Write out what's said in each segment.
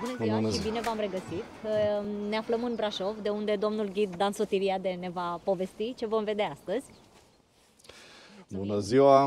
Bună ziua și bine v-am regăsit! Ne aflăm în Brașov, de unde domnul ghid Dan Sotiriade ne va povesti ce vom vedea astăzi. Mulțumim. Bună ziua!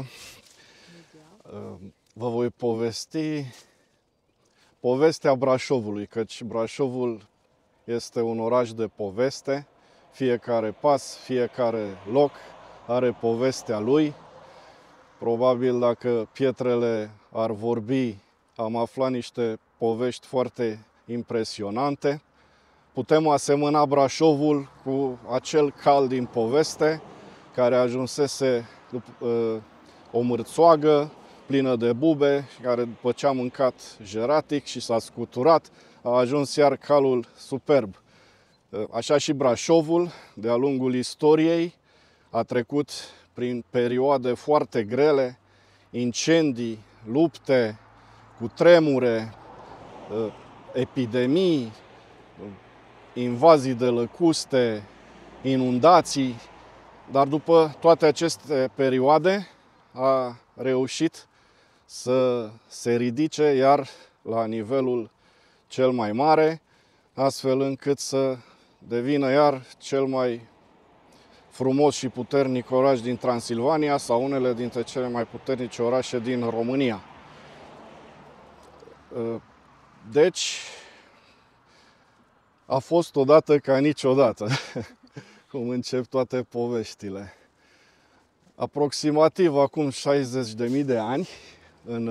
Vă voi povesti povestea Brașovului, căci Brașovul este un oraș de poveste. Fiecare pas, fiecare loc are povestea lui. Probabil dacă pietrele ar vorbi, am aflat niște povești foarte impresionante. Putem asemăna Brașovul cu acel cal din poveste care ajunsese o mârțoagă plină de bube, care după ce a mâncat jeratic și s-a scuturat, a ajuns iar calul superb. Așa și Brașovul, de-a lungul istoriei, a trecut prin perioade foarte grele, incendii, lupte, cutremure, epidemii, invazii de lăcuste, inundații, dar după toate aceste perioade a reușit să se ridice iar la nivelul cel mai mare, astfel încât să devină iar cel mai frumos și puternic oraș din Transilvania sau unele dintre cele mai puternice orașe din România. Deci, a fost odată ca niciodată, cum încep toate poveștile. Aproximativ acum 60.000 de ani, în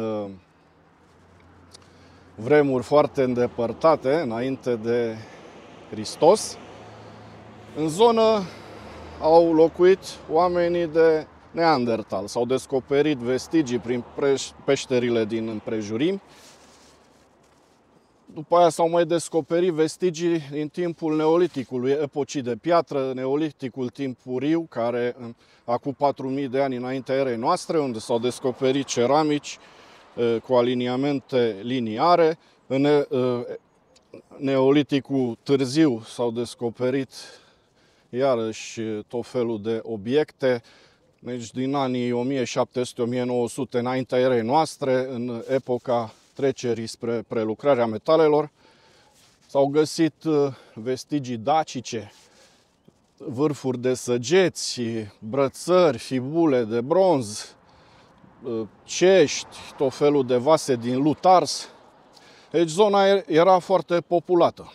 vremuri foarte îndepărtate, înainte de Hristos, în zonă au locuit oamenii de Neandertal. S-au descoperit vestigii prin peșterile din împrejurimi. După aia s-au mai descoperit vestigii din timpul Neoliticului, epocii de piatră, Neoliticul timpuriu, care acum 4.000 de ani înaintea erei noastre, unde s-au descoperit ceramici cu aliniamente liniare. În Neoliticul târziu s-au descoperit iarăși tot felul de obiecte, deci din anii 1700-1900 înaintea erei noastre, în epoca trecerii spre prelucrarea metalelor, s-au găsit vestigii dacice, vârfuri de săgeți, brățări, fibule de bronz, cești, tot felul de vase din lut ars. Deci zona era foarte populată.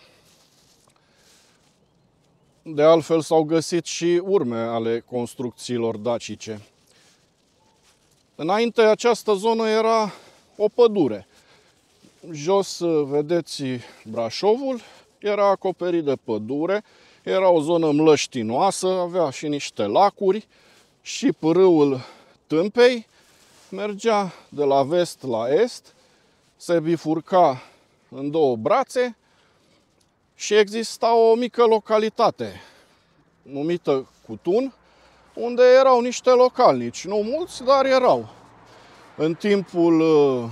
De altfel s-au găsit și urme ale construcțiilor dacice. Înainte această zonă era o pădure. Jos vedeți Brașovul, era acoperit de pădure, era o zonă mlăștinoasă, avea și niște lacuri și pârâul Tâmpei mergea de la vest la est, se bifurca în două brațe și exista o mică localitate numită Cutun, unde erau niște localnici, nu mulți, dar erau. În timpul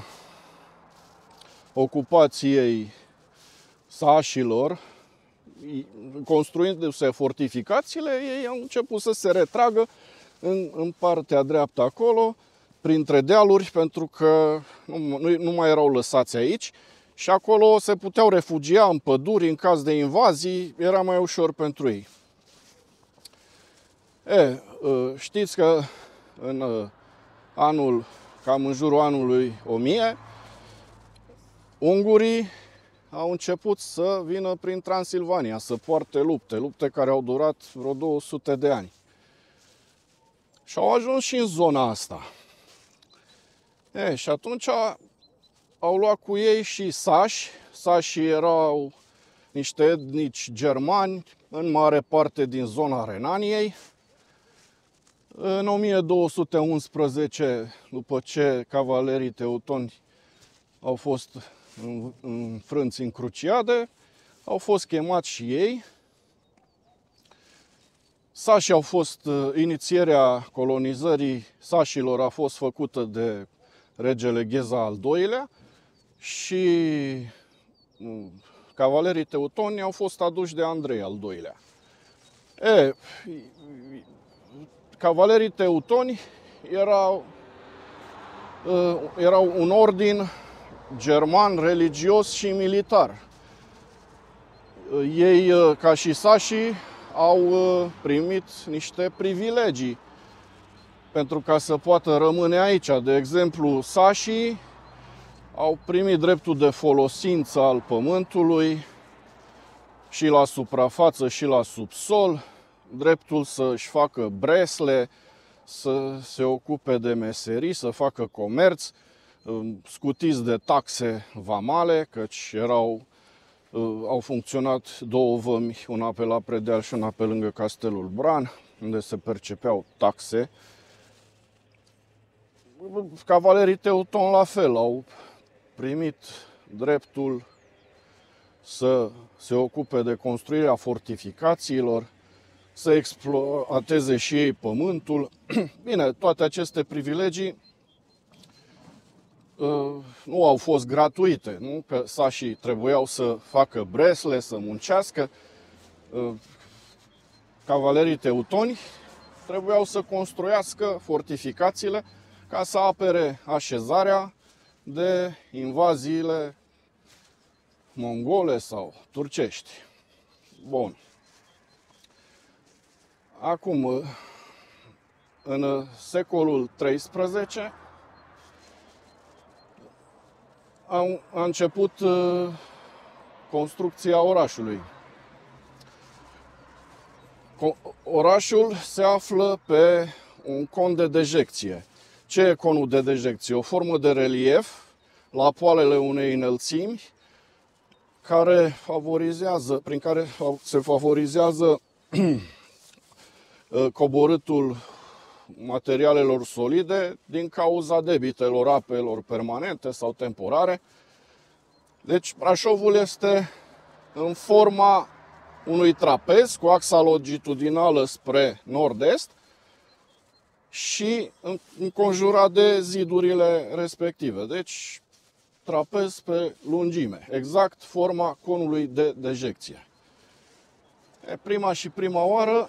ocupației sașilor, construindu-se fortificațiile, ei au început să se retragă în partea dreaptă acolo, printre dealuri, pentru că nu mai erau lăsați aici și acolo se puteau refugia în păduri în caz de invazii, era mai ușor pentru ei. Știți că cam în jurul anului 1000, ungurii au început să vină prin Transilvania, să poarte lupte care au durat vreo 200 de ani. Și au ajuns și în zona asta. Și atunci au luat cu ei și sași. Sașii erau niște etnici germani, în mare parte din zona Renaniei. În 1211, după ce cavalerii teutoni au fost înfrânți în cruciade, au fost chemați și ei. Sașii au fost, inițierea colonizării sașilor a fost făcută de regele Gheza al II-lea și cavalerii teutoni au fost aduși de Andrei al II-lea. Cavalerii teutoni erau un ordin german religios și militar. Ei, ca și sașii, au primit niște privilegii pentru ca să poată rămâne aici. De exemplu, sașii au primit dreptul de folosință al pământului și la suprafață și la subsol, dreptul să-și facă bresle, să se ocupe de meserii, să facă comerț, scutiți de taxe vamale, căci au funcționat două vămi, una pe la Predeal și una pe lângă Castelul Bran, unde se percepeau taxe. Cavalerii Teuton la fel au primit dreptul să se ocupe de construirea fortificațiilor, să exploateze și ei pământul. Bine, toate aceste privilegii nu au fost gratuite, nu? Că sașii trebuiau să facă bresle, să muncească. Cavalerii teutoni trebuiau să construiască fortificațiile ca să apere așezarea de invaziile mongole sau turcești. Bun. Acum, în secolul XIII, a început construcția orașului. Orașul se află pe un con de dejecție. Ce e conul de dejecție? O formă de relief la poalele unei înălțimi prin care se favorizează coborâtul materialelor solide din cauza debitelor apelor permanente sau temporare. Deci Brașovul este în forma unui trapez cu axa longitudinală spre nord-est și înconjurat de zidurile respective. Deci trapez pe lungime, exact forma conului de dejecție. Prima oară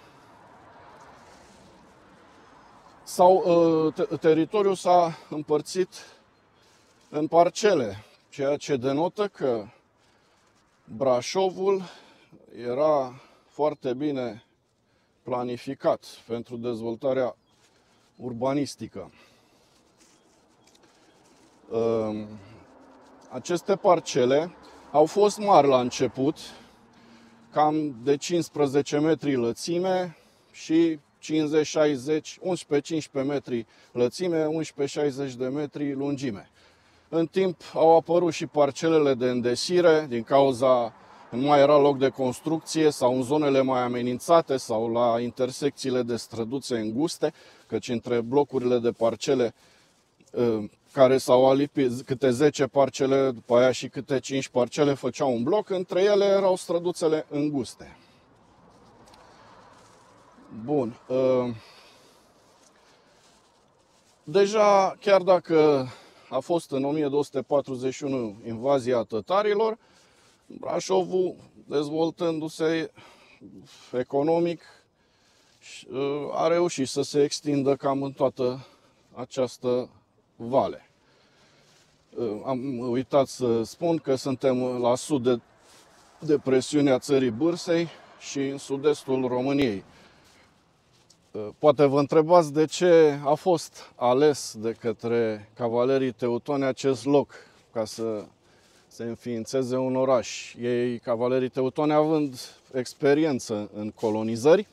teritoriul s-a împărțit în parcele, ceea ce denotă că Brașovul era foarte bine planificat pentru dezvoltarea urbanistică. Aceste parcele au fost mari la început, cam de 15 metri lățime și 11-15 metri lățime, 11-60 de metri lungime. În timp au apărut și parcelele de îndesire, din cauza că nu mai era loc de construcție sau în zonele mai amenințate sau la intersecțiile de străduțe înguste, căci între blocurile de parcele care s-au alipit, câte 10 parcele, după aia și câte 5 parcele făceau un bloc, între ele erau străduțele înguste. Bun. Deja, chiar dacă a fost în 1241 invazia tătarilor, Brașovul, dezvoltându-se economic, a reușit să se extindă cam în toată această vale. Am uitat să spun că suntem la sud de presiunea țării Bârsei și în sud-estul României. Poate vă întrebați de ce a fost ales de către cavalerii teutoni acest loc ca să se înființeze un oraș. Ei, cavalerii teutoni, având experiență în colonizări,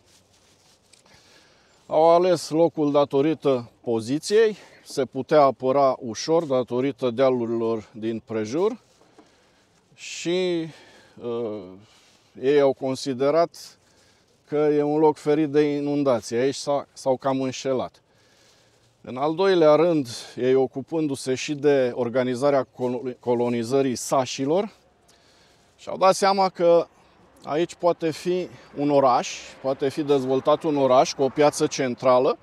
au ales locul datorită poziției, se putea apăra ușor datorită dealurilor din prejur și ei au considerat că e un loc ferit de inundații. Aici s-au cam înșelat. În al doilea rând, ei ocupându-se și de organizarea colonizării sașilor, și-au dat seama că aici poate fi un oraș, poate fi dezvoltat un oraș cu o piață centrală,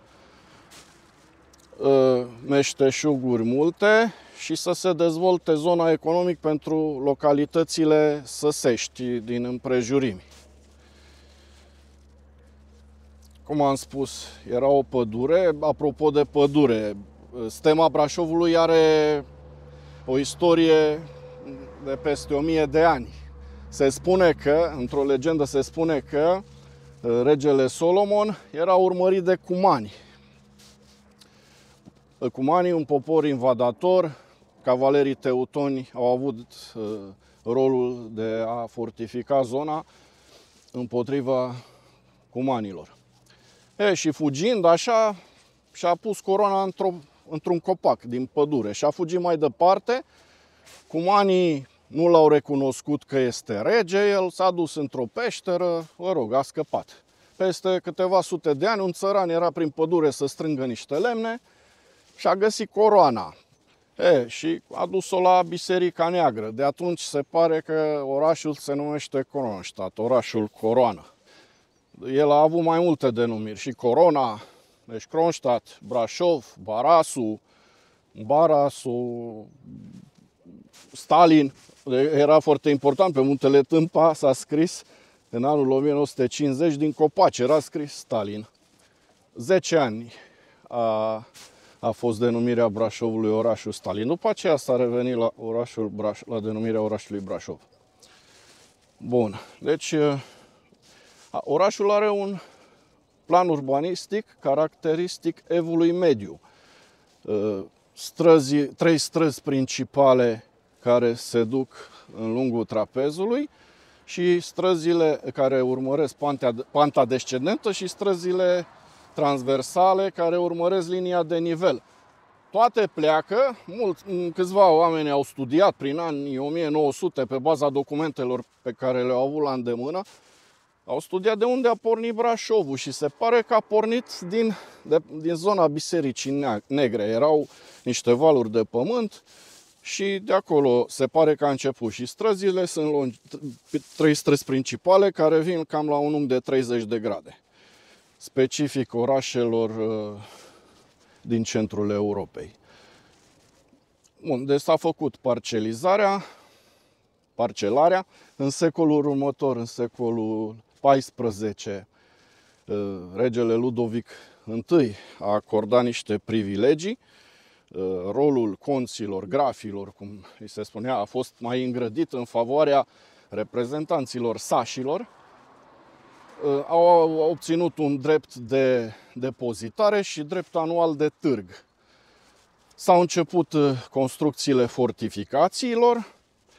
meșteșuguri multe și să se dezvolte zona economică pentru localitățile săsești din împrejurimi. Cum am spus, era o pădure. Apropo de pădure, stema Brașovului are o istorie de peste 1000 de ani. Se spune că, într-o legendă se spune că regele Solomon era urmărit de cumani. Cumanii, un popor invadator, cavalerii teutoni au avut rolul de a fortifica zona împotriva cumanilor. Și fugind așa, și-a pus coroana într-un copac din pădure și a fugit mai departe. Cumanii nu l-au recunoscut că este rege, el s-a dus într-o peșteră, a scăpat. Peste câteva sute de ani, un țăran era prin pădure să strângă niște lemne și a găsit coroana. Și a dus-o la Biserica Neagră. De atunci se pare că orașul se numește Kronstadt, orașul Coroană. El a avut mai multe denumiri, și Corona, deci Kronstadt, Brașov, Barasu, Stalin. Era foarte important, pe Muntele Tâmpa s-a scris în anul 1950, din copaci era scris Stalin. 10 ani a fost denumirea Brașovului orașul Stalin. După aceea s-a revenit la denumirea orașului Brașov. Bun, deci orașul are un plan urbanistic caracteristic Evului Mediu. 3 străzi principale care se duc în lungul trapezului și străzile care urmăresc panta descendentă și străzile transversale care urmăresc linia de nivel. Toate pleacă, câțiva oameni au studiat prin anii 1900 pe baza documentelor pe care le-au avut la îndemână, au studiat de unde a pornit Brașovul și se pare că a pornit din zona Bisericii Negre. Erau niște valuri de pământ și de acolo se pare că a început. Și străzile sunt 3 străzi principale care vin cam la un unghi de 30 de grade. Specific orașelor din centrul Europei. Bun, deci s-a făcut parcelarea. În secolul următor, în secolul XIV, regele Ludovic I a acordat niște privilegii. Rolul conților, grafilor, cum îi se spunea, a fost mai îngrădit în favoarea reprezentanților sașilor. Au obținut un drept de depozitare și drept anual de târg. S-au început construcțiile fortificațiilor.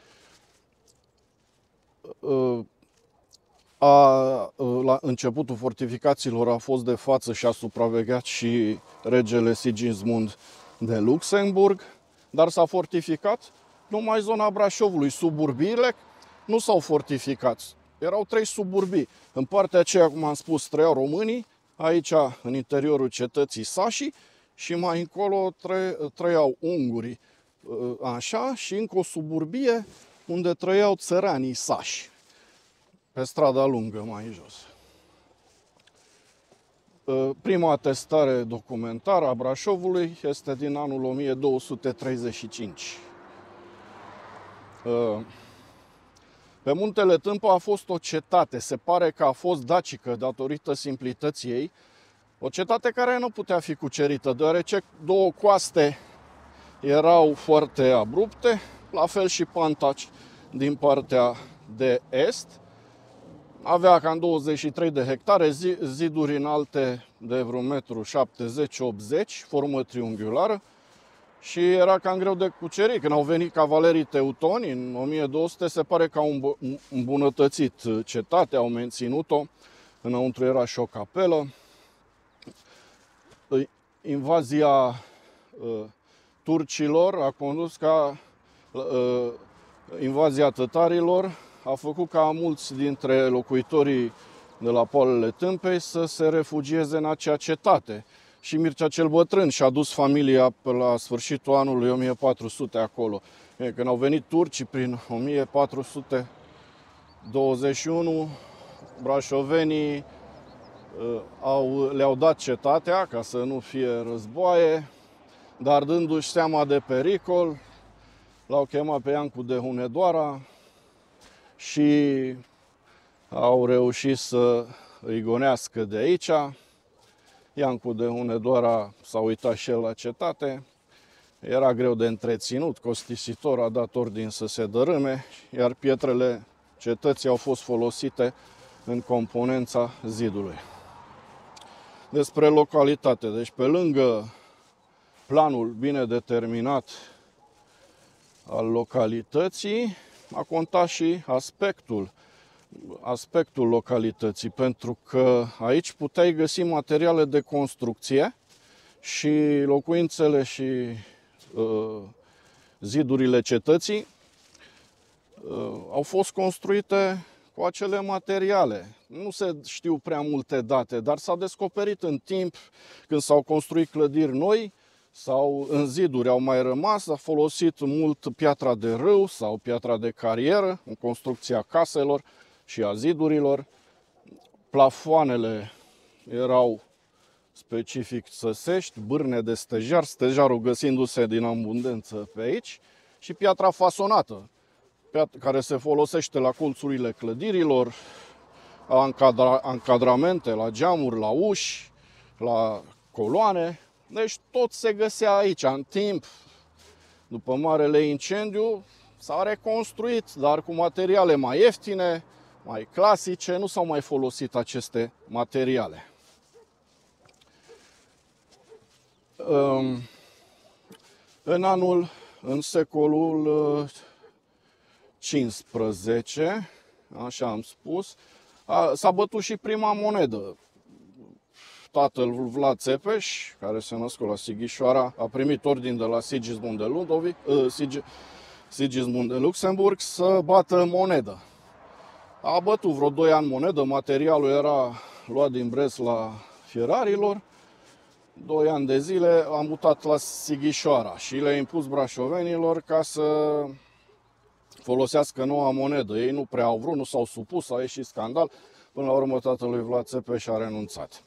La începutul fortificațiilor a fost de față și a supravegheat și regele Sigismund de Luxemburg, dar s-a fortificat numai zona Brașovului. Suburbiile nu s-au fortificat. Erau 3 suburbii. În partea aceea, cum am spus, trăiau românii, aici în interiorul cetății sașii și mai încolo trăiau ungurii. Așa, și încă o suburbie unde trăiau țăranii sași, pe strada lungă mai jos. Prima atestare documentară a Brașovului este din anul 1235. Pe Muntele Tâmpa a fost o cetate, se pare că a fost dacică datorită simplității ei, o cetate care nu putea fi cucerită, deoarece 2 coaste erau foarte abrupte, la fel și panta din partea de est. Avea cam 23 de hectare, ziduri înalte de vreun 1,70-1,80 m, formă triunghiulară și era cam greu de cucerit. Când au venit cavalerii teutoni în 1200, se pare că au îmbunătățit cetatea, au menținut-o. Înăuntru era și o capelă. Invazia turcilor a condus ca invazia tătarilor a făcut ca mulți dintre locuitorii de la poalele Tâmpei să se refugieze în acea cetate. Și Mircea cel Bătrân și-a dus familia pe la sfârșitul anului 1400 acolo. Când au venit turcii prin 1421, brașovenii le-au dat cetatea ca să nu fie războaie, dar dându-și seama de pericol, l-au chemat pe Iancu de Hunedoara și au reușit să îi gonească de aici. Iancu de Hunedoara s-a uitat și el la cetate. Era greu de întreținut, costisitor, a dat ordin să se dărâme, iar pietrele cetății au fost folosite în componența zidului. Despre localitate. Deci pe lângă planul bine determinat al localității, a contat și aspectul localității, pentru că aici puteai găsi materiale de construcție și locuințele și zidurile cetății au fost construite cu acele materiale. Nu se știu prea multe date, dar s-a descoperit în timp, când s-au construit clădiri noi sau în ziduri au mai rămas, s-a folosit mult piatra de râu sau piatra de carieră în construcția caselor și a zidurilor. Plafoanele erau specific țăsești, bârne de stejar, stejarul găsindu-se din abundență pe aici, și piatra fasonată, care se folosește la colțurile clădirilor, ancadramente, la geamuri, la uși, la coloane. Deci tot se găsea aici. În timp, după marele incendiu, s-a reconstruit, dar cu materiale mai ieftine, mai clasice, nu s-au mai folosit aceste materiale. În secolul 15, așa am spus, s-a bătut și prima monedă. Tatăl Vlad Țepeș, care se născut la Sighișoara, a primit ordin de la Sigismund de Luxemburg să bată monedă. A bătut vreo 2 ani monedă, materialul era luat din Bresla Fierarilor. 2 ani de zile a mutat la Sighișoara și le-a impus brașovenilor ca să folosească noua monedă. Ei nu prea au vrut, nu s-au supus, a ieșit scandal. Până la urmă tatălui Vlad Țepeș a renunțat.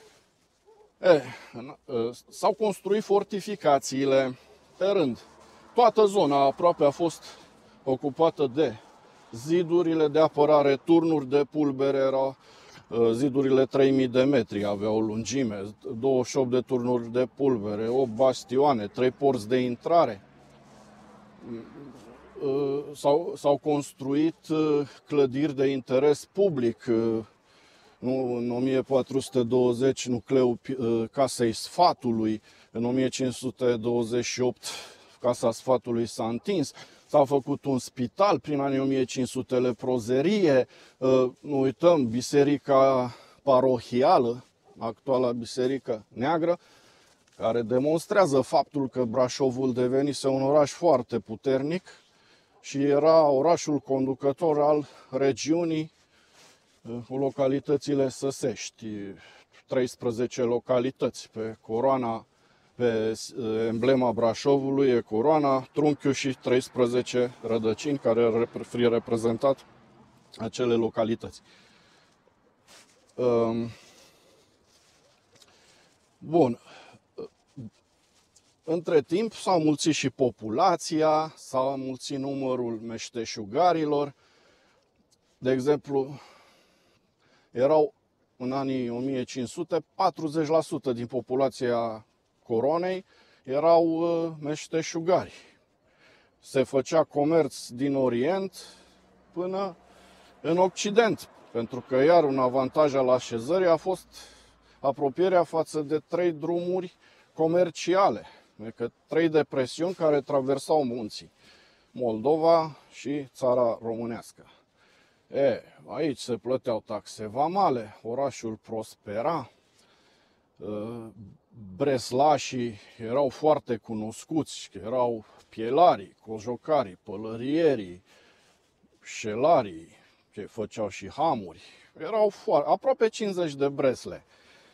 S-au construit fortificațiile pe rând. Toată zona aproape a fost ocupată de zidurile de apărare, turnuri de pulbere, erau zidurile 3000 de metri, aveau lungime, 28 de turnuri de pulbere, 8 bastioane, 3 porți de intrare. S-au construit clădiri de interes public. În 1420 nucleul Casei Sfatului, în 1528 Casa Sfatului s-a întins, s-a făcut un spital prin anii 1500, leprozerie, nu uităm, biserica parohială, actuala biserică neagră, care demonstrează faptul că Brașovul devenise un oraș foarte puternic și era orașul conducător al regiunii cu localitățile săsești. 13 localități pe coroana, pe emblema Brașovului e coroana, trunchiul și 13 rădăcini care ar fi reprezentat acele localități. Bun. Între timp s-a mulțit și populația, s-a mulțit numărul meșteșugarilor. De exemplu, erau în anii 1500, 40% din populația coroanei erau meșteșugari. Se făcea comerț din Orient până în Occident, pentru că iar un avantaj al așezării a fost apropierea față de 3 drumuri comerciale, adică 3 depresiuni care traversau munții, Moldova și țara românească. Aici se plăteau taxe vamale, orașul prospera, breslașii erau foarte cunoscuți, erau pielarii, cojocarii, pălărierii, șelarii, ce făceau și hamuri. Erau aproape 50 de bresle.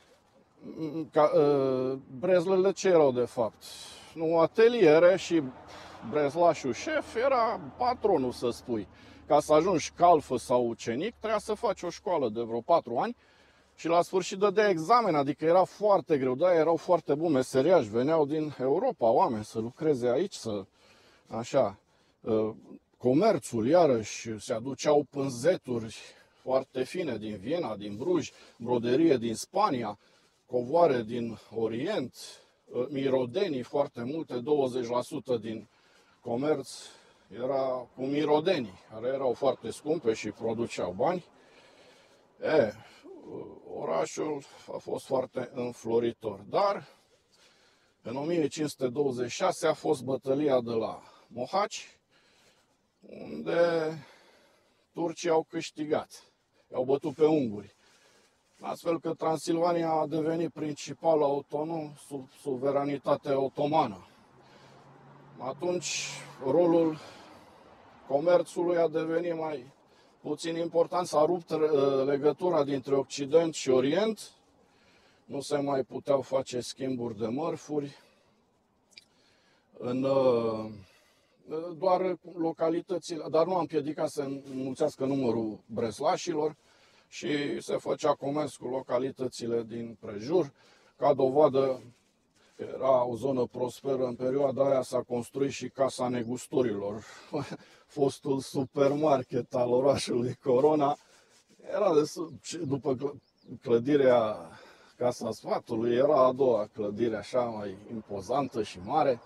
Breslele ce erau de fapt? Nu, ateliere, și breslașul șef era patronul, să spui. Ca să ajungi calfă sau ucenic, trebuia să faci o școală de vreo 4 ani și la sfârșit dădea examen, adică era foarte greu, da, erau foarte buni meseriași, veneau din Europa oameni să lucreze aici, comerțul, iarăși, se aduceau pânzeturi foarte fine din Viena, din Bruj, broderie din Spania, covoare din Orient, mirodenii foarte multe, 20% din comerț era cu mirodenii, care erau foarte scumpe și produceau bani. Orașul a fost foarte înfloritor, dar în 1526 a fost bătălia de la Mohaci, unde turcii au câștigat, i-au bătut pe unguri. Astfel că Transilvania a devenit principal autonom sub suveranitate otomană. Atunci rolul comerțului a devenit mai puțin important, s-a rupt legătura dintre Occident și Orient, nu se mai puteau face schimburi de mărfuri, doar localitățile, dar nu a împiedicat să înmulțească numărul breslașilor și se făcea comerț cu localitățile din prejur. Ca dovadă, era o zonă prosperă, în perioada aia s-a construit și Casa Negustorilor, fostul supermarket al orașului Corona. Era după clădirea Casa Sfatului, era a doua clădire așa mai impozantă și mare.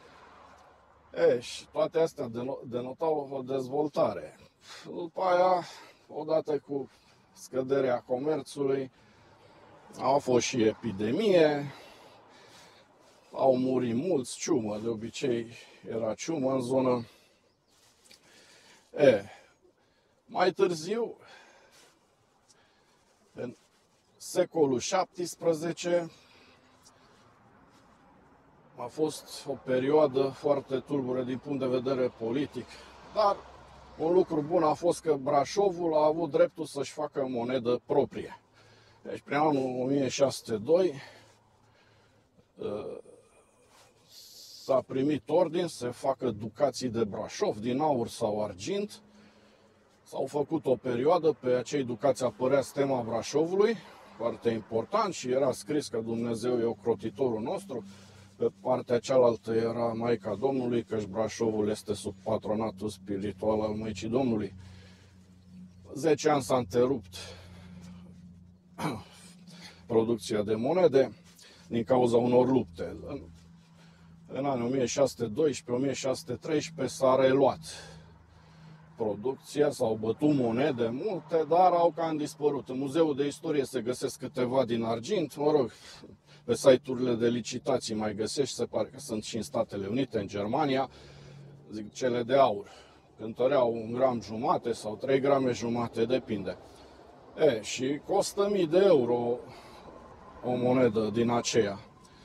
Și toate astea denotau o dezvoltare. După aia, odată cu scăderea comerțului, a fost și epidemie, au murit mulți, ciumă, de obicei era ciumă în zonă. Mai târziu, în secolul XVII, a fost o perioadă foarte tulbure din punct de vedere politic, dar un lucru bun a fost că Brașovul a avut dreptul să-și facă monedă proprie. Deci, prin anul 1602, s-a primit ordin să se facă ducații de Brașov din aur sau argint. S-au făcut o perioadă, pe acei ducați apărea stema Brașovului, foarte important, și era scris că Dumnezeu e ocrotitorul nostru. Pe partea cealaltă era Maica Domnului, căci Brașovul este sub patronatul spiritual al Maicii Domnului. 10 ani s-a întrerupt producția de monede din cauza unor lupte. În anii 1612-1613 s-a reluat producția, s-au bătut monede multe, dar au cam dispărut. În Muzeul de Istorie se găsesc câteva din argint, mă rog, pe site-urile de licitații mai găsești, se pare că sunt și în Statele Unite, în Germania, zic cele de aur. Cântăreau 1,5 gram sau 3,5 grame, depinde. Și costă 1000 de euro o monedă din aceea.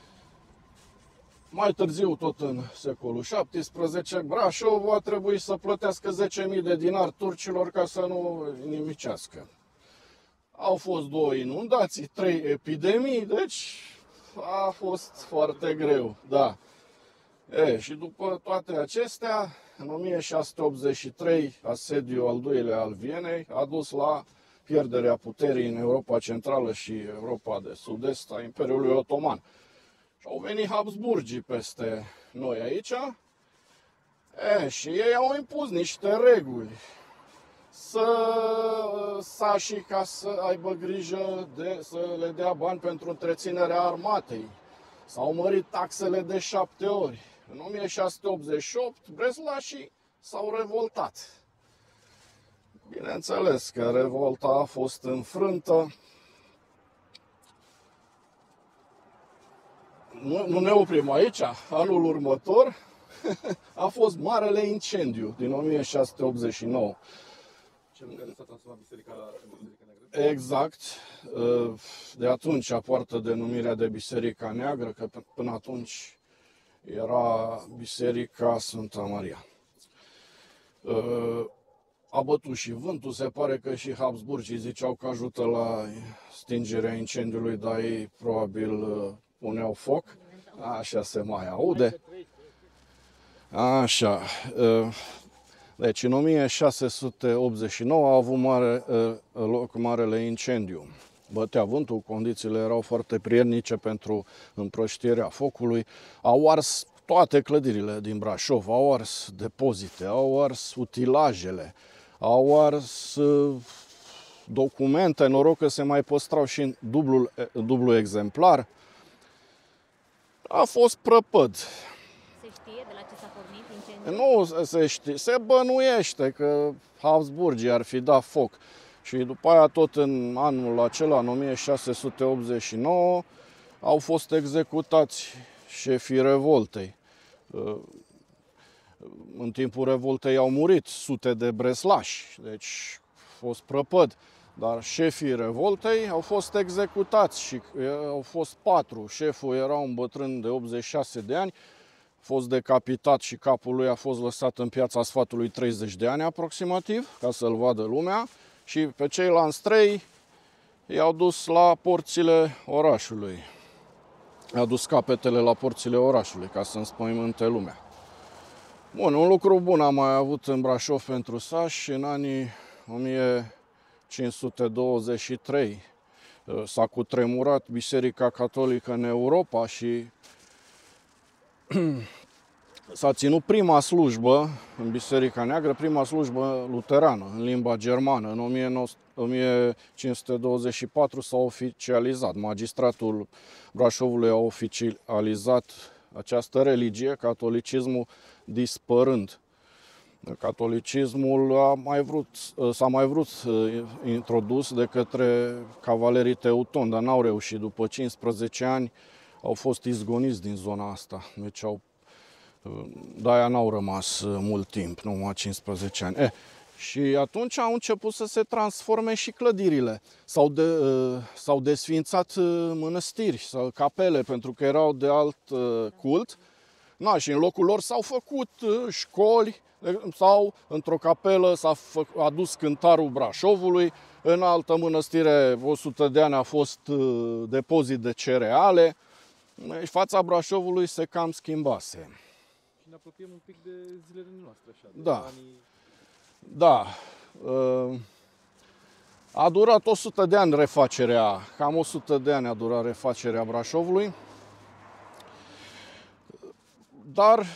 Mai târziu, tot în secolul XVII, Brașov a trebuit să plătească 10.000 de dinari turcilor ca să nu nimicească. Au fost 2 inundații, 3 epidemii, deci a fost foarte greu, da. Și după toate acestea, în 1683, asediul al doilea al Vienei a dus la pierderea puterii în Europa Centrală și Europa de Sud-Est a Imperiului Otoman. Și au venit Habsburgii peste noi aici și ei au impus niște reguli. Sașii, ca să aibă grijă să le dea bani pentru întreținerea armatei. S-au mărit taxele de 7 ori. În 1688, breslașii s-au revoltat. Bineînțeles că revolta a fost înfrântă. Nu ne oprim aici. Anul următor a fost Marele Incendiu din 1689. Cel în care s-a transformat biserica neagră? Exact. De atunci poartă denumirea de Biserica Neagră, că până atunci era Biserica Sfânta Maria. A bătut și vântul, se pare că și Habsburgii ziceau că ajută la stingerea incendiului, dar ei probabil puneau foc. Așa se mai aude. Așa. Deci în 1689 a avut loc Marele Incendiu. Bătea vântul, condițiile erau foarte prielnice pentru împrăștierea focului. Au ars toate clădirile din Brașov, au ars depozite, au ars utilajele, au ars documente, noroc că se mai păstrau și în dublu exemplar. A fost prăpăd. Se știe de la ce s-a pornit incendiul? Nu se știe, se bănuiește că Habsburgii ar fi dat foc. Și după aia, tot în anul acela, în 1689, au fost executați șefii revoltei. În timpul revoltei au murit sute de breslași, deci a fost prăpăd. Dar șefii revoltei au fost executați și au fost 4. Șeful era un bătrân de 86 de ani, a fost decapitat și capul lui a fost lăsat în Piața Sfatului 30 de ani aproximativ, ca să-l vadă lumea. Și pe ceilalți 3 i-au dus la porțile orașului. I-au dus capetele la porțile orașului, ca să înspăimânte lumea. Bun, un lucru bun am mai avut în Brașov pentru sași în anii 1523. S-a cutremurat Biserica Catolică în Europa și s-a ținut prima slujbă în Biserica Neagră, prima slujbă luterană în limba germană. În 1524 s-a oficializat. Magistratul Brașovului a oficializat această religie, catolicismul dispărând. Catolicismul s-a mai vrut introdus de către cavalerii teutoni, dar n-au reușit. După 15 ani au fost izgoniți din zona asta. Deci de-aia n-au rămas mult timp, numai 15 ani. Și atunci au început să se transforme și clădirile. S-au desființat mănăstiri sau capele, pentru că erau de alt cult. Și în locul lor s-au făcut școli, sau într-o capelă s-a adus cântarul Brașovului, în altă mănăstire 100 de ani a fost depozit de cereale. Și fața Brașovului se cam schimbase. Și ne apropiem un pic de zilele noastre, așa, de Da. anii... Da. A durat 100 de ani refacerea, cam 100 de ani a durat refacerea Brașovului. Dar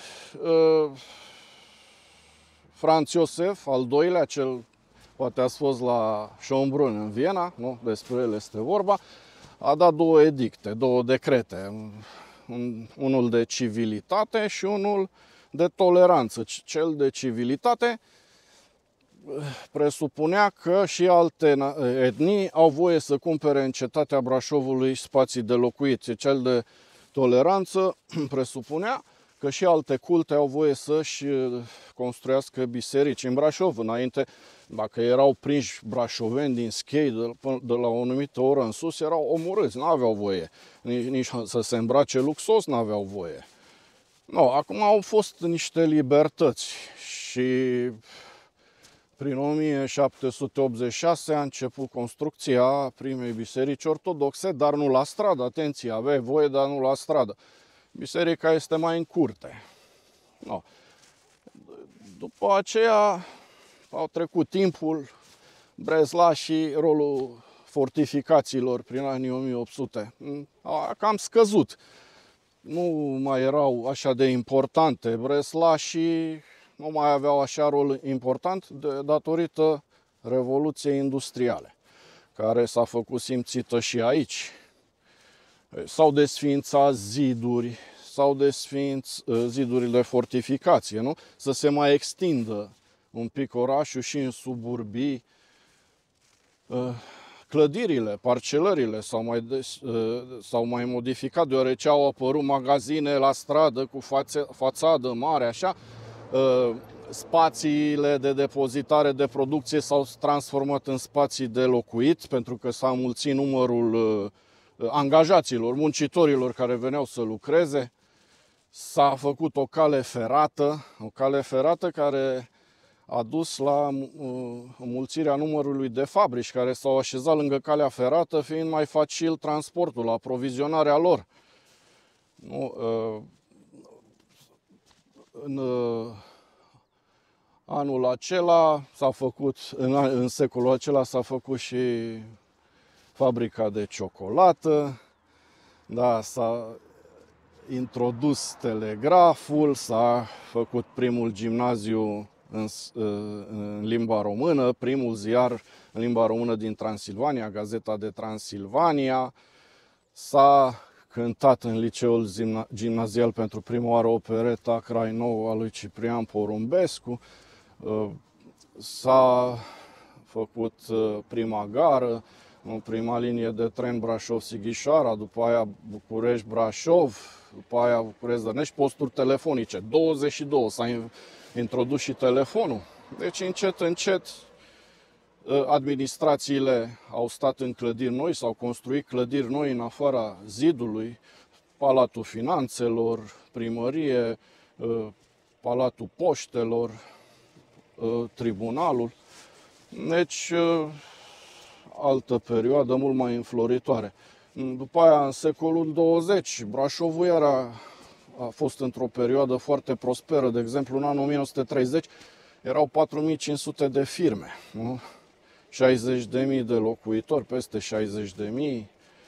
Franz Josef, al doilea, poate ați fost la Schönbrunn în Viena, nu? Despre el este vorba, a dat 2 edicte, 2 decrete, unul de civilitate și unul de toleranță. Cel de civilitate presupunea că și alte etnii au voie să cumpere în cetatea Brașovului spații de locuit. Cel de toleranță presupunea că și alte culte au voie să-și construiască biserici. În Brașov, înainte, dacă erau prinși brașoveni din schei de la o anumită oră în sus, erau omorâți, nu aveau voie. Nici să se îmbrace luxos nu aveau voie. Acum au fost niște libertăți și prin 1786 a început construcția primei biserici ortodoxe, dar nu la stradă. Atenție, aveai voie, dar nu la stradă. Biserica este mai în curte. După aceea au trecut timpul, breslașii, rolul fortificațiilor prin anii 1800 a cam scăzut. Nu mai erau așa de importante. Breslașii nu mai aveau așa rol important datorită Revoluției Industriale, care s-a făcut simțită și aici. S-au desființat ziduri, zidurile de fortificație, nu? Să se mai extindă un pic orașul și în suburbii. Clădirile, parcelările s-au mai modificat, deoarece au apărut magazine la stradă cu fațadă mare, așa. Spațiile de depozitare de producție s-au transformat în spații de locuit, pentru că s-a înmulțit numărul angajaților, muncitorilor care veneau să lucreze. S-a făcut o cale ferată care a dus la înmulțirea numărului de fabrici care s-au așezat lângă calea ferată, fiind mai facil transportul, aprovizionarea lor. În anul acela s-a făcut, în secolul acela s-a făcut și fabrica de ciocolată, da, s-a introdus telegraful, s-a făcut primul gimnaziu în limba română, primul ziar în limba română din Transilvania, Gazeta de Transilvania, s-a cântat în liceul gimnazial pentru prima oară opereta Crai Nou a lui Ciprian Porumbescu. S-a făcut prima gară, prima linie de tren Brașov-Sighișoara, după aia București-Brașov, după aia București-Dărnești, posturi telefonice, 22, s-a introdus și telefonul. Deci încet, încet, administrațiile au stat în clădiri noi, s-au construit clădiri noi în afara zidului, Palatul Finanțelor, Primărie, Palatul Poștelor, Tribunalul. Deci, altă perioadă mult mai înfloritoare. După aia, în secolul 20, Brașovul iar a fost într-o perioadă foarte prosperă. De exemplu, în anul 1930 erau 4500 de firme, nu? 60.000 de locuitori, peste 60.000,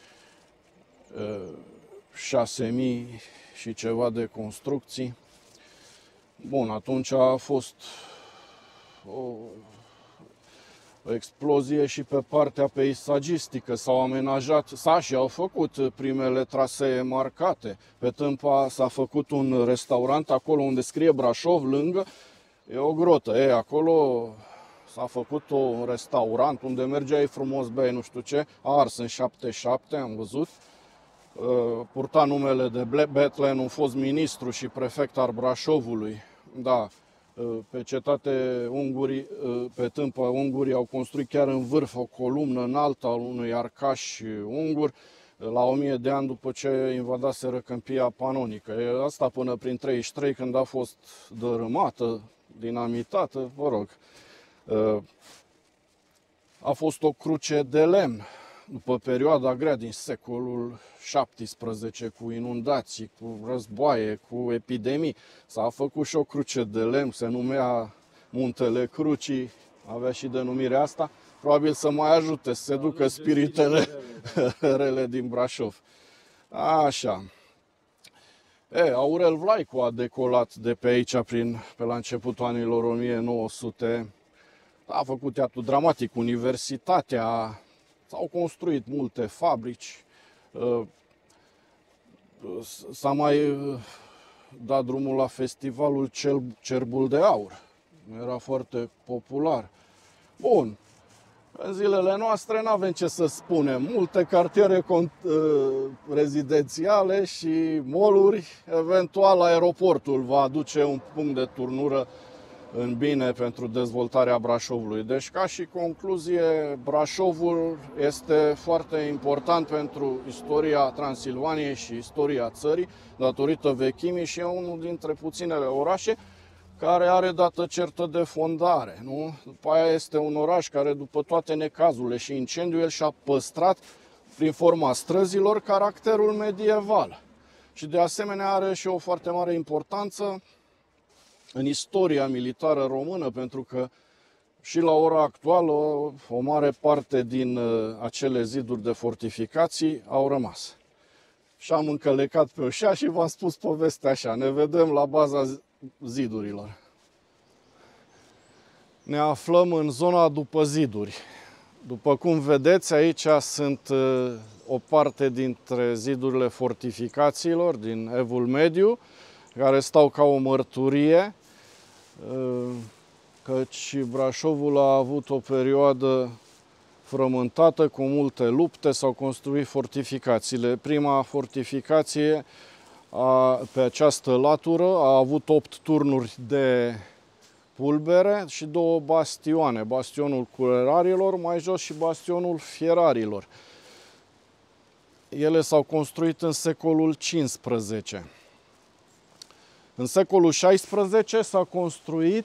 6.000 și ceva de construcții. Bun, atunci a fost o explozie și pe partea peisagistică. S-au amenajat, și au făcut primele trasee marcate. Pe Tâmpa s-a făcut un restaurant acolo unde scrie Brașov, lângă, e o grotă. Acolo s-a făcut un restaurant unde mergeai frumos, beai nu știu ce, a ars în 77, am văzut. Purta numele de Bethlen, un fost ministru și prefect al Brașovului. Da, pe cetate ungurii, pe Tâmpa, ungurii au construit chiar în vârf o columnă înaltă al unui arcaș ungur la 1000 de ani după ce invadaseră Câmpia Panonică. Asta până prin 33, când a fost dărâmată, dinamitată, vă rog. A fost o cruce de lemn după perioada grea din secolul 17, cu inundații, cu războaie, cu epidemii. S-a făcut și o cruce de lemn, se numea Muntele Crucii, avea și denumirea asta, probabil să mai ajute să se ducă spiritele rele din Brașov. Așa. Aurel Vlaicu a decolat de pe aici pe la începutul anilor 1900. A făcut teatru dramatic, universitatea, s-au construit multe fabrici. S-a mai dat drumul la festivalul Cerbul de Aur. Era foarte popular. Bun. În zilele noastre nu avem ce să spunem. Multe cartiere rezidențiale și mall-uri. Eventual aeroportul va aduce un punct de turnură în bine pentru dezvoltarea Brașovului. Deci, ca și concluzie, Brașovul este foarte important pentru istoria Transilvaniei și istoria țării, datorită vechimii, și e unul dintre puținele orașe care are dată certă de fondare. Nu? După aia este un oraș care, după toate necazurile și incendiul, el și-a păstrat, prin forma străzilor, caracterul medieval. Și de asemenea are și o foarte mare importanță în istoria militară română, pentru că și la ora actuală o mare parte din acele ziduri de fortificații au rămas. Și am încălecat pe oșa și v-am spus povestea așa. Ne vedem la baza zidurilor. Ne aflăm în zona după ziduri. După cum vedeți, aici sunt o parte dintre zidurile fortificațiilor din Evul Mediu, care stau ca o mărturie, căci Brașovul a avut o perioadă frământată cu multe lupte, s-au construit fortificațiile. Prima fortificație pe această latură a avut 8 turnuri de pulbere și 2 bastione, bastionul Curerarilor, mai jos și bastionul Fierarilor. Ele s-au construit în secolul XV. În secolul XVI s-a construit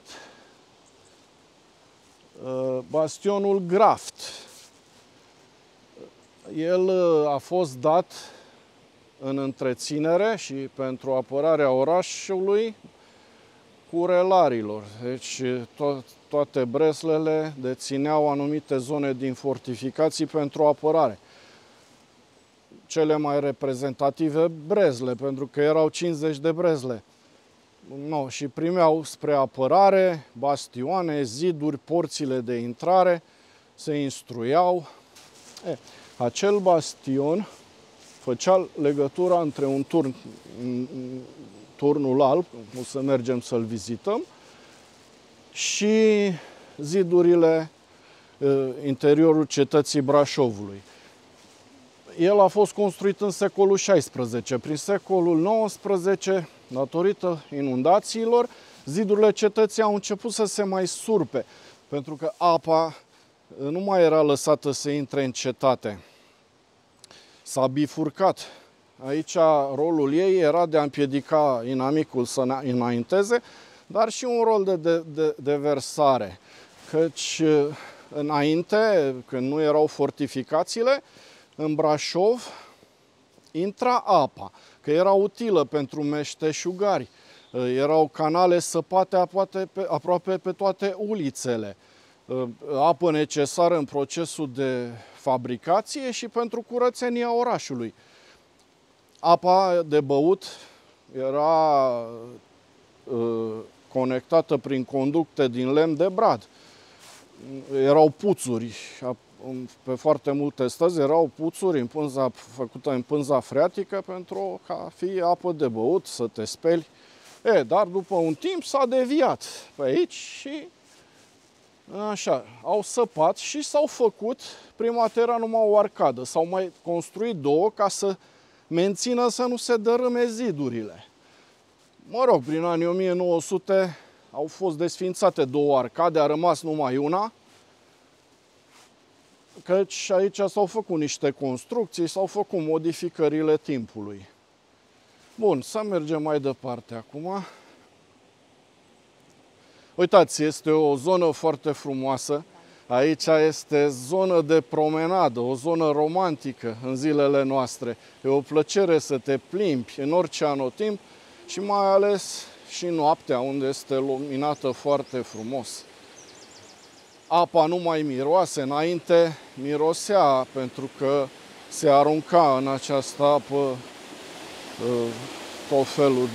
bastionul Graft. El a fost dat în întreținere și pentru apărarea orașului Curelarilor. Deci toate breslele dețineau anumite zone din fortificații pentru apărare. Cele mai reprezentative brezle, pentru că erau 50 de brezle. No, și primeau spre apărare bastioane, ziduri, porțile de intrare, se instruiau. Acel bastion făcea legătura între turnul alb, o să mergem să-l vizităm, și zidurile interiorul cetății Brașovului. El a fost construit în secolul XVI. Prin secolul XIX, datorită inundațiilor, zidurile cetății au început să se mai surpe, pentru că apa nu mai era lăsată să intre în cetate. S-a bifurcat. Aici rolul ei era de a împiedica inamicul să înainteze, dar și un rol de versare. Căci înainte, când nu erau fortificațiile, în Brașov intra apa, că era utilă pentru meșteșugari. Erau canale săpate aproape pe toate ulițele. Apă necesară în procesul de fabricație și pentru curățenia orașului. Apa de băut era conectată prin conducte din lemn de brad. Erau puțuri, pe foarte multe străzi erau puțuri făcute în pânza freatică pentru ca fi apă de băut, să te speli. Dar după un timp s-a deviat pe aici și așa, au săpat și s-au făcut, prima dată era numai o arcadă, s-au mai construit două ca să mențină să nu se dărâme zidurile. Mă rog, prin anii 1900 au fost desființate două arcade, a rămas numai una, căci aici s-au făcut niște construcții, s-au făcut modificările timpului. Bun, să mergem mai departe acum. Uitați, este o zonă foarte frumoasă. Aici este zonă de promenadă, o zonă romantică în zilele noastre. E o plăcere să te plimbi în orice anotimp și mai ales și noaptea, unde este luminată foarte frumos. Apa nu mai miroase, înainte mirosea pentru că se arunca în această apă tot felul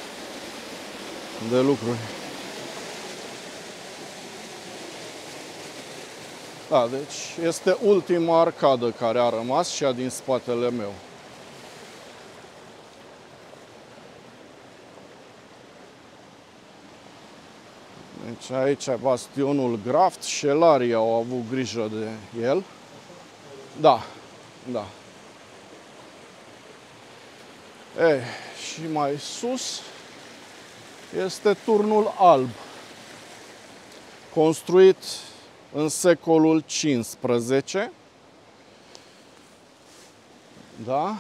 de lucruri. Da, deci este ultima arcadă care a rămas, cea din spatele meu. Deci aici bastionul Graft, șelarii au avut grijă de el. Da, da. Și mai sus este turnul alb, construit în secolul XV. Da?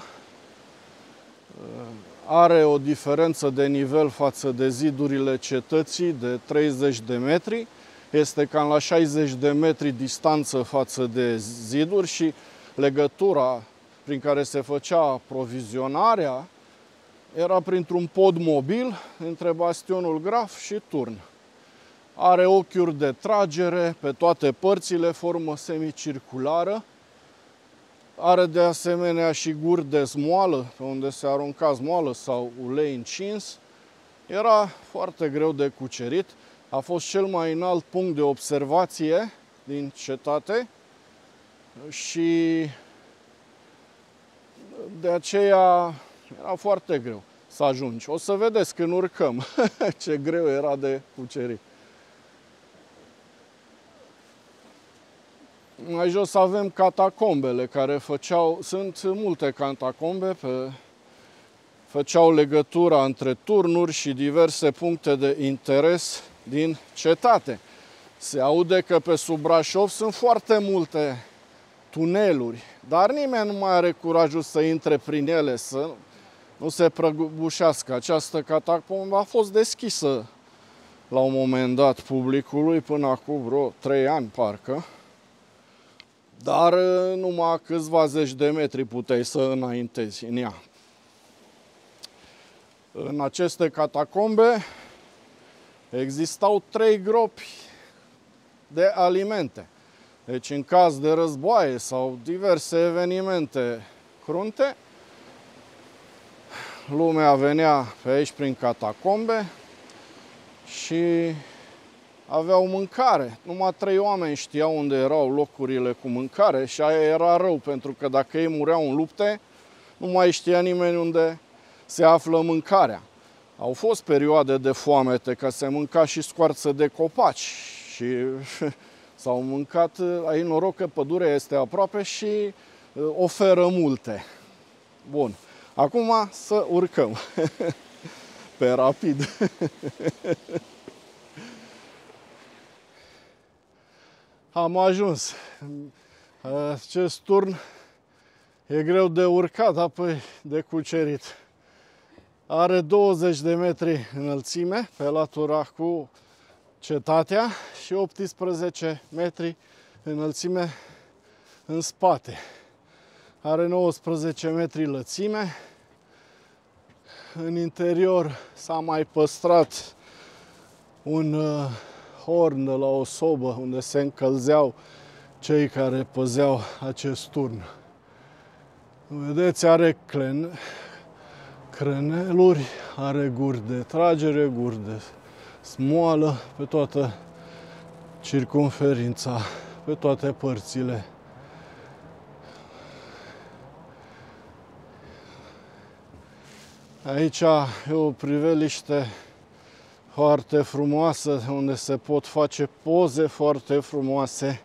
Are o diferență de nivel față de zidurile cetății de 30 de metri. Este cam la 60 de metri distanță față de ziduri și legătura prin care se făcea aprovizionarea era printr-un pod mobil între bastionul Graf și turn. Are ochiuri de tragere pe toate părțile, formă semicirculară. Are de asemenea și guri de smoală, unde se arunca smoală sau ulei încins. Era foarte greu de cucerit. A fost cel mai înalt punct de observație din cetate și de aceea era foarte greu să ajungi. O să vedeți când urcăm ce greu era de cucerit. Mai jos avem catacombele care sunt multe catacombe, făceau legătura între turnuri și diverse puncte de interes din cetate. Se aude că pe sub Brașov sunt foarte multe tuneluri, dar nimeni nu mai are curajul să intre prin ele, să nu se prăbușească. Această catacombă a fost deschisă la un moment dat publicului până acum vreo 3 ani, parcă. Dar numai câțiva zeci de metri puteai să înaintezi în ea. În aceste catacombe existau 3 gropi de alimente. Deci în caz de războaie sau diverse evenimente crunte, lumea venea pe aici prin catacombe și aveau mâncare. Numai 3 oameni știau unde erau locurile cu mâncare și aia era rău, pentru că dacă ei mureau în lupte, nu mai știa nimeni unde se află mâncarea. Au fost perioade de foamete, că se mânca și scoarță de copaci și s-au mâncat, ai noroc că pădurea este aproape și oferă multe. Bun, acum să urcăm pe rapid. Am ajuns. Acest turn e greu de urcat, apoi de cucerit. Are 20 de metri înălțime pe latura cu cetatea și 18 metri înălțime în spate. Are 19 metri lățime. În interior s-a mai păstrat un horn de la o sobă unde se încălzeau cei care păzeau acest turn. Vedeți, are creneluri, are guri de tragere, guri de smoală pe toată circumferința, pe toate părțile. Aici e o priveliște foarte frumoasă, unde se pot face poze foarte frumoase.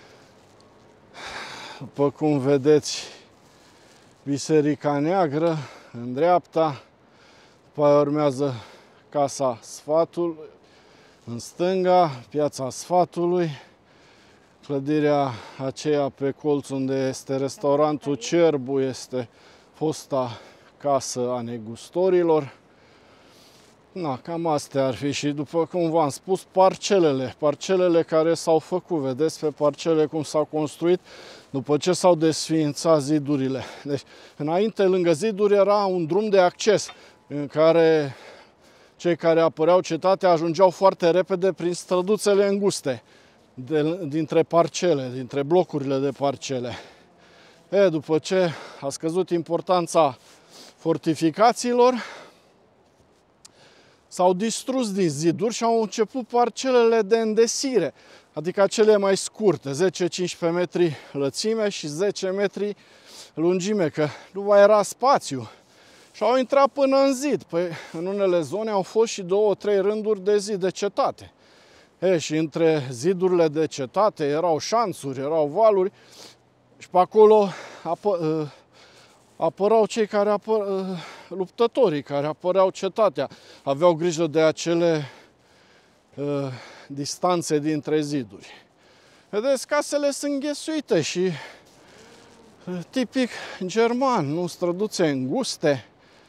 După cum vedeți, Biserica Neagră în dreapta, după aia urmează Casa Sfatului în stânga, Piața Sfatului, clădirea aceea pe colț unde este restaurantul Cerbu, este fosta casă a negustorilor. Na, cam astea ar fi și, după cum v-am spus, parcelele care s-au făcut, vedeți pe parcele cum s-au construit după ce s-au desființat zidurile. Deci, înainte, lângă ziduri, era un drum de acces în care cei care apăreau cetatea ajungeau foarte repede prin străduțele înguste dintre parcele, dintre blocurile de parcele. După ce a scăzut importanța fortificațiilor, s-au distrus din ziduri și au început parcelele de îndesire, adică cele mai scurte, 10-15 metri lățime și 10 metri lungime, că nu mai era spațiu. Și au intrat până în zid. Păi, în unele zone au fost și 2-3 rânduri de zid de cetate. Și între zidurile de cetate erau șanțuri, erau valuri și pe acolo apărau cei care luptătorii care apăreau cetatea. Aveau grijă de acele distanțe dintre ziduri. Vedeți, casele sunt ghesuite și tipic german, nu, străduțe înguste,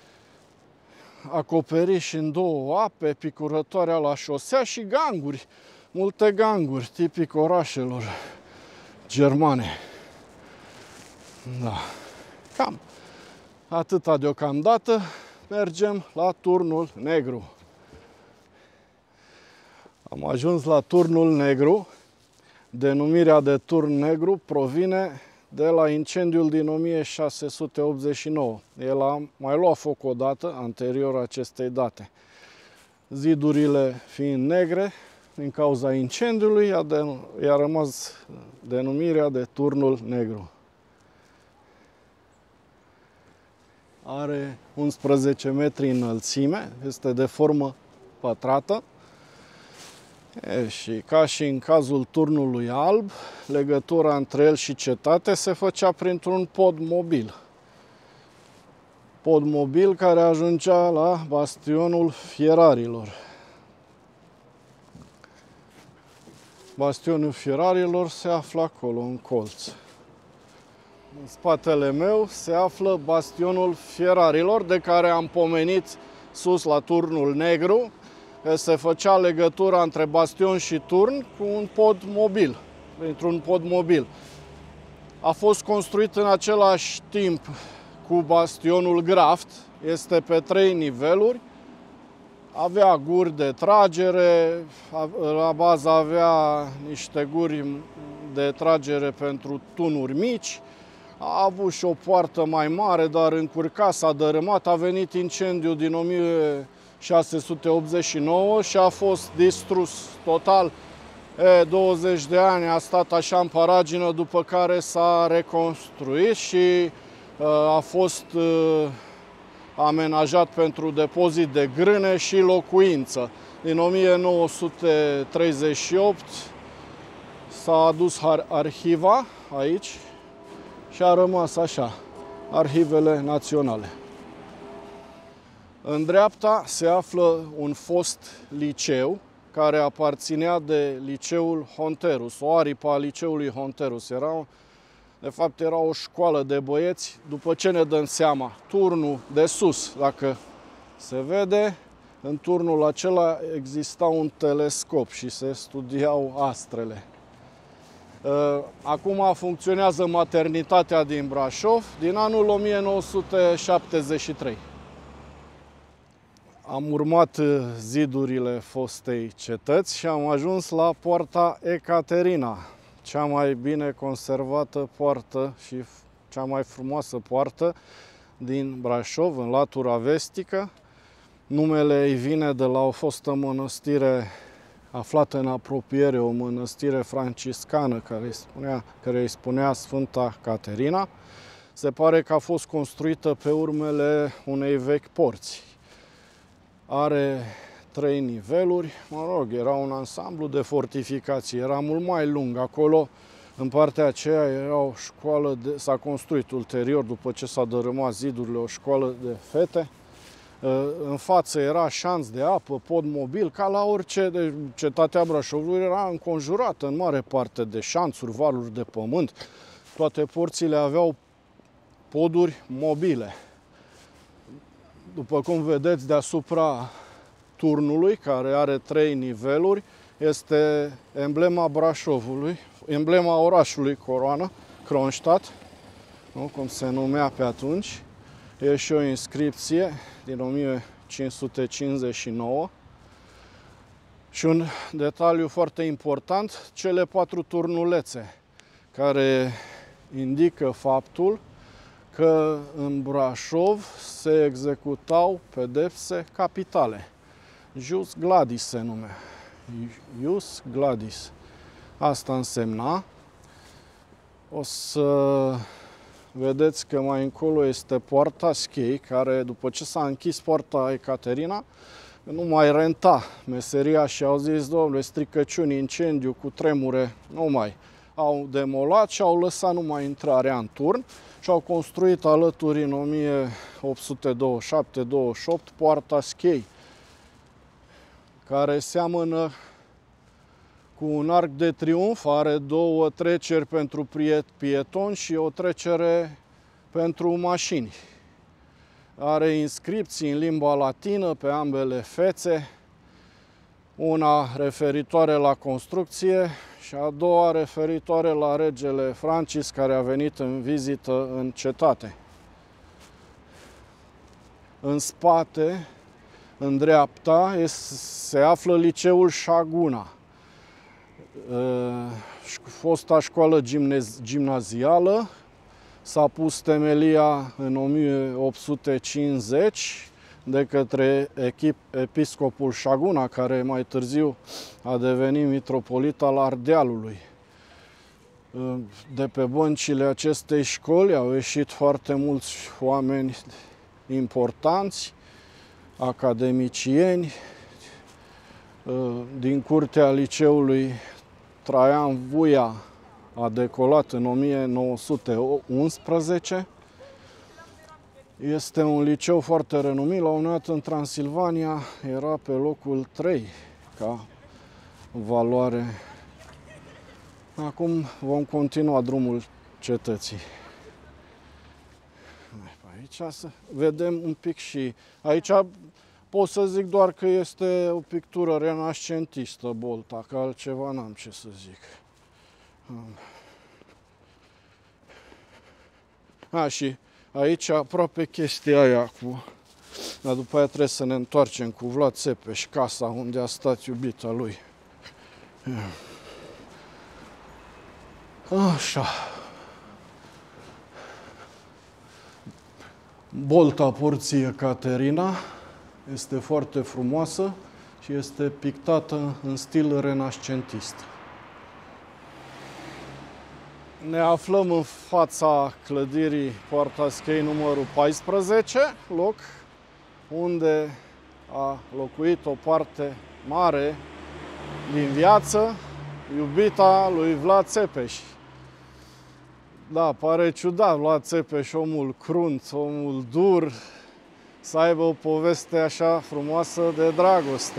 acoperiși în două ape, picurătoarea la șosea și ganguri, multe ganguri, tipic orașelor germane. Da, cam atâta deocamdată. Mergem la Turnul Negru. Am ajuns la Turnul Negru. Denumirea de Turn Negru provine de la incendiul din 1689. El a mai luat foc odată, anterior acestei date. Zidurile fiind negre, din cauza incendiului, i-a rămas denumirea de Turnul Negru. Are 11 metri înălțime, este de formă pătrată. Și ca și în cazul Turnului Alb, legătura între el și cetate se făcea printr-un pod mobil. Pod mobil care ajungea la Bastionul Fierarilor. Bastionul Fierarilor se află acolo, în colț. În spatele meu se află Bastionul Fierarilor, de care am pomenit sus la Turnul Negru. Se făcea legătura între bastion și turn cu un pod mobil, printr-un pod mobil. A fost construit în același timp cu bastionul Graft, este pe 3 niveluri, avea guri de tragere, la bază avea niște guri de tragere pentru tunuri mici, a avut și o poartă mai mare, dar încurca, s-a dărâmat, a venit incendiul din 1689 și a fost distrus total. 20 de ani a stat așa în paragină, după care s-a reconstruit și A fost amenajat pentru depozit de grâne și locuință. Din 1938 s-a adus arhiva aici și a rămas așa, arhivele naționale. În dreapta se află un fost liceu care aparținea de liceul Honterus, o aripă a liceului Honterus. De fapt, era o școală de băieți, după ce ne dăm seama, turnul de sus, dacă se vede, în turnul acela exista un telescop și se studiau astrele. Acum funcționează maternitatea din Brașov din anul 1973. Am urmat zidurile fostei cetăți și am ajuns la Poarta Ecaterina, cea mai bine conservată poartă și cea mai frumoasă poartă din Brașov, în latura vestică. Numele îi vine de la o fostă mănăstire aflată în apropiere, o mănăstire franciscană care îi spunea Sfânta Caterina. Se pare că a fost construită pe urmele unei vechi porți. Are 3 niveluri, era un ansamblu de fortificații, era mult mai lung. Acolo, în partea aceea, era o școală, s-a construit ulterior, după ce s-a dărâmat zidurile, o școală de fete. În față era șanț de apă, pod mobil, ca la orice. Cetatea Brașovului era înconjurată în mare parte de șanțuri, valuri de pământ. Toate porțile aveau poduri mobile. După cum vedeți, deasupra turnului, care are 3 niveluri, este emblema Brașovului, emblema orașului Coroană, Kronstadt, nu? Cum se numea pe atunci. E și o inscripție din 1559. Și un detaliu foarte important, cele 4 turnulețe, care indică faptul că în Brașov se executau pedepse capitale. Jus gladis se numea. Jus gladis. Asta însemna. O să vedeți că mai încolo este poarta Schei, care după ce s-a închis poarta Ecaterina, nu mai renta meseria și au zis, domnule, stricăciuni, incendiu, cu tremure, nu mai. Au demolat și au lăsat numai intrarea în turn și au construit alături în 1827-28 poarta Schei, care seamănă cu un arc de triumf, are 2 treceri pentru pietoni și o trecere pentru mașini. Are inscripții în limba latină pe ambele fețe, una referitoare la construcție și a doua referitoare la regele Francis, care a venit în vizită în cetate. În spate, în dreapta, se află liceul Șaguna, fosta școală gimnazială. S-a pus temelia în 1850 de către episcopul Șaguna, care mai târziu a devenit mitropolit al Ardealului. De pe băncile acestei școli au ieșit foarte mulți oameni importanți, academicieni. Din curtea liceului Traian Vuia a decolat în 1911. Este un liceu foarte renumit. La un moment dat, în Transilvania, era pe locul 3 ca valoare. Acum vom continua drumul cetății. Aici să vedem un pic și aici pot să zic doar că este o pictură renascentistă, bolta, că altceva n-am ce să zic. Și aici aproape chestia aia cu... Dar după aia trebuie să ne întoarcem cu Vlad Țepeș, casa unde a stat iubita lui. Așa. Bolta porții Ecaterina este foarte frumoasă și este pictată în stil renascentist. Ne aflăm în fața clădirii Poarta Schei numărul 14, loc unde a locuit o parte mare din viață, iubita lui Vlad Țepeș. Da, pare ciudat Vlad Țepeș, omul crunt, omul dur, să aibă o poveste așa frumoasă de dragoste.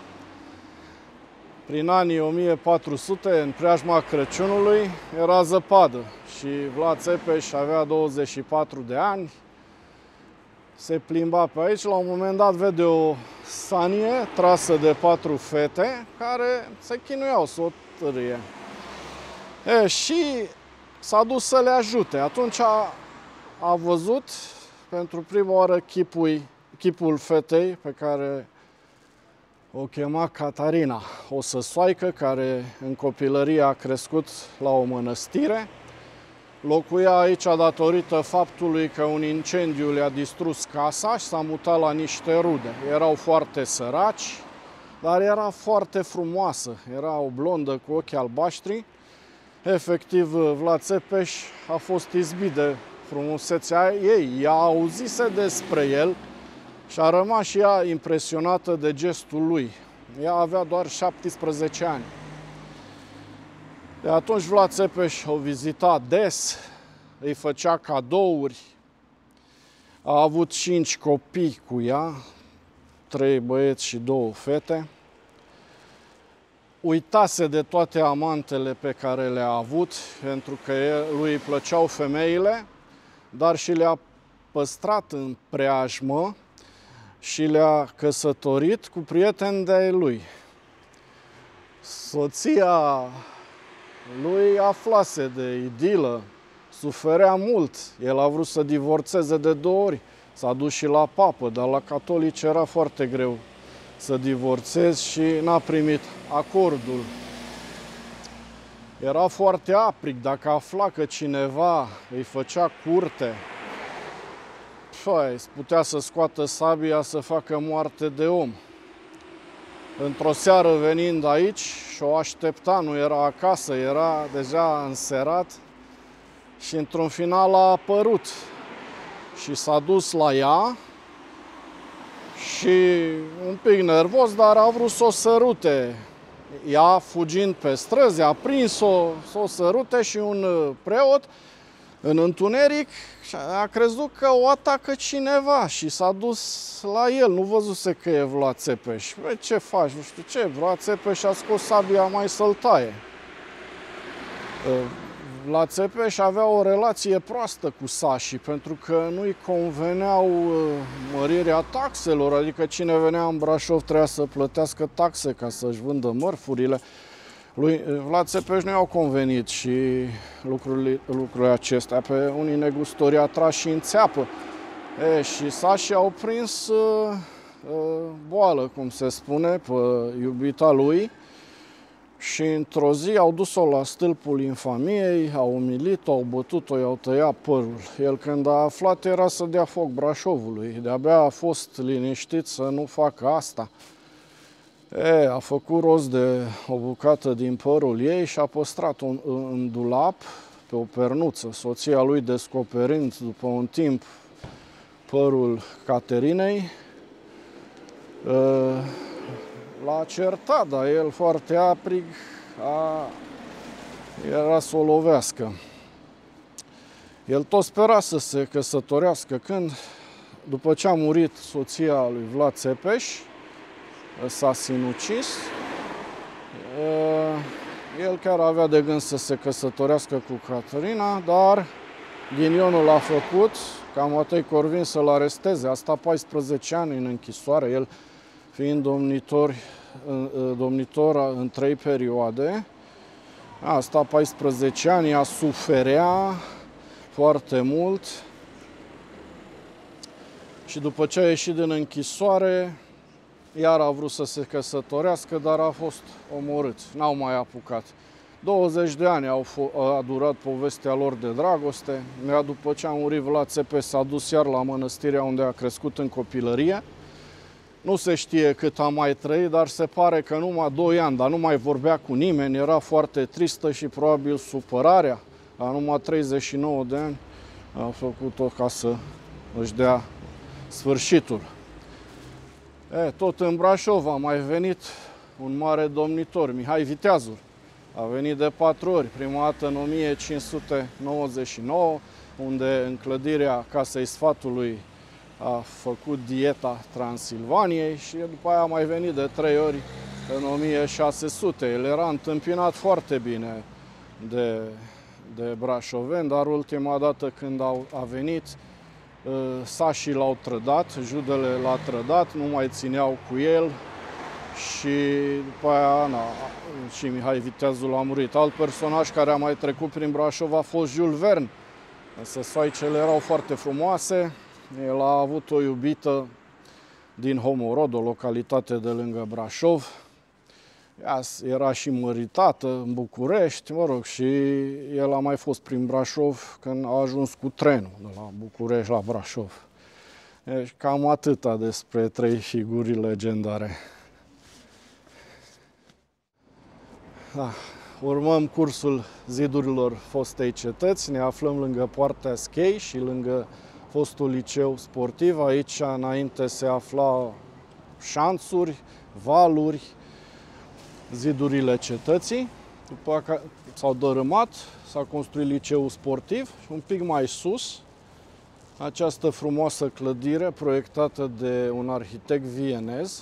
Prin anii 1400, în preajma Crăciunului, era zăpadă și Vlad Țepeș avea 24 de ani. Se plimba pe aici, la un moment dat vede o sanie trasă de 4 fete care se chinuiau să o târie. Și s-a dus să le ajute. Atunci a văzut pentru prima oară chipul fetei pe care o chema Catarina, o săsoaică care în copilărie a crescut la o mănăstire. Locuia aici datorită faptului că un incendiu le-a distrus casa și s-a mutat la niște rude. Erau foarte săraci, dar era foarte frumoasă. Era o blondă cu ochi albaștri. Efectiv, Vlad Țepeș a fost izbit de frumusețea ei. Ea auzise despre el și a rămas și ea impresionată de gestul lui. Ea avea doar 17 ani. De atunci Vlad Țepeș o vizita des, îi făcea cadouri. A avut 5 copii cu ea, 3 băieți și 2 fete. Uitase de toate amantele pe care le-a avut, pentru că lui îi plăceau femeile, dar și le-a păstrat în preajmă și le-a căsătorit cu prieteni de-ai lui. Soția lui aflase de idilă, suferea mult. El a vrut să divorțeze de 2 ori. S-a dus și la papă, dar la catolici era foarte greu să divorțezi și n-a primit acordul. Era foarte aprig. Dacă afla că cineva îi făcea curte, putea să scoată sabia să facă moarte de om. Într-o seară venind aici și o aștepta, nu era acasă, era deja înserat și într-un final a apărut și s-a dus la ea și un pic nervos, dar a vrut să o sărute. Ea, fugind pe străzi, a prins-o să o sărute și un preot în întuneric a crezut că o atacă cineva și s-a dus la el. Nu văzuse că e Vlad Țepeș. Ce faci? Nu știu ce. Vlad Țepeș a scos sabia mai să-l taie. Vlad Țepeș avea o relație proastă cu sașii pentru că nu-i conveneau mărirea taxelor. Adică cine venea în Brașov trebuia să plătească taxe ca să-și vândă mărfurile. Lui Vlad Țepeș nu i-au convenit și lucrurile acestea. Pe unii negustori a tras și în țeapă. Și sașii au prins boală, cum se spune, pe iubita lui și într-o zi au dus-o la stâlpul infamiei, au umilit-o, au bătut-o, i-au tăiat părul. El când a aflat era să dea foc Brașovului. De-abia a fost liniștit să nu facă asta. A făcut rost de o bucată din părul ei și a păstrat-o în dulap pe o pernuță. Soția lui, descoperind după un timp părul Caterinei, l-a certat, dar el foarte aprig era să o lovească. El tot spera să se căsătorească când, după ce a murit soția lui Vlad Țepeș, s-a sinucis. El chiar avea de gând să se căsătorească cu Caterina, dar ghinionul a făcut ca Matei Corvin să-l aresteze. A stat 14 ani în închisoare, el fiind domnitor în 3 perioade. A stat 14 ani, ea suferea foarte mult și după ce a ieșit din închisoare, iar a vrut să se căsătorească, dar a fost omorât. N-au mai apucat. 20 de ani a durat povestea lor de dragoste. Iar după ce a murit Vlad Țepeș, s-a dus iar la mănăstirea unde a crescut în copilărie. Nu se știe cât a mai trăit, dar se pare că numai 2 ani, dar nu mai vorbea cu nimeni, era foarte tristă și probabil supărarea la numai 39 de ani, a făcut-o ca să își dea sfârșitul. Tot în Brașov a mai venit un mare domnitor, Mihai Viteazul. A venit de 4 ori, prima dată în 1599, unde în clădirea Casei Sfatului a făcut dieta Transilvaniei și după aia a mai venit de 3 ori în 1600. El era întâmpinat foarte bine de brașoveni, dar ultima dată când a venit, sașii l-au trădat, judele l-a trădat, nu mai țineau cu el și după aia și Mihai Viteazul a murit. Alt personaj care a mai trecut prin Brașov a fost Jules Verne. Însă soaicele erau foarte frumoase. El a avut o iubită din Homorod, o localitate de lângă Brașov. Ea era și măritată în București, mă rog, și el a mai fost prin Brașov când a ajuns cu trenul de la București la Brașov. Deci cam atâta despre 3 figuri legendare. Da. Urmăm cursul zidurilor fostei cetăți, ne aflăm lângă Poarta Schei și lângă fostul liceu sportiv. Aici înainte se afla șanțuri, valuri, zidurile cetății. După care s-au dărâmat, s-a construit liceul sportiv și un pic mai sus această frumoasă clădire proiectată de un arhitect vienez.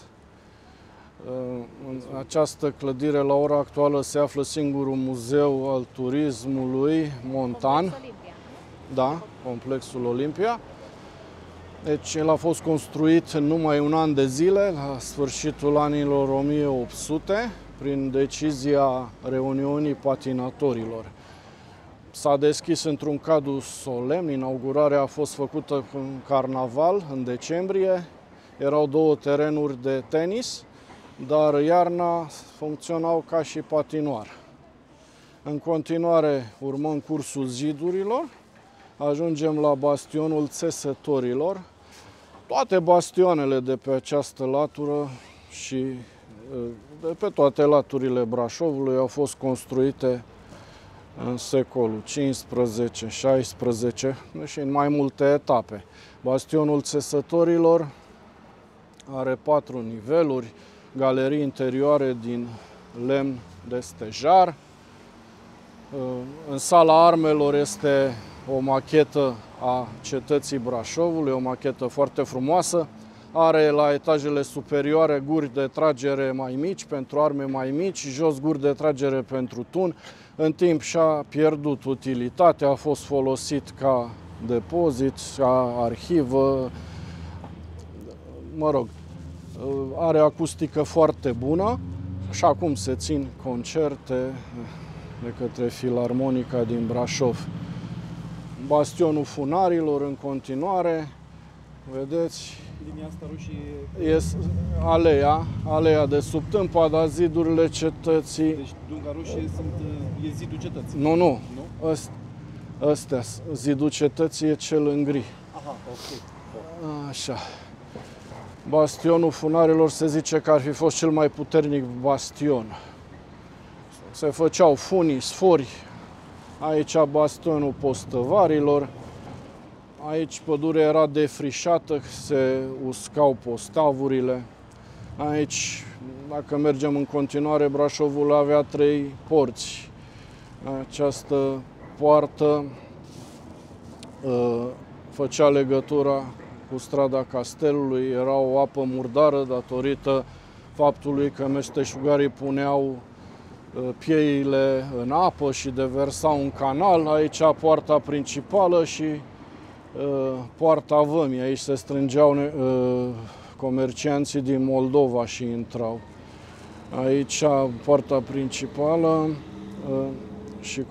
În această clădire la ora actuală se află singurul muzeu al turismului montan. Complexul Olimpia. Da, complexul Olimpia. Deci el a fost construit în numai un an de zile, la sfârșitul anilor 1800, prin decizia reuniunii patinatorilor. S-a deschis într-un cadru solemn, inaugurarea a fost făcută în carnaval, în decembrie. Erau 2 terenuri de tenis, dar iarna funcționau ca și patinoar. În continuare urmăm cursul zidurilor, ajungem la bastionul Țesătorilor. Toate bastionele de pe această latură și de pe toate laturile Brașovului au fost construite în secolul XV-XVI și în mai multe etape. Bastionul Țesătorilor are 4 niveluri, galerii interioare din lemn de stejar. În sala armelor este o machetă a cetății Brașovului, o machetă foarte frumoasă. Are la etajele superioare guri de tragere mai mici pentru arme mai mici, jos guri de tragere pentru tun. În timp și-a pierdut utilitatea, a fost folosit ca depozit, ca arhivă. Mă rog, are acustică foarte bună și acum se țin concerte de către Filarmonica din Brașov. Bastionul Funarilor în continuare, vedeți, Linia asta roșie este aleea de sub tâmpa, dar zidurile cetății. deci dunga roșie e zidul cetății. Nu. Astea, zidul cetății e cel în gri. Aha, ok. Așa. Bastionul Funarilor se zice că ar fi fost cel mai puternic bastion. Se făceau funii, sfori. Aici bastionul Postăvarilor. Aici pădurea era defrișată, se uscau postavurile. Aici, dacă mergem în continuare, Brașovul avea 3 porți. Această poartă făcea legătura cu strada Castelului, era o apă murdară datorită faptului că meșteșugarii puneau pieile în apă și deversau un canal. Aici poarta principală și poarta Vămii. Aici se strângeau comercianții din Moldova și intrau. Aici poarta principală și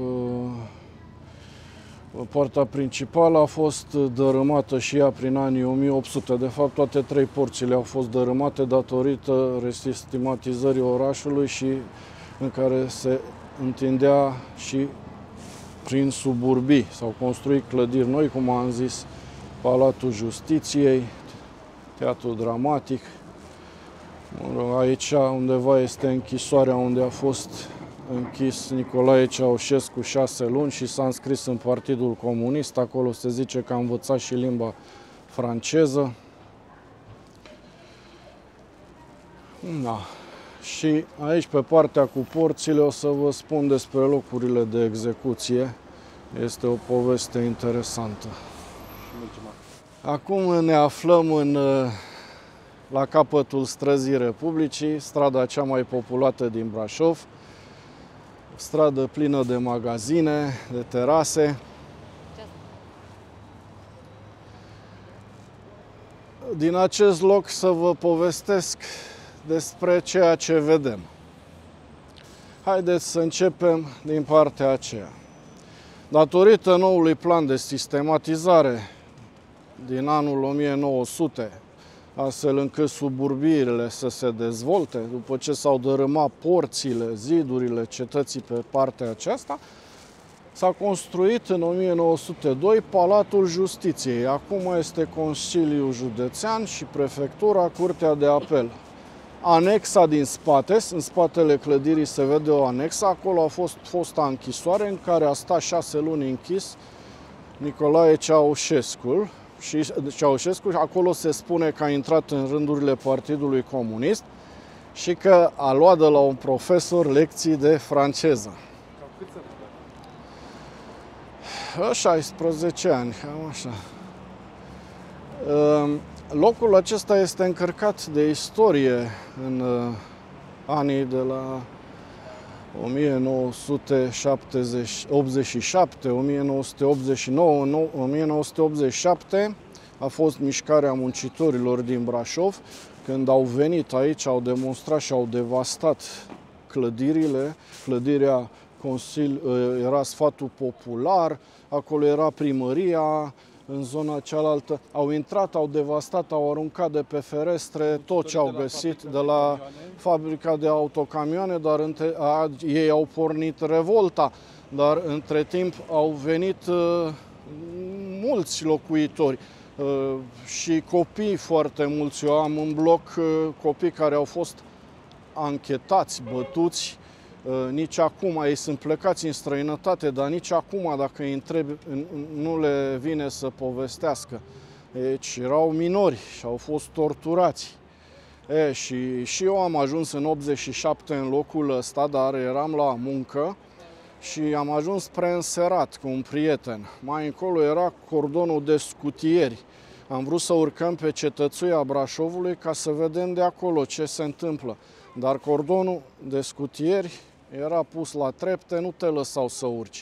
poarta principală a fost dărâmată și ea prin anii 1800. De fapt, toate 3 porțile au fost dărâmate datorită resistematizării orașului și în care se întindea și prin suburbii. S-au construit clădiri noi, cum am zis, Palatul Justiției, Teatrul Dramatic. Aici undeva este închisoarea unde a fost închis Nicolae Ceaușescu 6 luni și s-a înscris în Partidul Comunist. Acolo se zice că a învățat și limba franceză. Da. Și aici, pe partea cu porțile, o să vă spun despre locurile de execuție. Este o poveste interesantă. Acum ne aflăm la capătul străzii Republicii, strada cea mai populată din Brașov, stradă plină de magazine, de terase. Din acest loc să vă povestesc despre ceea ce vedem. Haideți să începem din partea aceea. Datorită noului plan de sistematizare din anul 1900, astfel încât suburbiile să se dezvolte, după ce s-au dărâmat porțile, zidurile cetății pe partea aceasta, s-a construit în 1902 Palatul Justiției. Acum este Consiliul Județean și Prefectura, Curtea de Apel. Anexa din spate, în spatele clădirii se vede o anexă, acolo a fost fosta închisoare în care a stat 6 luni închis Nicolae Ceaușescu. Și Ceaușescu, acolo se spune că a intrat în rândurile Partidului Comunist și că a luat de la un profesor lecții de franceză. Cam cât se întâmplă? 16 ani, cam așa. Locul acesta este încărcat de istorie în anii de la 1987, 1989, 1987 a fost mișcarea muncitorilor din Brașov. Când au venit aici, au demonstrat și au devastat clădirile. Clădirea era Sfatul Popular, acolo era primăria, în zona cealaltă. Au intrat, au devastat, au aruncat de pe ferestre tot ce au găsit de la fabrica de autocamioane, dar ei au pornit revolta, dar între timp au venit mulți locuitori și copii foarte mulți. Eu am în bloc copii care au fost anchetați, bătuți. Nici acum, ei sunt plecați în străinătate, dar nici acum, dacă îi întrebi, nu le vine să povestească. Deci erau minori și au fost torturați. Și eu am ajuns în 87 în locul ăsta, dar eram la muncă și am ajuns spre Înserat cu un prieten. Mai încolo era cordonul de scutieri. Am vrut să urcăm pe cetățuia Brașovului ca să vedem de acolo ce se întâmplă. Dar cordonul de scutieri era pus la trepte, nu te lăsau să urci.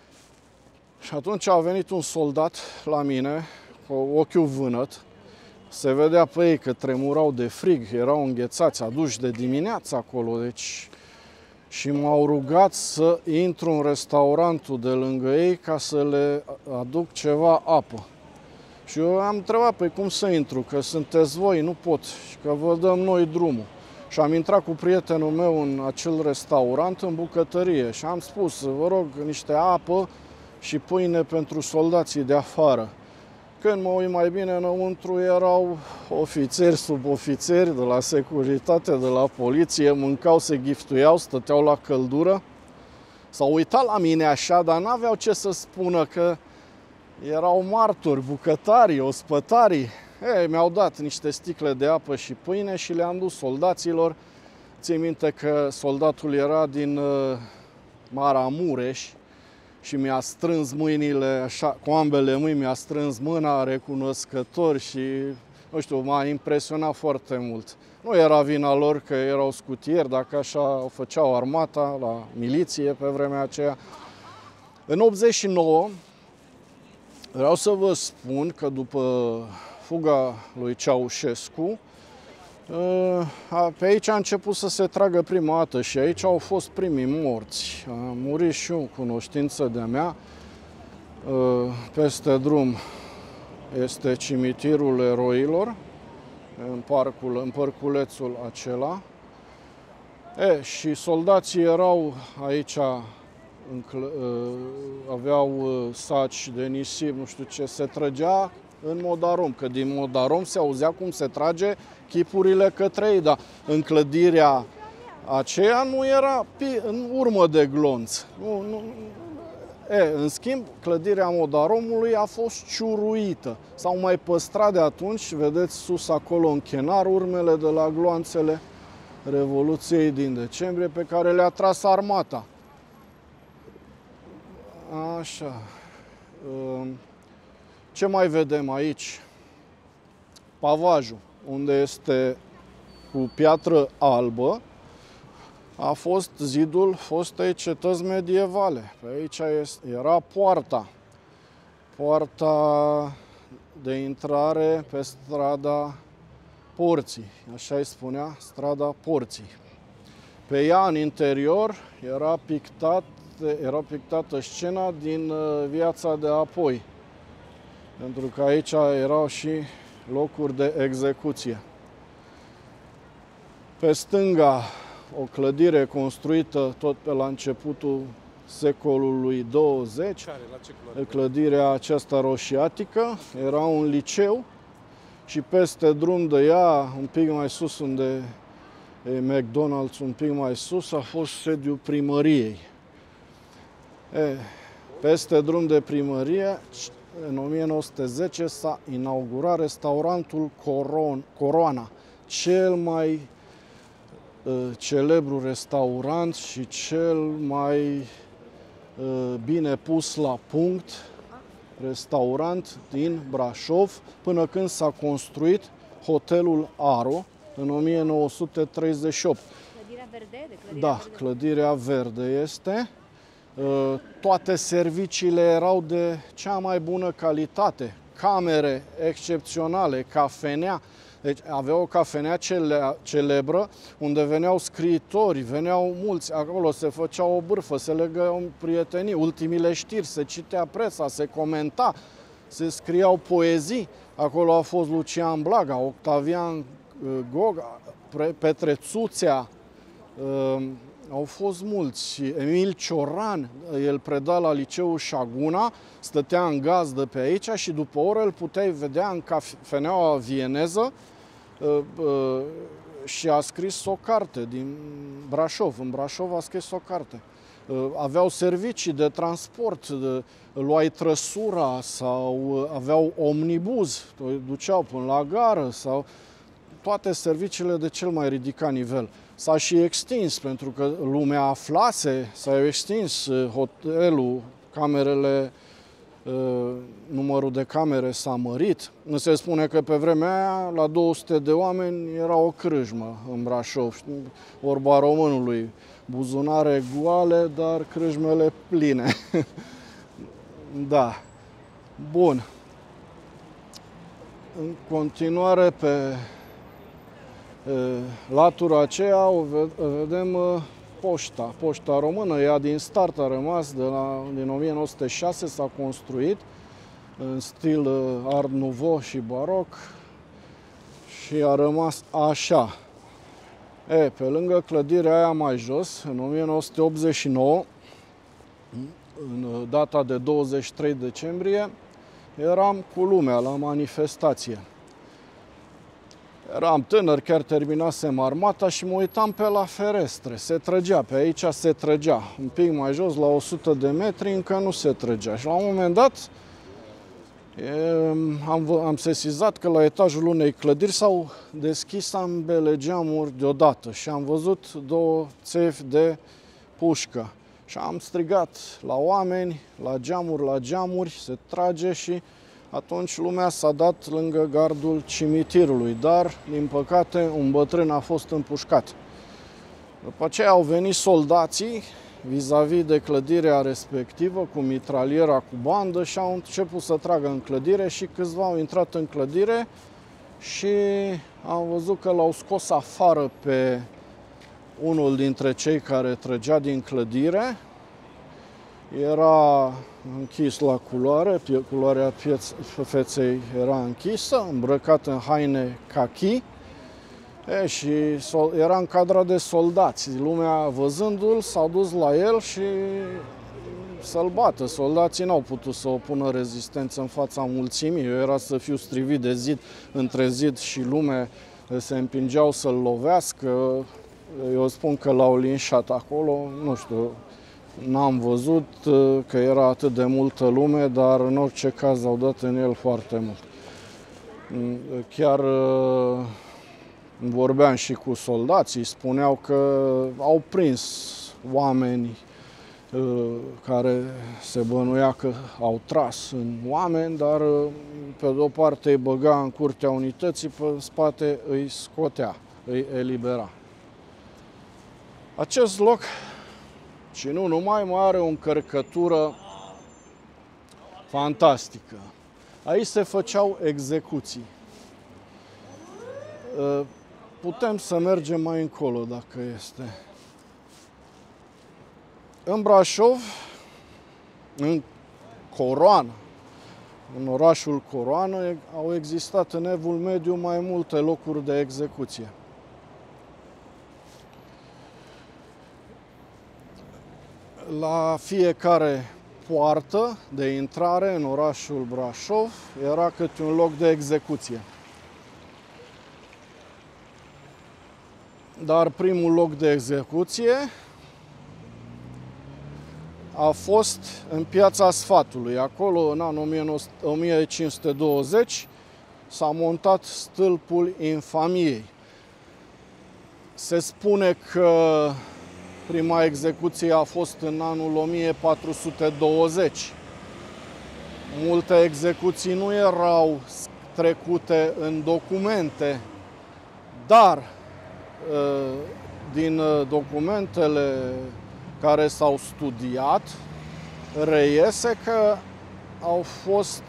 Și atunci a venit un soldat la mine, cu ochiul vânăt, se vedea pe ei că tremurau de frig, erau înghețați, aduși de dimineață acolo, deci... Și m-au rugat să intru în restaurantul de lângă ei ca să le aduc ceva apă. Și eu am întrebat, păi cum să intru, că sunteți voi, nu pot, și că vă dăm noi drumul. Și am intrat cu prietenul meu în acel restaurant, în bucătărie, și am spus, vă rog, niște apă și pâine pentru soldații de afară. Când mă uit mai bine înăuntru, erau ofițeri, subofițeri de la securitate, de la poliție, mâncau, se giftuiau, stăteau la căldură. S-au uitat la mine așa, dar n-aveau ce să spună, că erau martori, bucătarii, ospătarii. Mi-au dat niște sticle de apă și pâine și le-am dus soldaților. Țin minte că soldatul era din Maramureș și mi-a strâns mâinile, așa, cu ambele mâini mi-a strâns mâna, recunoscător, și, nu știu, m-a impresionat foarte mult. Nu era vina lor că erau scutieri, dacă așa o făceau armata, la miliție pe vremea aceea. În 89, vreau să vă spun că după fuga lui Ceaușescu, pe aici a început să se tragă prima dată și aici au fost primii morți. A murit și o cunoștință de-a mea. Peste drum este cimitirul eroilor, în parculețul acela. Și soldații erau aici, aveau saci de nisip, nu știu ce, se trăgea în mod arom, că din mod arom se auzea cum se trage chipurile către ei, dar în clădirea aceea nu era în urmă de glonț. În schimb, clădirea Modaromului a fost ciuruită. S-au mai păstrat de atunci, vedeți sus acolo în chenar, urmele de la gloanțele Revoluției din decembrie pe care le-a tras armata. Așa. Ce mai vedem aici? Pavajul, unde este cu piatră albă, a fost zidul fostei cetăți medievale. Pe aici era poarta. Poarta de intrare pe strada Porții. Așa îi spunea, strada Porții. Pe ea, în interior, era pictată scena din viața de apoi. Pentru că aici erau și locuri de execuție. Pe stânga, o clădire construită tot pe la începutul secolului 20. Care? La ce culoare? Clădirea aceasta roșiatică era un liceu și peste drum de ea, un pic mai sus unde e McDonald's, un pic mai sus, a fost sediul primăriei. Peste drum de primărie, în 1910 s-a inaugurat restaurantul Coroana, cel mai celebru restaurant și cel mai bine pus la punct restaurant din Brașov, până când s-a construit hotelul Aro în 1938. Clădirea verde? Da, clădirea verde este. Toate serviciile erau de cea mai bună calitate, camere excepționale, cafenea. Deci avea o cafenea celebră unde veneau scriitori, veneau mulți, acolo se făcea o bârfă, se legau prietenii, ultimile știri, se citea presa, se comenta, se scriau poezii. Acolo a fost Lucian Blaga, Octavian Goga, Petre Țuțea, au fost mulți. Emil Cioran, el preda la liceul Șaguna, stătea în gazdă pe aici și după oră îl puteai vedea în cafeneaua vieneză și a scris o carte din Brașov. În Brașov a scris o carte. Aveau servicii de transport, luai trăsura sau aveau omnibuz, duceau până la gară sau toate serviciile de cel mai ridicat nivel. S-a și extins, pentru că lumea aflase, s-a extins hotelul, camerele, numărul de camere s-a mărit. Nu se spune că pe vremea aia, la 200 de oameni, era o crâșmă în Brașov. Vorba românului, buzunare goale, dar crâșmele pline. Da. Bun. În continuare, pe latura aceea o vedem poșta română. Ea din start a rămas, din 1906 s-a construit în stil Art Nouveau și baroc și a rămas așa. Pe lângă clădirea aia mai jos, în 1989, în data de 23 decembrie, eram cu lumea la manifestație. Eram tânăr, chiar terminasem armata și mă uitam pe la ferestre. Se trăgea, pe aici se trăgea. Un pic mai jos, la 100 de metri, încă nu se trăgea. Și la un moment dat am sesizat că la etajul unei clădiri s-au deschis ambele geamuri deodată și am văzut două țevi de pușcă. Și am strigat la oameni, la geamuri, se trage și atunci lumea s-a dat lângă gardul cimitirului, dar, din păcate, un bătrân a fost împușcat. După aceea au venit soldații vis-a-vis de clădirea respectivă, cu mitraliera, cu bandă și au început să tragă în clădire și câțiva au intrat în clădire și am văzut că l-au scos afară pe unul dintre cei care trăgea din clădire. Era închis la culoare, culoarea feței era închisă, îmbrăcat în haine cachi și era încadrat de soldați. Lumea, văzându-l, s-a dus la el și să-l bată. Soldații n-au putut să opună rezistență în fața mulțimii. Eu era să fiu strivit de zid între zid și lume se împingeau să-l lovească. Eu spun că l-au linșat acolo, nu știu, n-am văzut că era atât de multă lume, dar în orice caz au dat în el foarte mult. Chiar vorbeam și cu soldații, spuneau că au prins oameni care se bănuia că au tras în oameni, dar pe de-o parte îi băga în curtea unității, pe spate îi scotea, îi elibera. Acest loc, și nu numai, mai are o încărcătură fantastică. Aici se făceau execuții. Putem să mergem mai încolo dacă este. În Brașov, în Coroană, în orașul Coroană, au existat în Evul Mediu mai multe locuri de execuție. La fiecare poartă de intrare în orașul Brașov era câte un loc de execuție. Dar primul loc de execuție a fost în Piața Sfatului. Acolo, în anul 1520, s-a montat stâlpul infamiei. Se spune că prima execuție a fost în anul 1420. Multe execuții nu erau trecute în documente, dar din documentele care s-au studiat, reiese că au fost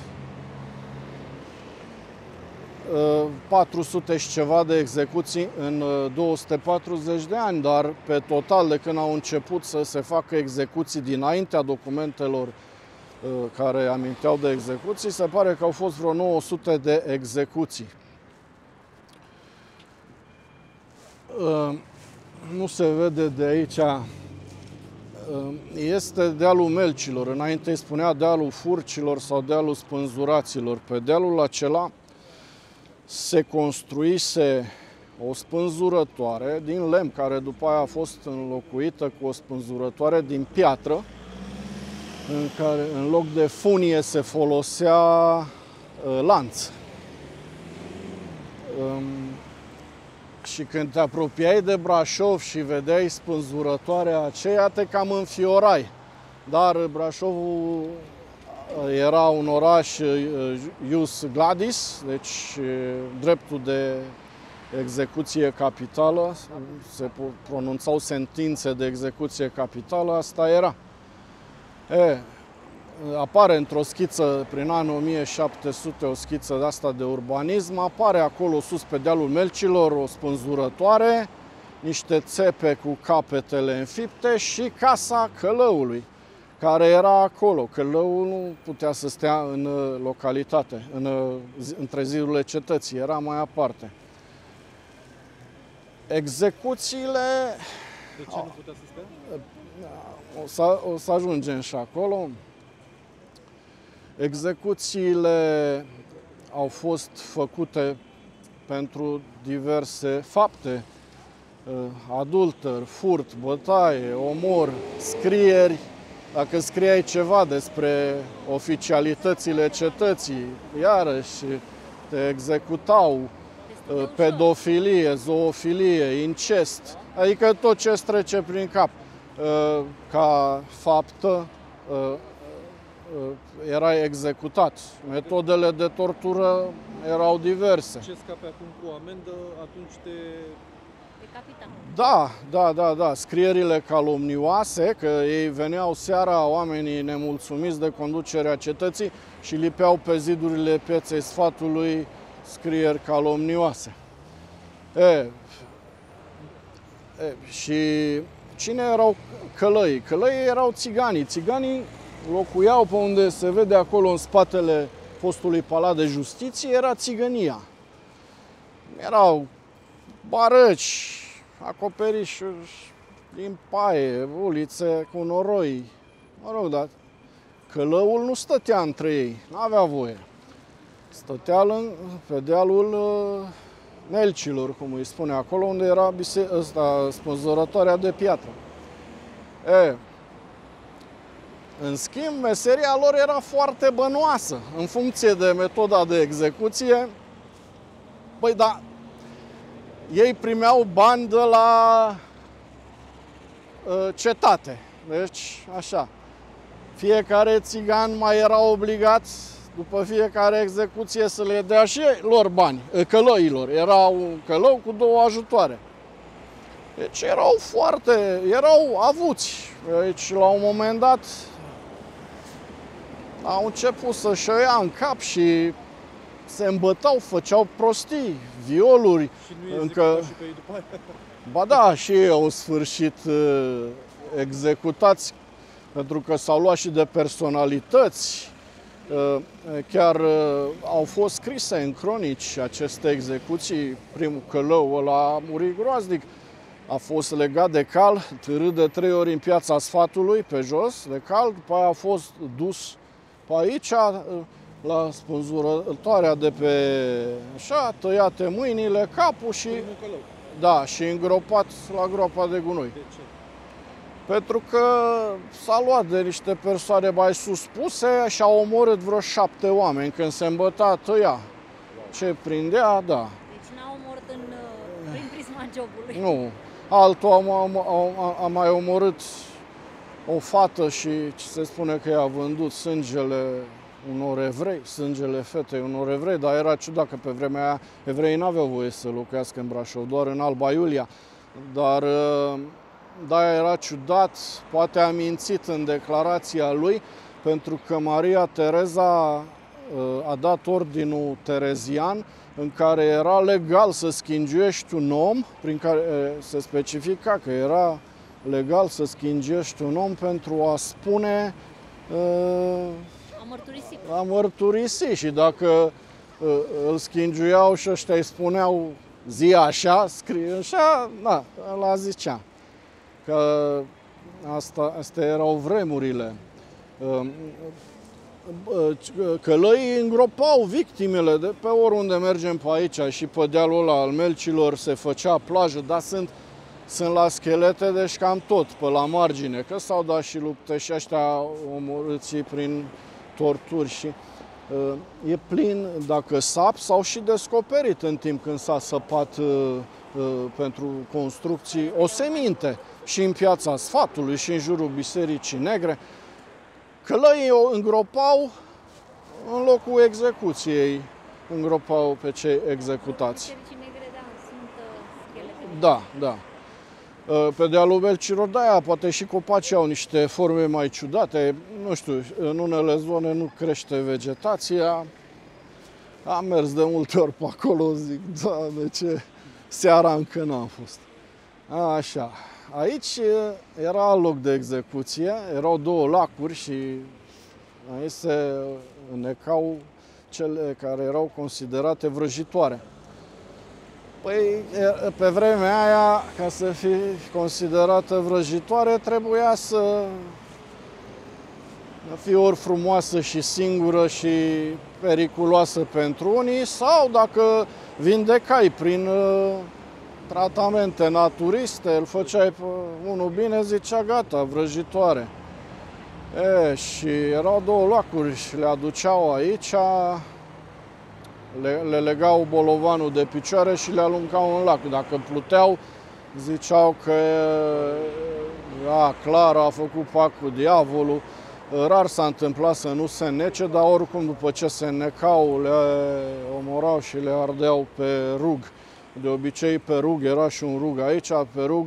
400 și ceva de execuții în 240 de ani, dar pe total, de când au început să se facă execuții dinaintea documentelor care aminteau de execuții, se pare că au fost vreo 900 de execuții. Nu se vede de aici, este dealul Melcilor. Înainte îi spunea dealul Furcilor sau dealul Spânzuraților. Pe dealul acela se construise o spânzurătoare din lemn, care după aia a fost înlocuită cu o spânzurătoare din piatră, în care în loc de funie se folosea lanț. Și când te apropiai de Brașov și vedeai spânzurătoarea aceea, te cam înfiorai. Dar Brașovul era un oraș ius gladis, deci dreptul de execuție capitală, se pronunțau sentințe de execuție capitală, asta era. Apare într-o schiță prin anul 1700, o schiță de asta de urbanism, apare acolo sus pe dealul Melcilor o spânzurătoare, niște țepe cu capetele înfipte și casa călăului, care era acolo. Călăul nu putea să stea în localitate, între zidurile cetății, era mai aparte. Execuțiile... De ce nu putea să stea? O să ajungem și acolo. Execuțiile au fost făcute pentru diverse fapte, adulter, furt, bătaie, omor, scrieri. Dacă scriai ceva despre oficialitățile cetății, iarăși te executau, pedofilie, zoofilie, incest, adică tot ce îți trece prin cap ca faptă era executat. Metodele de tortură erau diverse. Ce scape acum cu amendă, atunci te... Da. Scrierile calomnioase, că ei veneau seara, oamenii nemulțumiți de conducerea cetății și lipeau pe zidurile Pieței Sfatului scrieri calomnioase. Și cine erau călăii? Călăii erau țiganii. Țiganii locuiau pe unde se vede acolo în spatele fostului Palat de Justiție, era țigănia. Erau barăci, acoperișuri din paie, ulițe cu noroi. Mă rog, dar călăul nu stătea între ei, n-avea voie. Stătea pe dealul Melcilor, cum îi spune acolo, unde era spânzurătoarea de piatră. În schimb, meseria lor era foarte bănoasă, în funcție de metoda de execuție. Păi da, ei primeau bani de la cetate. Deci, așa, fiecare țigan mai era obligat după fiecare execuție să le dea și lor bani, călăilor. Era un călău cu 2 ajutoare. Deci erau avuți. Deci, la un moment dat, au început să-și o ia în cap și se îmbătau, făceau prostii, violuri. Și nu încă... și pe ei după aia? Ba da, și ei au sfârșit executați, pentru că s-au luat și de personalități. Chiar au fost scrise în cronici aceste execuții. Primul călău ăla a murit groaznic. A fost legat de cal, târât de 3 ori în Piața Sfatului, pe jos, de cal, după aia a fost dus pe aici, la spânzurătoarea de pe așa, tăiate mâinile, capul și... Da, și îngropat la groapa de gunoi. De ce? Pentru că s-a luat de niște persoane mai suspuse și au omorât vreo 7 oameni când se îmbăta, tăia. Ce prindea, da. Deci n-au omorât prin prisma jobului. Nu. Altul a mai omorât o fată și se spune că i-a vândut sângele unor evrei, sângele fetei unor evrei, dar era ciudat că pe vremea aia evreii n-aveau voie să locuiască în Brașov, doar în Alba Iulia. Dar da, era ciudat, poate a mințit în declarația lui, pentru că Maria Tereza a dat ordinul terezian în care era legal să schingiuiești un om, prin care se specifica că era legal să schingiuiești un om pentru a spune a mărturisi. Și dacă îl schingiuiau și ăștia îi spuneau zi așa, scrie așa, da, ăla zicea. Că astea erau vremurile. Călăii îngropau victimele de pe oriunde mergem pe aici și pe dealul ăla al Melcilor se făcea plajă, dar sunt la schelete, deci cam tot, pe la margine, că s-au dat și lupte și ăștia omorâții prin torturi și e plin, dacă sap, s-au și descoperit în timp când s-a săpat pentru construcții oseminte și în Piața Sfatului și în jurul Bisericii Negre. Călăii o îngropau în locul execuției, îngropau pe cei executați. Da, da. Pe dealul Melcilor, de-aia poate și copacii au niște forme mai ciudate. Nu știu, în unele zone nu crește vegetația. Am mers de multe ori pe acolo, zic, Doamne, ce seara încă n-am fost. Așa. Aici era alt loc de execuție, erau 2 lacuri și aici se înnecau cele care erau considerate vrăjitoare. Păi, pe vremea aia, ca să fii considerată vrăjitoare, trebuia să fii ori frumoasă și singură și periculoasă pentru unii, sau dacă vindecai prin tratamente naturiste, îl făceai pe unul bine, zicea gata, vrăjitoare. Și erau 2 lacuri și le aduceau aici, le legau bolovanul de picioare și le aruncau în lac. Dacă pluteau, ziceau că clar a făcut pact cu diavolul. Rar s-a întâmplat să nu se înnece, dar oricum după ce se înnecau, le omorau și le ardeau pe rug. De obicei pe rug era și un rug aici, pe rug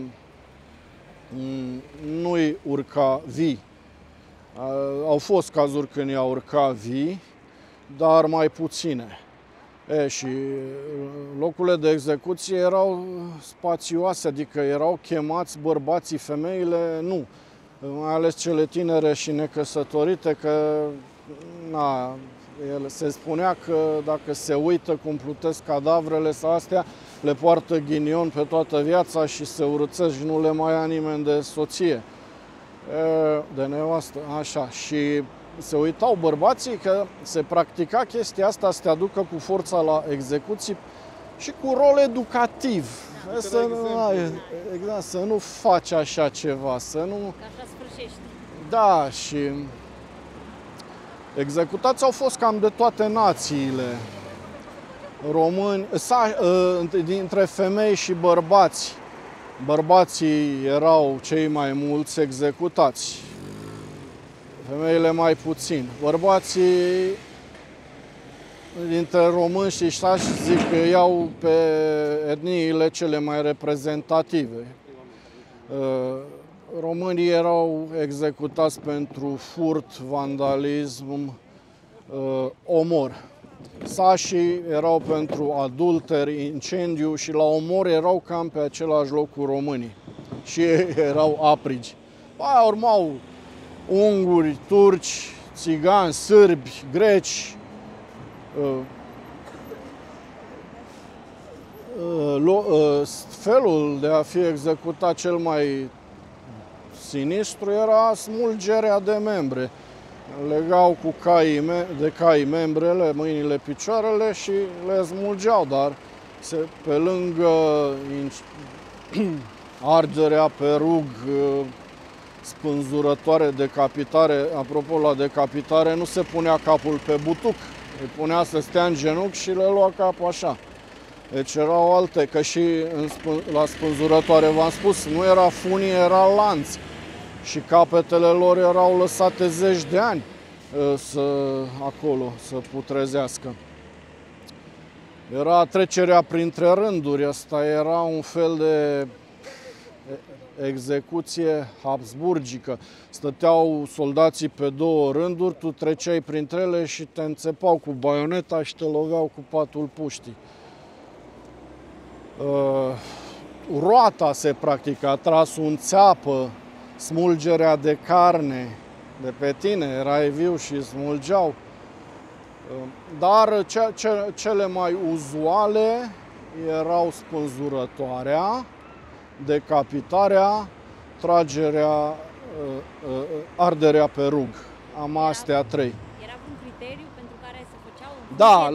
nu-i urca vii. Au fost cazuri când i-au urcat vii, dar mai puține. Și locurile de execuție erau spațioase, adică erau chemați bărbații, femeile, nu. Mai ales cele tinere și necăsătorite, că se spunea că dacă se uită cum plutesc cadavrele sau astea, le poartă ghinion pe toată viața și se urățesc și nu le mai ia nimeni de soție, de nevastă, așa. Și se uitau bărbații că se practica chestia asta, să te aducă cu forța la execuții și cu rol educativ. Să exact, să nu faci așa ceva, să nu... Că așa sfârșești. Da, și executați au fost cam de toate națiile. Români, dintre femei și bărbați. Bărbații erau cei mai mulți executați, femeile mai puțin. Bărbații dintre români și sași zic că iau pe etniile cele mai reprezentative. Românii erau executați pentru furt, vandalism, omor. Sașii erau pentru adulter, incendiu și la omor erau cam pe același loc cu românii. Și ei erau aprigi. Aia urmau unguri, turci, țigani, sârbi, greci. Felul de a fi executat cel mai sinistru era smulgerea de membre. Legau cu cai membrele, mâinile, picioarele și le smulgeau, dar pe lângă argerea pe rug, spânzurătoare, decapitare, apropo la decapitare, nu se punea capul pe butuc, îi punea să stea în genunchi și le lua capul așa. Deci erau alte, că și la spânzurătoare, v-am spus, nu era funie, era lanț. Și capetele lor erau lăsate zeci de ani acolo să putrezească. Era trecerea printre rânduri, asta era un fel de execuție habsburgică. Stăteau soldații pe două rânduri, tu treceai printre ele și te înțepau cu baioneta și te loveau cu patul puștii. Roata se practică, a tras un țeapă, smulgerea de carne de pe tine, erai viu și smulgeau. Dar cele mai uzuale erau spânzurătoarea, decapitarea, tragerea, arderea pe rug. Am astea trei. Era un criteriu pentru care se făceau? Da,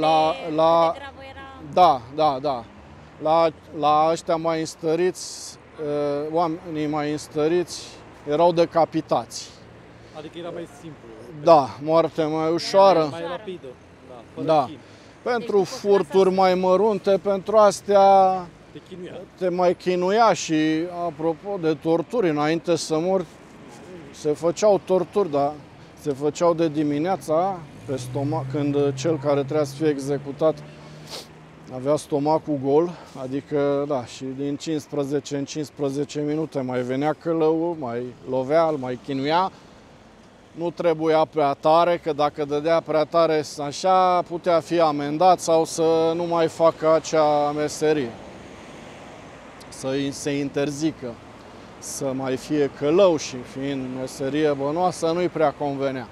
la La ăștia mai înstăriți, oamenii mai înstăriți erau decapitați. Adică era mai simplu. Da, moarte mai ușoară. Mai rapidă. Da. Da. Pentru furturi mai mărunte, pentru astea te mai chinuia și, apropo de torturi, înainte să mori, se făceau torturi, da, se făceau de dimineața pe stomac, când cel care trebuia să fie executat avea stomacul gol, adică, da, și din 15 în 15 minute mai venea călăul, mai lovea, îl mai chinuia. Nu trebuia prea tare, că dacă dădea prea tare așa, putea fi amendat sau să nu mai facă acea meserie. Să se interzică, să mai fie călău și fiind meserie bănoasă, nu-i prea convenea.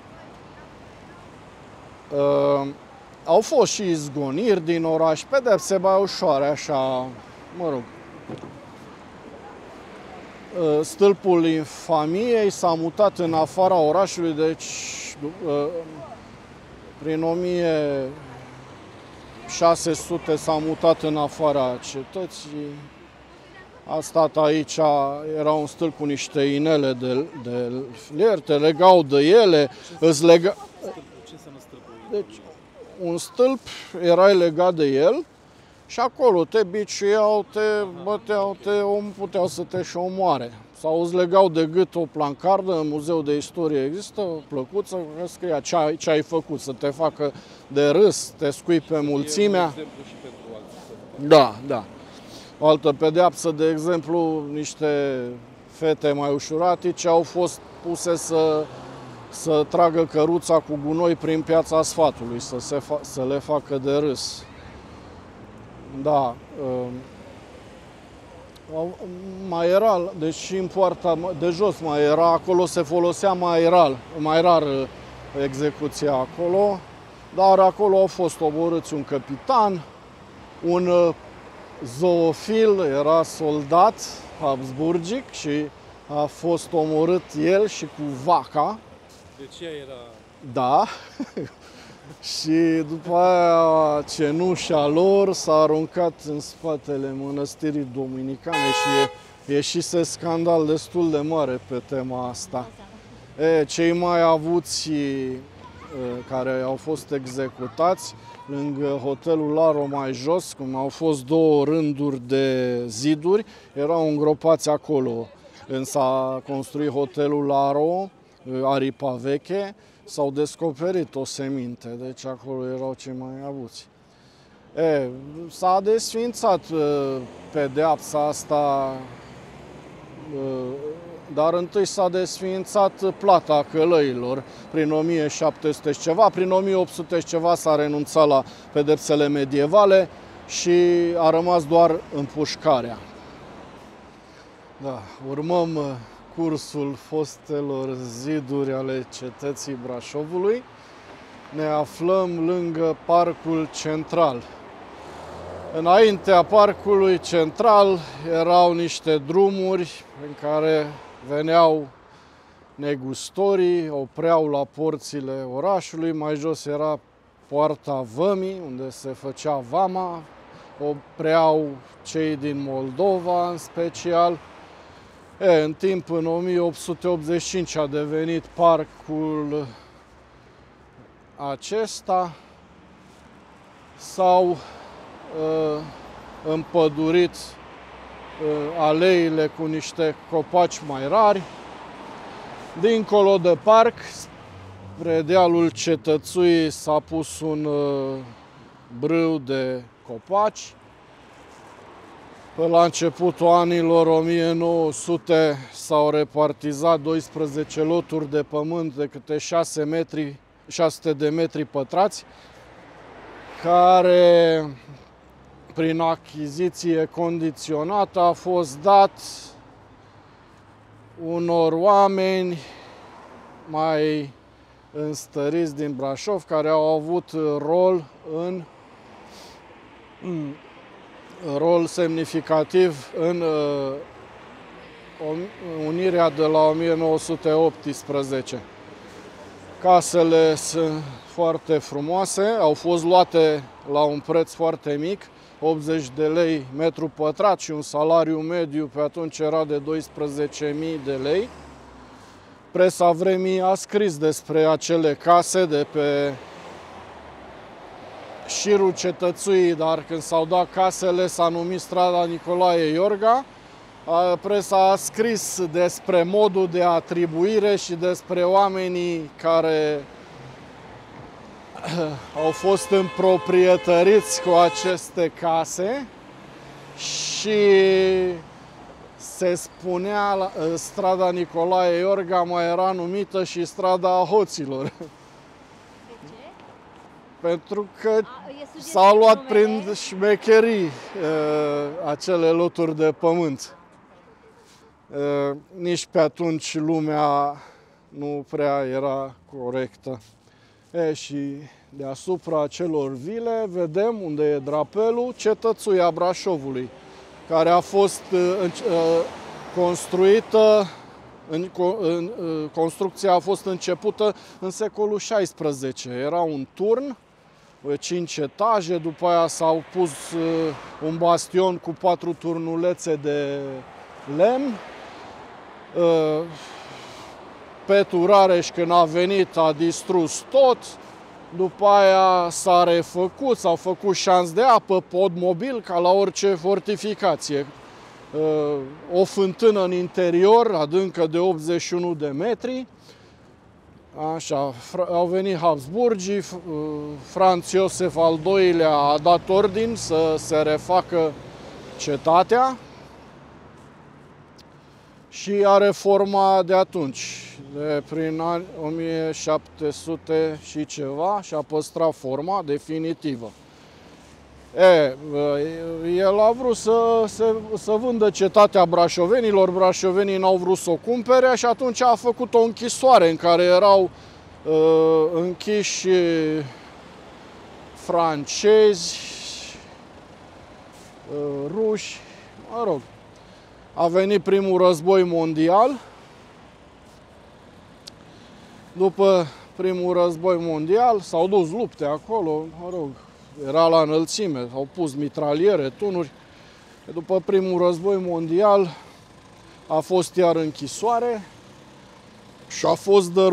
Au fost și izgoniri din oraș, pedepse mai ușoare, așa, mă rog. Stâlpul infamiei s-a mutat în afara orașului, deci prin 1600 s-a mutat în afara cetății. A stat aici, era un stâlp cu niște inele de ler, te legau de ele, îți lega... Ce înseamnă stâlpul? Deci, un stâlp, erai legat de el și acolo te biciuiau, te băteau, puteau să te și omoare. Sau îți legau de gât o plancardă, în Muzeul de Istorie există o plăcuță care scria ce ai făcut, să te facă de râs, te scui pe mulțimea. Da, da. O altă pedeapsă, de exemplu, niște fete mai ușuratice au fost puse să tragă căruța cu gunoi prin Piața Sfatului, să le facă de râs. Da. Mai era, deci și în poarta de jos mai era, acolo se folosea mai rar execuția acolo, dar acolo au fost omorâți un capitan, un zoofil, era soldat habsburgic și a fost omorât el și cu vaca. Deci ea era... Da. Și după aia cenușa lor s-a aruncat în spatele mănăstirii dominicane și ieșise scandal destul de mare pe tema asta. Cei mai avuți care au fost executați lângă hotelul Laro mai jos, cum au fost două rânduri de ziduri, erau îngropați acolo. S-a construit hotelul Laro, aripa veche, s-au descoperit oseminte, deci acolo erau cei mai avuți. S-a desființat pedeapsa asta, dar întâi s-a desființat plata călăilor prin 1700 și ceva, prin 1800 și ceva s-a renunțat la pedepsele medievale și a rămas doar împușcarea. Da, urmăm cursul fostelor ziduri ale cetății Brașovului. Ne aflăm lângă Parcul Central. Înaintea Parcului Central erau niște drumuri în care veneau negustorii, opreau la porțile orașului, mai jos era Poarta Vămii, unde se făcea vama, opreau cei din Moldova în special. În timp, în 1885 a devenit parcul acesta, s-au împădurit aleile cu niște copaci mai rari. Dincolo de parc, spre dealul cetățuii, s-a pus un brâu de copaci. Pe la începutul anilor 1900 s-au repartizat 12 loturi de pământ de câte 600 de metri pătrați, care prin achiziție condiționată a fost dat unor oameni mai înstăriți din Brașov, care au avut rol semnificativ în unirea de la 1918. Casele sunt foarte frumoase, au fost luate la un preț foarte mic, 80 de lei metru pătrat, și un salariu mediu pe atunci era de 12.000 de lei. Presa vremii a scris despre acele case de pe șirul cetățuii, dar când s-au dat casele s-a numit strada Nicolae Iorga. Presa a scris despre modul de atribuire și despre oamenii care au fost împroprietăriți cu aceste case și se spunea, strada Nicolae Iorga mai era numită și strada hoților. De ce? Pentru că s-au luat prin șmecherii acele loturi de pământ. Nici pe atunci lumea nu prea era corectă. Și deasupra acelor vile vedem unde e drapelul Cetățuia Brașovului, care a fost construită, construcția a fost începută în secolul XVI. Era un turn, 5 etaje, după aia s-au pus un bastion cu 4 turnulețe de lemn. Petu Rareș, când a venit, a distrus tot. După aia s-a refăcut, s-au făcut șanți de apă, pod mobil, ca la orice fortificație. O fântână în interior, adâncă de 81 de metri. Așa, au venit Habsburgii, Franz Iosef al II-lea a dat ordin să se refacă cetatea și a reformat de atunci, de prin ani 1700 și ceva, și a păstrat forma definitivă. El a vrut să vândă cetatea brașovenilor, brașovenii n-au vrut să o cumpere și atunci a făcut o închisoare în care erau închiși francezi, ruși, mă rog. A venit primul război mondial. După primul război mondial, s-au dus lupte acolo, mă rog, era la înălțime, au pus mitraliere, tunuri. După primul război mondial a fost iar închisoare și a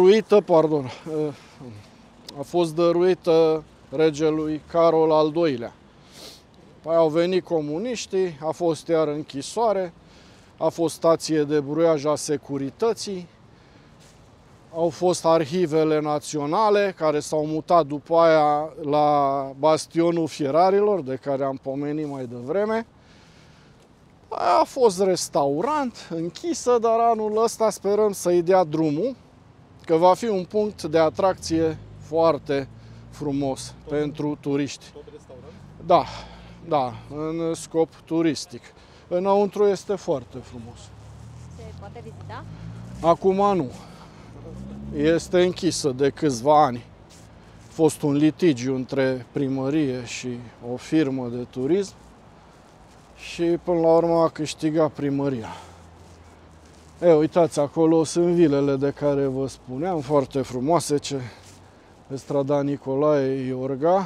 fost dăruită regelui Carol al II-lea. Păi au venit comuniștii, a fost iar închisoare, a fost stație de bruiaj a securității, au fost arhivele naționale care s-au mutat după aia la Bastionul Fierarilor, de care am pomenit mai devreme. A fost restaurant, închisă, dar anul ăsta sperăm să-i dea drumul, că va fi un punct de atracție foarte frumos pentru turiști. Tot restaurant? Da, da, în scop turistic. Înăuntru este foarte frumos. Se poate vizita? Acum nu. Este închisă de câțiva ani. A fost un litigiu între primărie și o firmă de turism și până la urmă a câștigat primăria. Uitați, acolo sunt vilele de care vă spuneam, foarte frumoase, pe strada Nicolae Iorga.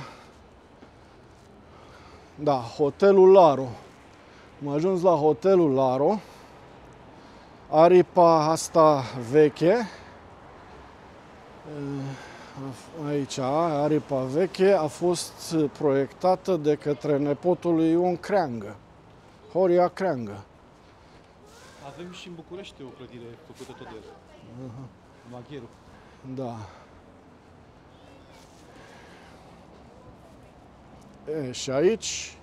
Da, Hotelul Laro. Am ajuns la Hotelul Laro. Aripa asta veche, aici, aripa veche, a fost proiectată de către nepotul lui Ion Creangă, Horia Creangă. Avem și în București o clădire făcută tot de Magheru. Da. Și aici,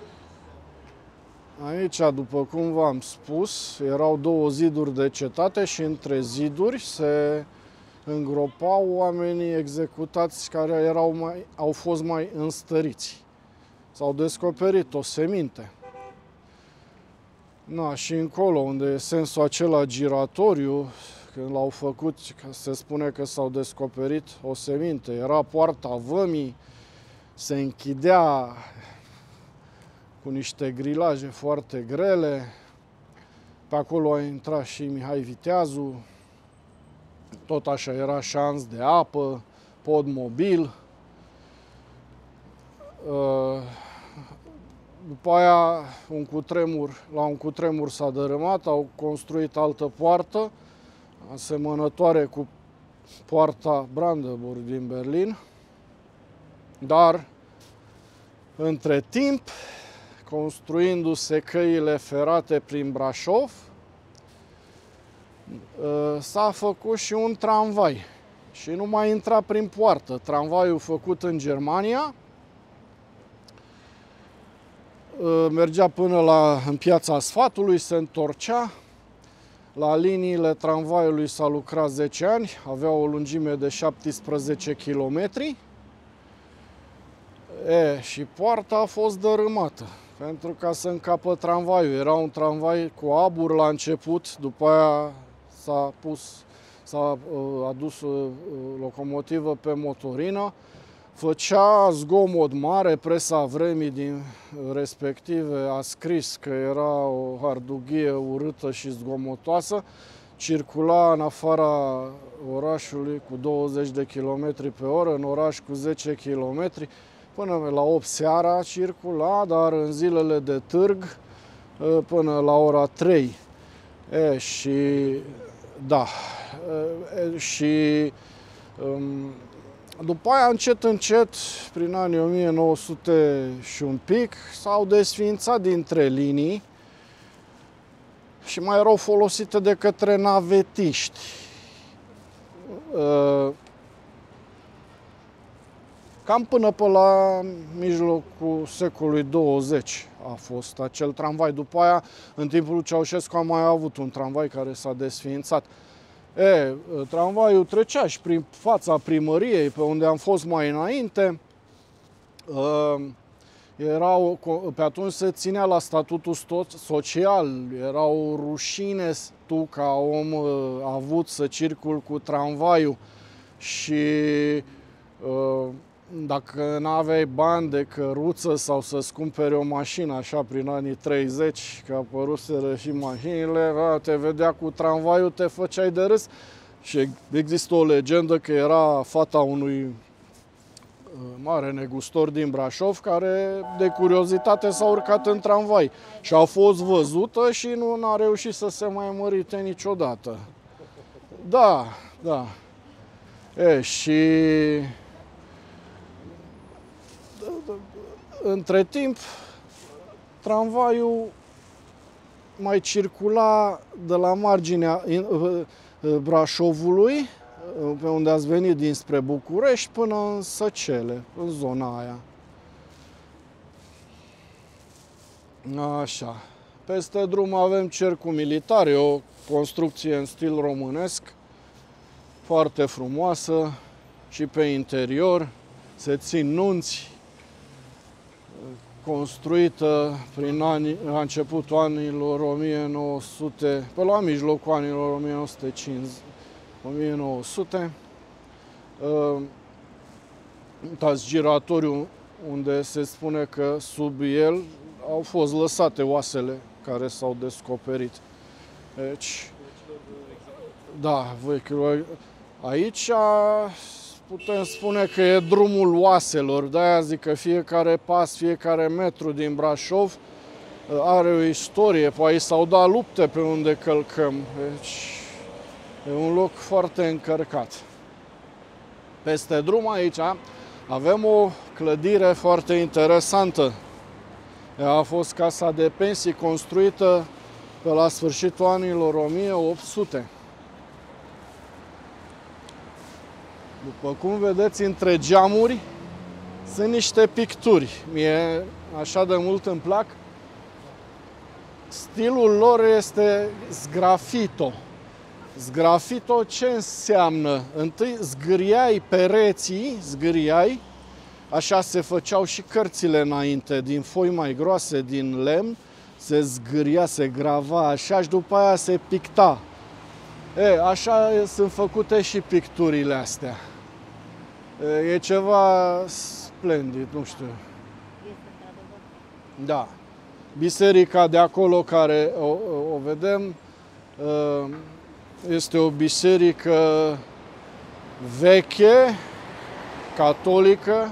după cum v-am spus, erau două ziduri de cetate și între ziduri se îngropau oamenii executați care au fost mai înstăriți. S-au descoperit oseminte. Și încolo, unde e sensul acela giratoriu, când l-au făcut, se spune că s-au descoperit oseminte. Era poarta vămii, se închidea cu niște grilaje foarte grele. Pe acolo a intrat și Mihai Viteazu. Tot așa era șanț de apă, pod mobil. După aia, la un cutremur s-a dărâmat, au construit altă poartă, asemănătoare cu poarta Brandenburg din Berlin. Dar, între timp, construindu-se căile ferate prin Brașov, s-a făcut și un tramvai. Și nu mai intra prin poartă. Tramvaiul făcut în Germania mergea până în Piața Sfatului, se întorcea. La liniile tramvaiului s-a lucrat 10 ani, avea o lungime de 17 km. Și poarta a fost dărâmată pentru ca să încapă tramvaiul. Era un tramvai cu abur la început, după aia s-a adus locomotivă pe motorină. Făcea zgomot mare, presa vremii din respective a scris că era o hardughie urâtă și zgomotoasă. Circula în afara orașului cu 20 de km pe oră, în oraș cu 10 km. Până la 8 seara circula, dar în zilele de târg până la ora 3. După aia, încet, prin anii 1900 și un pic, s-au desființat dintre linii și mai erau folosite de către navetiști. Cam până pe la mijlocul secolului 20 a fost acel tramvai. După aia, în timpul lui Ceaușescu, am mai avut un tramvai care s-a desființat. Tramvaiul trecea și prin fața primăriei, pe unde am fost mai înainte. Pe atunci se ținea la statutul social. Era o rușine tu, ca om avut, să circul cu tramvaiul. Și dacă n-aveai bani de căruță sau să-ți cumperi o mașină, așa prin anii 30, că apăruseră și mașinile, te vedea cu tramvaiul, te făceai de râs Și există o legendă că era fata unui mare negustor din Brașov care de curiozitate s-a urcat în tramvai și a fost văzută și nu a reușit să se mai mărite niciodată. Da, da. Și între timp tramvaiul mai circula de la marginea Brașovului, pe unde ați venit dinspre București, până în Săcele, în zona aia. Așa. Peste drum avem Cercul Militar, e o construcție în stil românesc, foarte frumoasă, și pe interior se țin nunți, construită prin la începutul anilor 1900, pe la mijlocul anilor 1900. Uitați, giratoriu unde se spune că sub el au fost lăsate oasele care s-au descoperit. Deci, da, aici putem spune că e drumul oaselor, de-aia zic că fiecare pas, fiecare metru din Brașov are o istorie, pe aici s-au dat lupte pe unde călcăm, deci e un loc foarte încărcat. Peste drum aici avem o clădire foarte interesantă. Ea a fost casa de pensii construită pe la sfârșitul anilor 1800. După cum vedeți, între geamuri sunt niște picturi. Mie așa de mult îmi plac. Stilul lor este sgrafito. Sgrafito ce înseamnă? Întâi zgâriai pereții, așa se făceau și cărțile înainte, din foi mai groase, din lemn, se zgâria, se grava așa și după aia se picta. Așa sunt făcute și picturile astea. E ceva splendid, nu știu. Da. Biserica de acolo care o vedem este o biserică veche, catolică.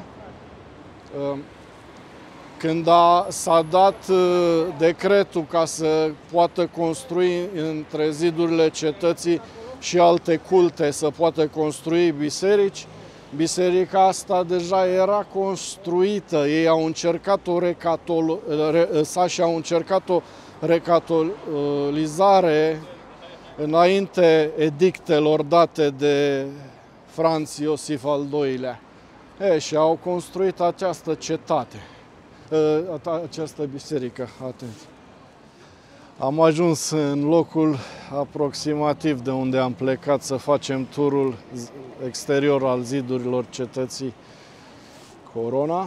Când s-a dat decretul ca să poată construi între zidurile cetății și alte culte, să poată construi biserici, biserica asta deja era construită. Ei au încercat sașii au încercat o recatolizare înainte edictelor date de Franț Iosif al II-lea. Și au construit această cetate, această biserică. Atenție. Am ajuns în locul aproximativ de unde am plecat să facem turul exterior al zidurilor cetății Corona.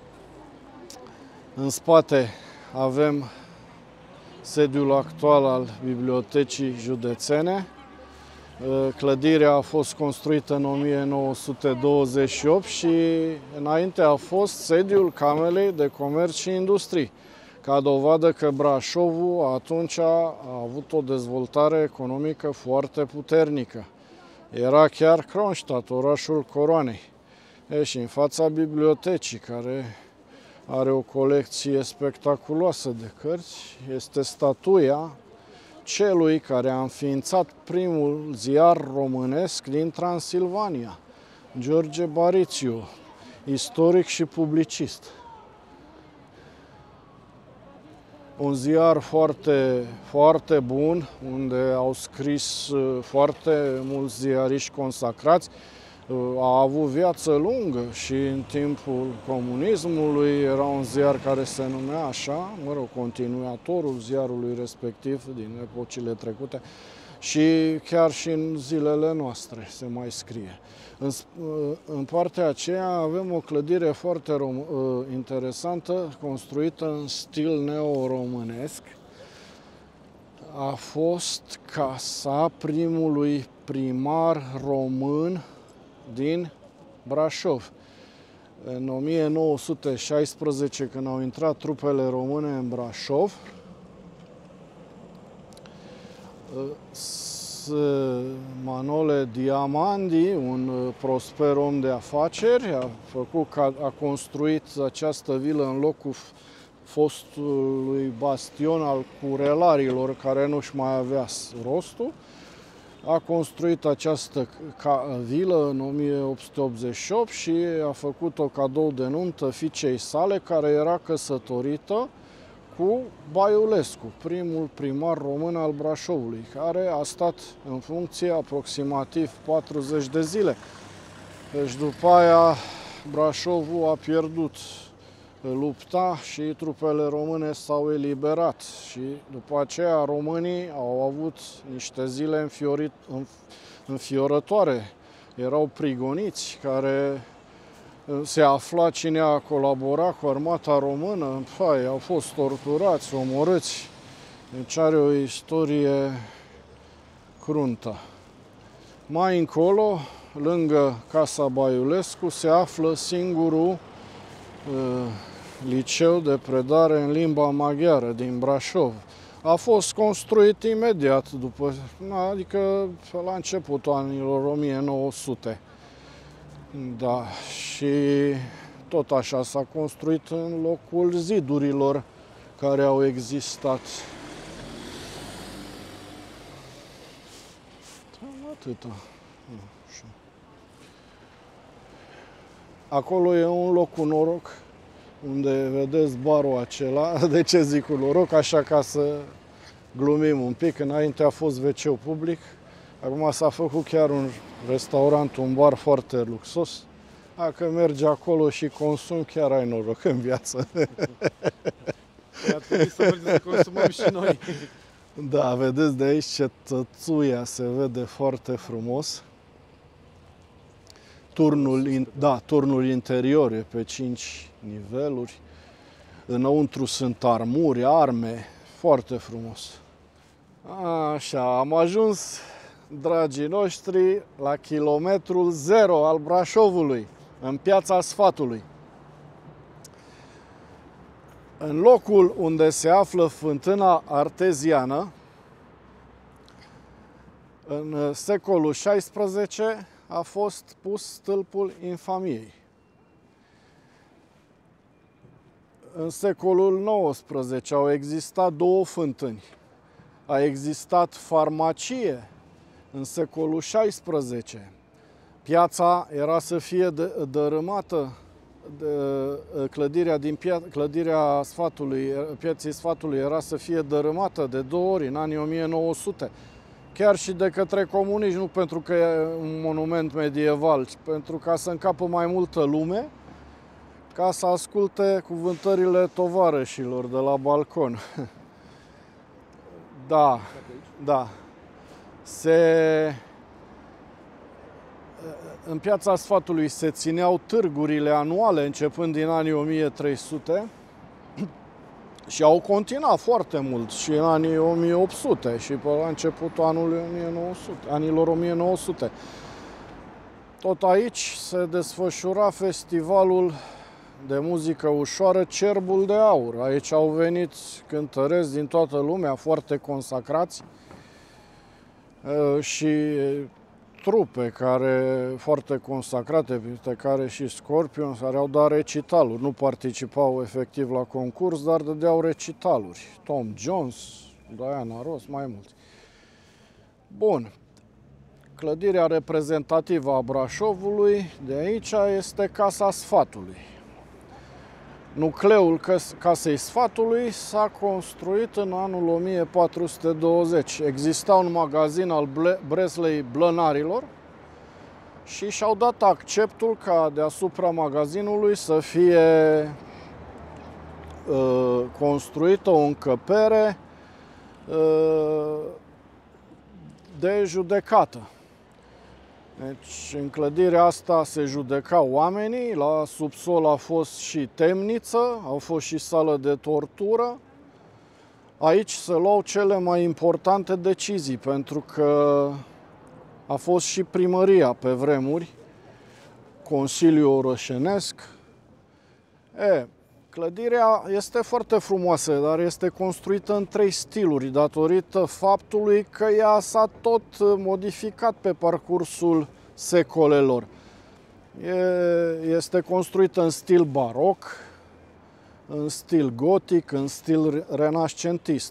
În spate avem sediul actual al Bibliotecii Județene. Clădirea a fost construită în 1928 și înainte a fost sediul Camerei de Comerț și Industrii, ca dovadă că Brașovul atunci a avut o dezvoltare economică foarte puternică. Era chiar Kronstadt, orașul coroanei. Și în fața bibliotecii, care are o colecție spectaculoasă de cărți, este statuia celui care a înființat primul ziar românesc din Transilvania, George Barițiu, istoric și publicist. Un ziar foarte, foarte bun, unde au scris foarte mulți ziariști consacrați. A avut viață lungă și în timpul comunismului era un ziar care se numea așa, continuatorul ziarului respectiv din epocile trecute și chiar și în zilele noastre se mai scrie. În partea aceea avem o clădire foarte interesantă, construită în stil neo-românesc. A fost casa primului primar român din Brașov. În 1916, când au intrat trupele române în Brașov, Manole Diamandi, un prosper om de afaceri, a construit această vilă în locul fostului bastion al curelarilor, care nu-și mai avea rostul. A construit această vilă în 1888 și a făcut-o cadou de nuntă fiicei sale, care era căsătorită cu Baiulescu, primul primar român al Brașovului, care a stat în funcție aproximativ 40 de zile. Deci după aia Brașovul a pierdut lupta și trupele române s-au eliberat și după aceea românii au avut niște zile înfiorătoare. Erau prigoniți care se afla cine a colaborat cu armata română, au fost torturați, omorâți. Deci are o istorie cruntă. Mai încolo, lângă Casa Baiulescu, se află singurul liceu de predare în limba maghiară din Brașov. A fost construit imediat după, adică la începutul anilor 1900. Da, și tot așa s-a construit în locul zidurilor care au existat. Atâta. Acolo e un loc cu noroc, unde vedeți barul acela. De ce zic cu noroc? Așa, ca să glumim un pic. Înainte a fost WC public, acum s-a făcut chiar un restaurant, un bar foarte luxos. Dacă mergi acolo și consumi, chiar ai noroc în viață. Ar trebui să mergem să consumăm și noi. Da, vedeți de aici cetățuia se vede foarte frumos. Turnul interior e pe 5 niveluri. Înăuntru sunt armuri, arme, foarte frumos. Așa, am ajuns, dragii noștri, la kilometrul 0 al Brașovului, în Piața Sfatului. În locul unde se află fântâna arteziană, în secolul XVI a fost pus stâlpul infamiei. În secolul XIX au existat 2 fântâni. A existat farmacie în secolul XVI. Piața era să fie dărâmată, clădirea Pieței Sfatului era să fie dărâmată de 2 ori în anii 1900. Chiar și de către comuniști, nu pentru că e un monument medieval, ci pentru ca să încapă mai multă lume, ca să asculte cuvântările tovarășilor de la balcon. Da, da. În Piața Sfatului se țineau târgurile anuale începând din anii 1300 și au continuat foarte mult și în anii 1800 și pe la începutul anilor 1900. Tot aici se desfășura festivalul de muzică ușoară Cerbul de Aur. Aici au venit cântăreți din toată lumea, foarte consacrați și trupe foarte consacrate, printre care și Scorpions, care au dat recitaluri. Nu participau efectiv la concurs, dar dădeau recitaluri. Tom Jones, Diana Ross, mai mulți. Bun. Clădirea reprezentativă a Brașovului de aici este Casa Sfatului. Nucleul Casei Sfatului s-a construit în anul 1420. Exista un magazin al Breslei Blănarilor și și-au dat acceptul ca deasupra magazinului să fie construită o încăpere de judecată. Deci, în clădirea asta se judecau oamenii, la subsol a fost și temniță, au fost și sală de tortură. Aici se luau cele mai importante decizii, pentru că a fost și primăria pe vremuri, Consiliul Orășenesc. Clădirea este foarte frumoasă, dar este construită în 3 stiluri, datorită faptului că ea s-a tot modificat pe parcursul secolelor. Este construită în stil baroc, în stil gotic, în stil renascentist.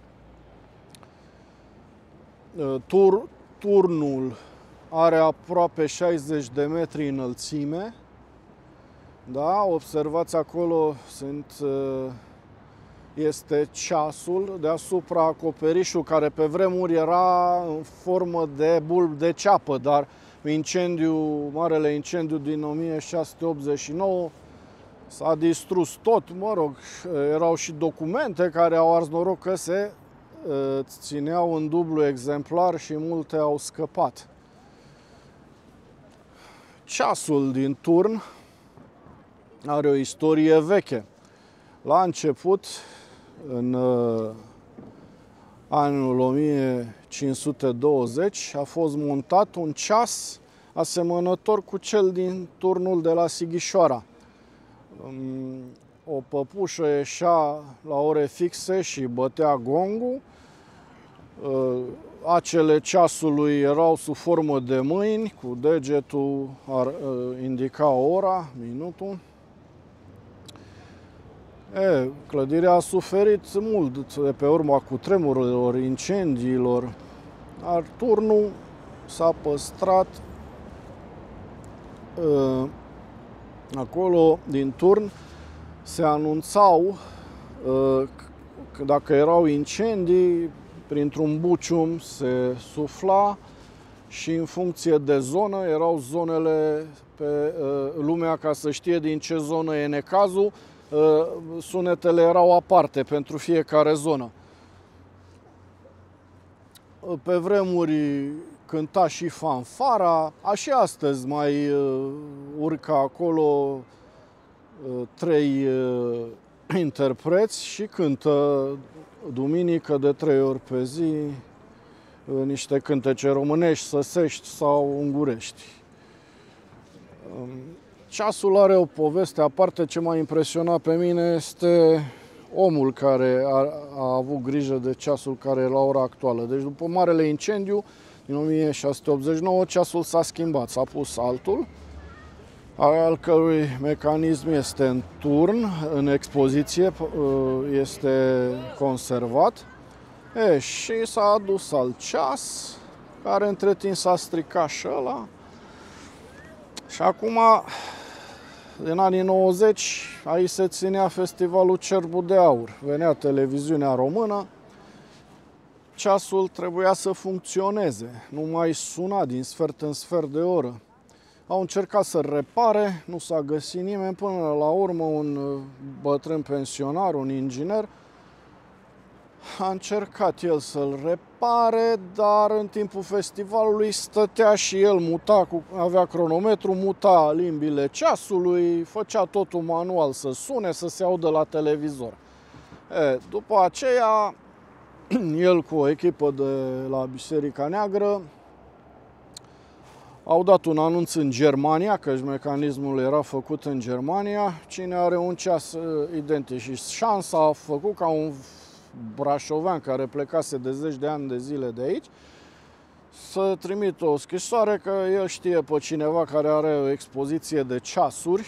Turnul are aproape 60 de metri înălțime. Da, observați acolo este ceasul deasupra acoperișul, care pe vremuri era în formă de bulb de ceapă, dar marele incendiu din 1689 s-a distrus tot, mă rog, erau și documente care au ars noroc că se țineau în dublu exemplar și multe au scăpat. Ceasul din turn are o istorie veche. La început, în anul 1520, a fost montat un ceas asemănător cu cel din turnul de la Sighișoara. O păpușă ieșea la ore fixe și bătea gongul. Acele ceasului erau sub formă de mâini, cu degetul indica ora, minutul. Clădirea a suferit mult de pe urma cutremurilor, incendiilor, dar turnul s-a păstrat. Acolo, din turn, se anunțau că dacă erau incendii, printr-un bucium se sufla și în funcție de zonă erau zonele pe lumea, ca să știe din ce zonă e necazul, sunetele erau aparte pentru fiecare zonă. Pe vremuri cânta și fanfara, și astăzi mai urcă acolo 3 interpreți și cântă duminică de 3 ori pe zi niște cântece românești, săsești sau ungurești. Ceasul are o poveste aparte. Ce m-a impresionat pe mine este omul care a avut grijă de ceasul care e la ora actuală. Deci după marele incendiu din 1689, ceasul s-a schimbat, s-a pus altul, al cărui mecanism este în turn, în expoziție, este conservat. Și s-a adus alt ceas, care între timp s-a stricat și ăla. Și acum, în anii 90, aici se ținea festivalul Cerbul de Aur. Venea televiziunea română, ceasul trebuia să funcționeze, nu mai suna din sfert în sfert de oră. Au încercat să-l repare, nu s-a găsit nimeni, până la urmă un bătrân pensionar, un inginer, a încercat el să-l repare, dar în timpul festivalului stătea și el, avea cronometru, muta limbile ceasului, făcea totul manual să sune, să se audă la televizor. După aceea, el cu o echipă de la Biserica Neagră au dat un anunț în Germania, căci mecanismul era făcut în Germania, cine are un ceas identic. Și șansa a făcut ca un brașovean care plecase de 10 de ani de zile de aici să trimită o scrisoare că el știe pe cineva care are o expoziție de ceasuri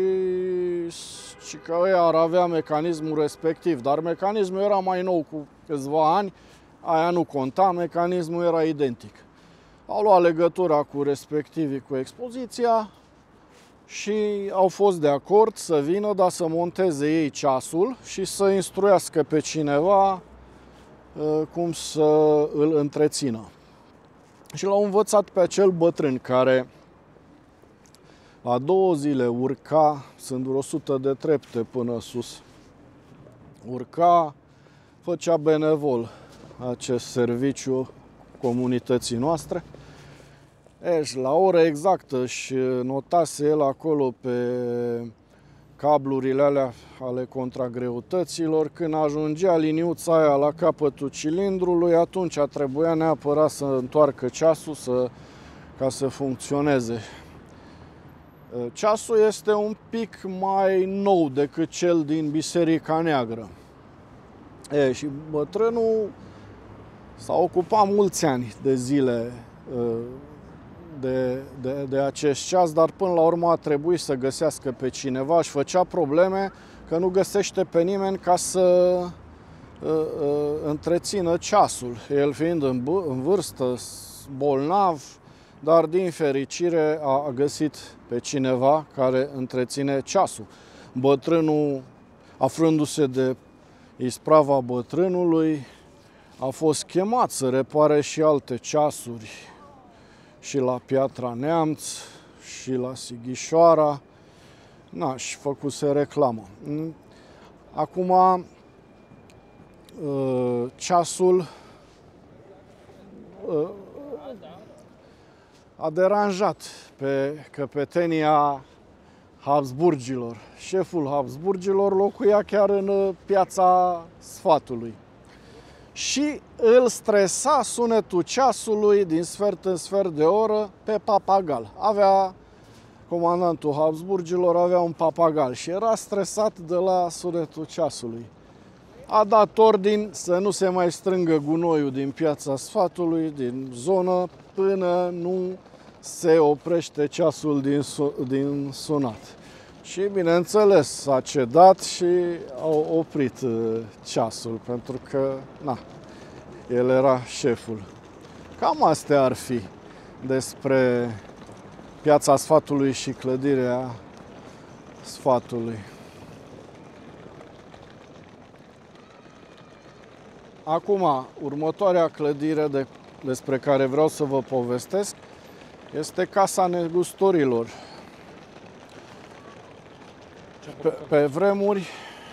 și că ei ar avea mecanismul respectiv. Dar mecanismul era mai nou cu câțiva ani, aia nu conta, mecanismul era identic. Au luat legătura cu respectivii cu expoziția și au fost de acord să vină, dar să monteze ei ceasul și să instruiască pe cineva cum să îl întrețină. Și l-au învățat pe acel bătrân care a 2 zile urca, sunt vreo 100 de trepte până sus, urca, făcea benevol acest serviciu comunității noastre. Și la ora exactă și notase el acolo pe cablurile alea ale contragreutăților, când ajungea liniuța aia la capătul cilindrului, atunci trebuia neapărat să întoarcă ceasul ca să funcționeze. Ceasul este un pic mai nou decât cel din Biserica Neagră. Și bătrânul s-a ocupat mulți ani de zile de acest ceas, dar până la urmă a trebuit să găsească pe cineva, își făcea probleme că nu găsește pe nimeni ca să întrețină ceasul. El fiind în vârstă, bolnav, dar din fericire a găsit pe cineva care întreține ceasul. Bătrânul, aflându-se de isprava bătrânului, a fost chemat să repare și alte ceasuri și la Piatra Neamț și la Sighișoara. Și făcuse reclamă. Acum ceasul a deranjat pe căpetenia Habsburgilor. Șeful Habsburgilor locuia chiar în Piața Sfatului. Și îl stresa sunetul ceasului din sfert în sfert de oră pe papagal. Comandantul Habsburgilor avea un papagal și era stresat de la sunetul ceasului. A dat ordin să nu se mai strângă gunoiul din Piața Sfatului, din zonă, până nu se oprește ceasul din sunat. Și bineînțeles s-a cedat și au oprit ceasul, pentru că el era șeful. Cam astea ar fi despre Piața Sfatului și clădirea Sfatului. Acum, următoarea clădire despre care vreau să vă povestesc este Casa Negustorilor. Pe vremuri,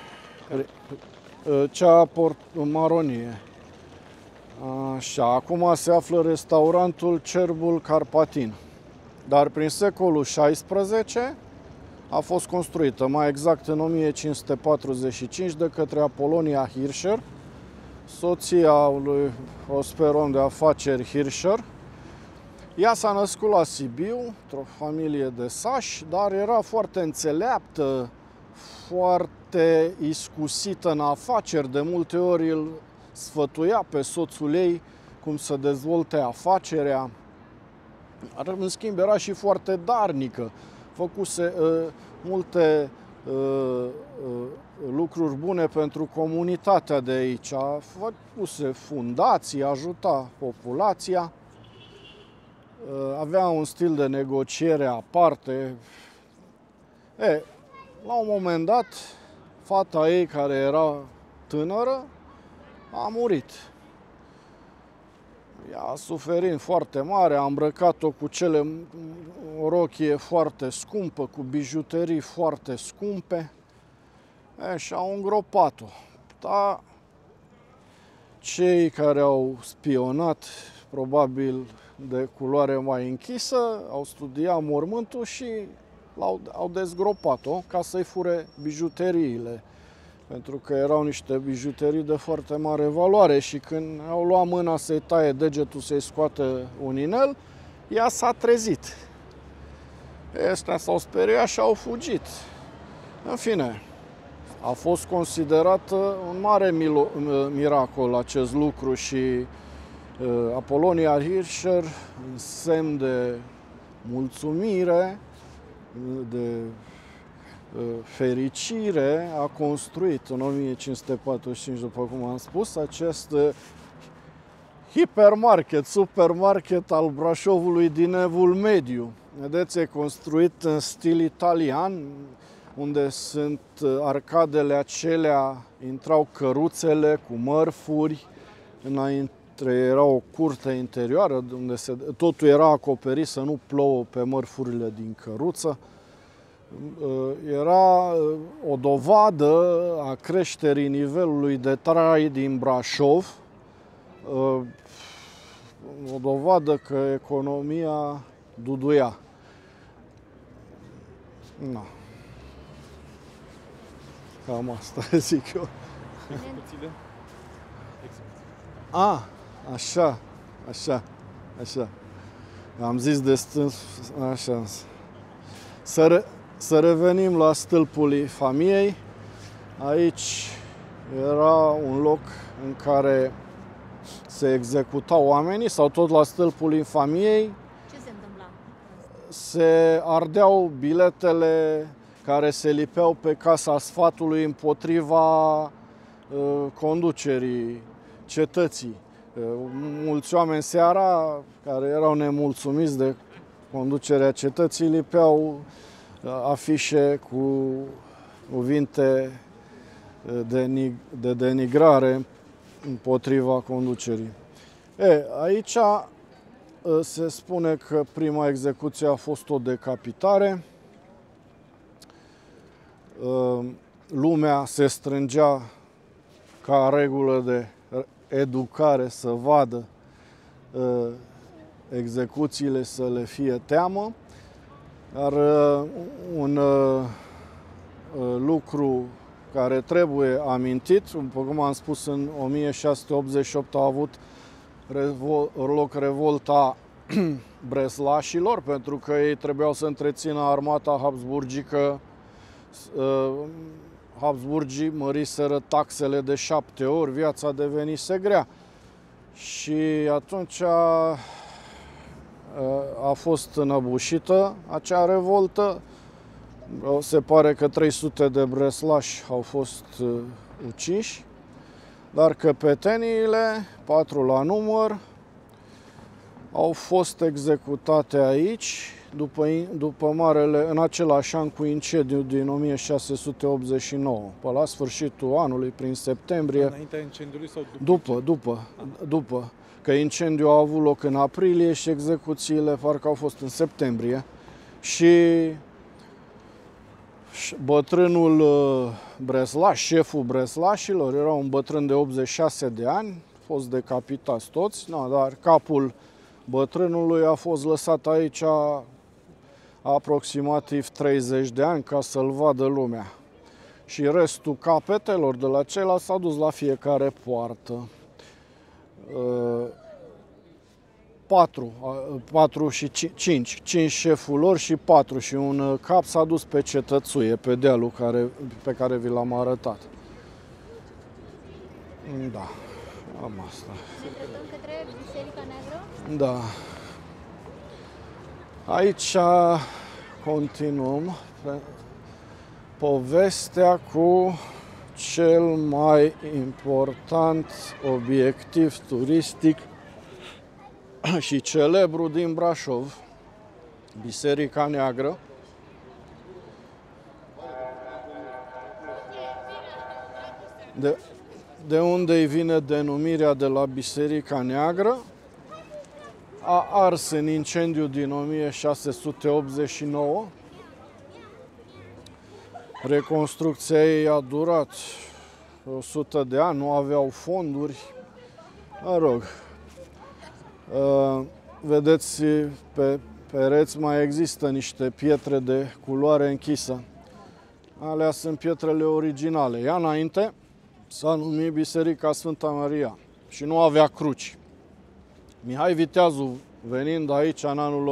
cea Maronie. Așa, acum se află restaurantul Cerbul Carpatin. Dar prin secolul XVI a fost construită, mai exact în 1545, de către Apolonia Hirscher, soția lui prosper de afaceri Hirscher. Ea s-a născut la Sibiu, într-o familie de sași, dar era foarte înțeleaptă, foarte iscusită în afaceri. De multe ori îl sfătuia pe soțul ei cum să dezvolte afacerea. În schimb, era și foarte darnică. Făcuse multe lucruri bune pentru comunitatea de aici. Făcuse fundații, ajuta populația. Avea un stil de negociere aparte. La un moment dat, fata ei, care era tânără, a murit. Ea, suferind foarte mare, a îmbrăcat-o cu o rochie foarte scumpă, cu bijuterii foarte scumpe, și au îngropat-o. Dar cei care au spionat, probabil de culoare mai închisă, au studiat mormântul și au dezgropat-o ca să-i fure bijuteriile. Pentru că erau niște bijuterii de foarte mare valoare și când au luat mâna să-i taie degetul, să-i scoată un inel, ea s-a trezit. Ăștia s-au speriat și au fugit. În fine, a fost considerat un mare miracol acest lucru și Apolonia Hirscher, în semn de mulțumire, de fericire, a construit în 1545, după cum am spus, acest hipermarket, supermarket al Brașovului din Evul Mediu. Vedeți, e construit în stil italian, unde sunt arcadele acelea, intrau căruțele cu mărfuri, înainte era o curte interioară, unde totul era acoperit să nu plouă pe mărfurile din căruță. Era o dovadă a creșterii nivelului de trai din Brașov, o dovadă că economia duduia. Cam asta zic eu. Experțile? Așa. Am zis de stâns, așa. Să revenim la Stâlpul Familiei. Aici era un loc în care se executau oamenii, sau tot la Stâlpul Familiei. Ce se întâmpla? Se ardeau biletele care se lipeau pe Casa Sfatului împotriva conducerii cetății. Mulți oameni seara, care erau nemulțumiți de conducerea cetății, lipeau afișe cu cuvinte de denigrare împotriva conducerii. Aici se spune că prima execuție a fost o decapitare. Lumea se strângea ca regulă de educare să vadă execuțiile, să le fie teamă. Dar un lucru care trebuie amintit, după cum am spus, în 1688 a avut loc revolta breslașilor, pentru că ei trebuiau să întrețină armata habsburgică. Habsburgii măriseră taxele de 7 ori, viața devenise grea. Și atunci a fost înăbușită acea revoltă. Se pare că 300 de breslași au fost uciși, dar căpeteniile, 4 la număr, au fost executate aici, în același an cu incendiul din 1689, pe la sfârșitul anului, prin septembrie. Înaintea incendiului sau după? După. Că incendiul a avut loc în aprilie și execuțiile parcă au fost în septembrie. Și bătrânul breslaș, șeful breslașilor, era un bătrân de 86 de ani, a fost decapitați toți, dar capul bătrânului a fost lăsat aici aproximativ 30 de ani ca să-l vadă lumea. Și restul capetelor de la ceilalți s-a dus la fiecare poartă. 4 și 5 șeful lor și 4 și un cap s-a dus pe cetățuie, pe dealul pe care vi l-am arătat. Da, am asta. Ne îndreptăm către Biserica Neagră? Da. Aici continuăm povestea cu cel mai important obiectiv turistic și celebru din Brașov, Biserica Neagră. De unde îi vine denumirea de la Biserica Neagră? A ars în incendiu din 1689. Reconstrucția ei a durat 100 de ani, nu aveau fonduri. Mă rog, vedeți, pe pereți mai există niște pietre de culoare închisă. Alea sunt pietrele originale. Ea înainte s-a numit Biserica Sfânta Maria și nu avea cruci. Mihai Viteazu, venind aici în anul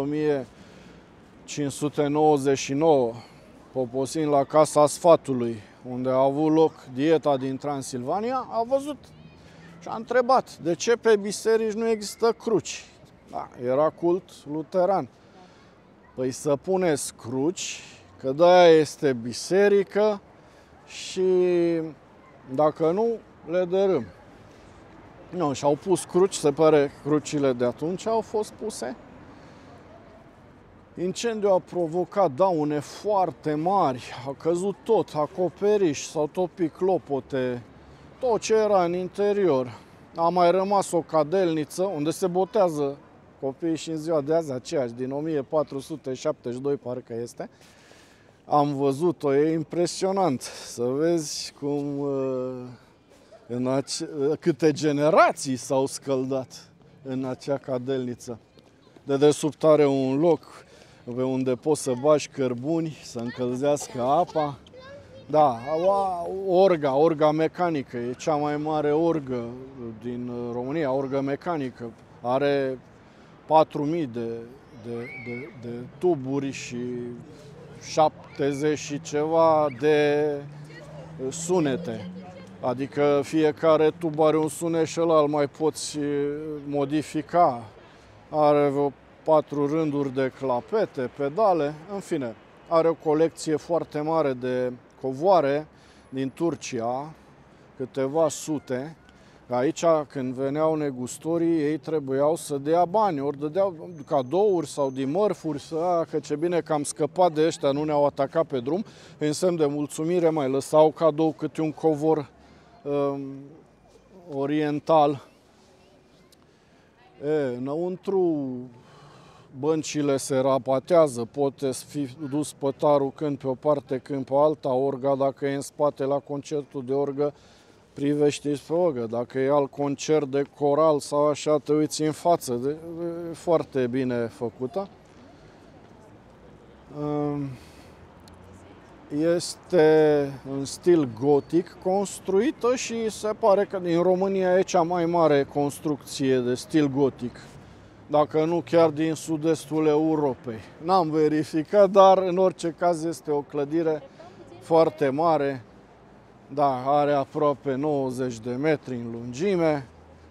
1599, poposind la Casa Sfatului, unde a avut loc dieta din Transilvania, a văzut și a întrebat de ce pe biserici nu există cruci. Da, era cult luteran. Păi să puneți cruci, că de-aia este biserică și dacă nu, le dărâm. Nu, și-au pus cruci, se pare crucile de atunci au fost puse. Incendiul a provocat daune foarte mari, a căzut tot, acoperiș, s-au topit clopote, tot ce era în interior. A mai rămas o cadelniță unde se botează copiii și în ziua de azi, aceeași, din 1472 parcă este. Am văzut-o, e impresionant să vezi cum câte generații s-au scăldat în acea cadelniță. Dedesubt are un loc pe unde poți să bagi cărbuni, să încălzească apa. Da, orga mecanică, e cea mai mare orgă din România, orgă mecanică. Are 4000 de tuburi și 70 și ceva de sunete. Adică fiecare tub are un sunet și ăla îl mai poți modifica. Are vreo 4 rânduri de clapete, pedale, în fine. Are o colecție foarte mare de covoare din Turcia, câteva sute. Aici, când veneau negustorii, ei trebuiau să dea bani, ori dădeau cadouri sau din mărfuri, că ce bine că am scăpat de ăștia, nu ne-au atacat pe drum. În semn de mulțumire mai lăsau cadou câte un covor oriental. Înăuntru băncile se rapatează, poate fi dus pătarul când pe o parte, când pe alta, orga dacă e în spate la concertul de orgă, privești pe orgă, dacă e alt concert de coral sau așa, te uiți în față, e foarte bine făcută. Este în stil gotic construită și se pare că din România e cea mai mare construcție de stil gotic, dacă nu chiar din sud-estul Europei. N-am verificat, dar în orice caz este o clădire foarte mare. Da, are aproape 90 de metri în lungime.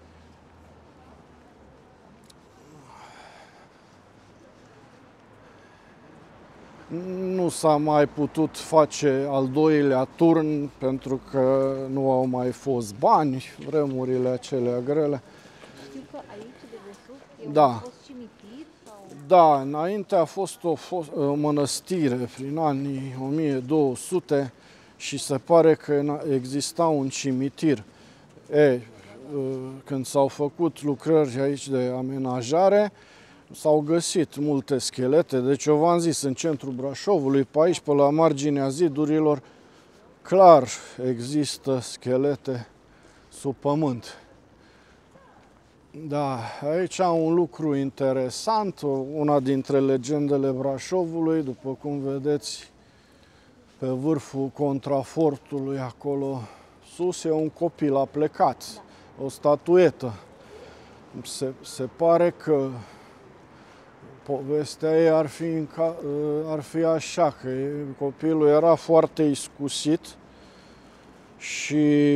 Nu s-a mai putut face al doilea turn pentru că nu au mai fost bani, vremurile acelea grele. Știu că aici de desubt Da. a fost cimitir sau... Da, înainte a fost o mănăstire prin anii 1200 și se pare că exista un cimitir. Când s-au făcut lucrări aici de amenajare, s-au găsit multe schelete, deci eu v-am zis, în centrul Brașovului, pe aici, pe la marginea zidurilor, clar există schelete sub pământ. Da, aici un lucru interesant, una dintre legendele Brașovului, după cum vedeți, pe vârful contrafortului acolo sus, e un copil a plecat, o statuetă. Se pare că povestea ei ar fi așa, că copilul era foarte iscusit și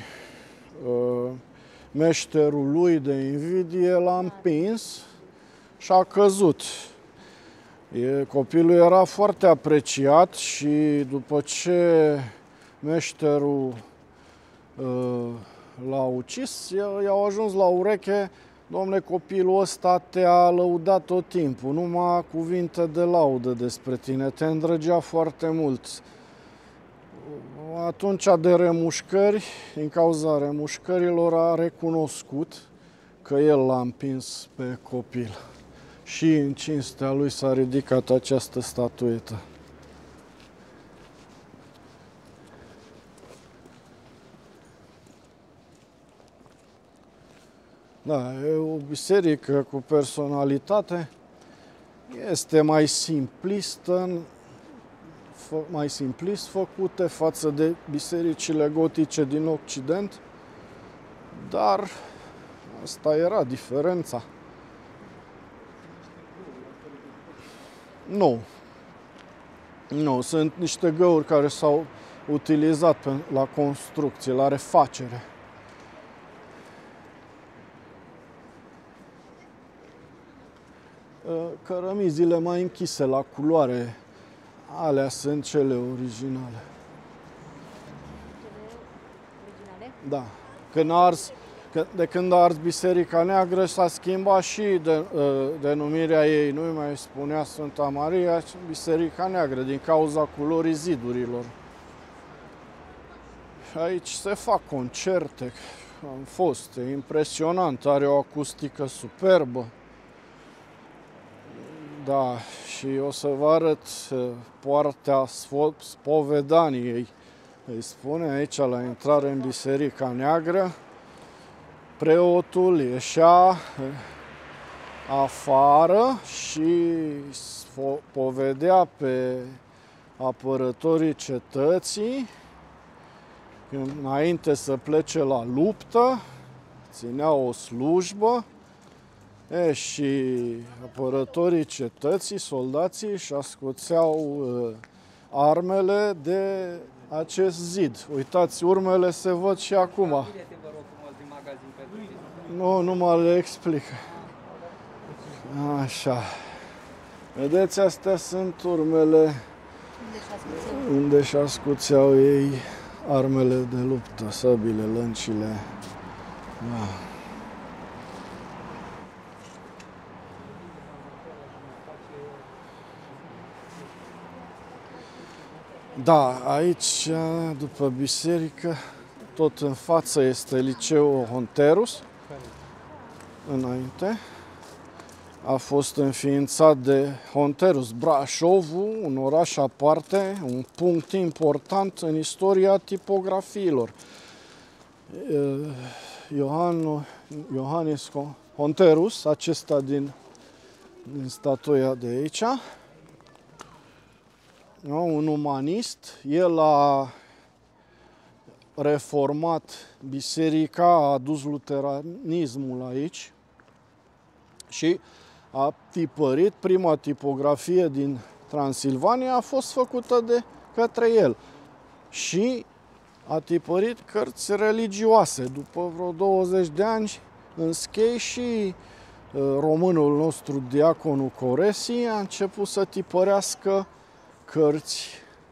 meșterul lui de invidie l-a împins și a căzut. Copilul era foarte apreciat și după ce meșterul l-a ucis, i-au ajuns la ureche: dom'le, copilul ăsta te-a lăudat tot timpul, numai cuvinte de laudă despre tine, te îndrăgea foarte mult. Atunci, de remușcări, din cauza remușcărilor, a recunoscut că el l-a împins pe copil. Și în cinstea lui s-a ridicat această statuetă. Da, e o biserică cu personalitate, este mai simplistă, mai simplist făcute față de bisericile gotice din Occident, dar asta era diferența. Nu, sunt niște găuri care s-au utilizat la construcție, la refacere. Cărămizile mai închise la culoare, alea sunt cele originale. Originale? Da. De când a ars Biserica Neagră, s-a schimbat și denumirea ei. Nu mai spunea Sfânta Maria, ci Biserica Neagră, din cauza culorii zidurilor. Și aici se fac concerte. Am fost, e impresionant, are o acustică superbă. Da, și o să vă arăt poarta spovedaniei. Îi spune aici, la intrare în Biserica Neagră. Preotul ieșea afară și povedea pe apărătorii cetății, înainte să plece la luptă, ținea o slujbă Și apărătorii cetății, soldații, își ascuțeau armele de acest zid. Uitați, urmele se văd și acum. Nu, nu mă le explic. Așa. Vedeți, astea sunt urmele unde își ascuțeau ei armele de luptă, săbile, lăncile. Da, aici, după biserică, tot în față este liceul Honterus, înainte. A fost înființat de Honterus. Brașovul, un oraș aparte, un punct important în istoria tipografiilor. Iohannes Honterus, acesta din statuia de aici, un umanist, el a reformat biserica, a adus luteranismul aici și a tipărit. Prima tipografie din Transilvania a fost făcută de către el și a tipărit cărți religioase. După vreo 20 de ani înschei și românul nostru, diaconul Coresi, a început să tipărească cărți.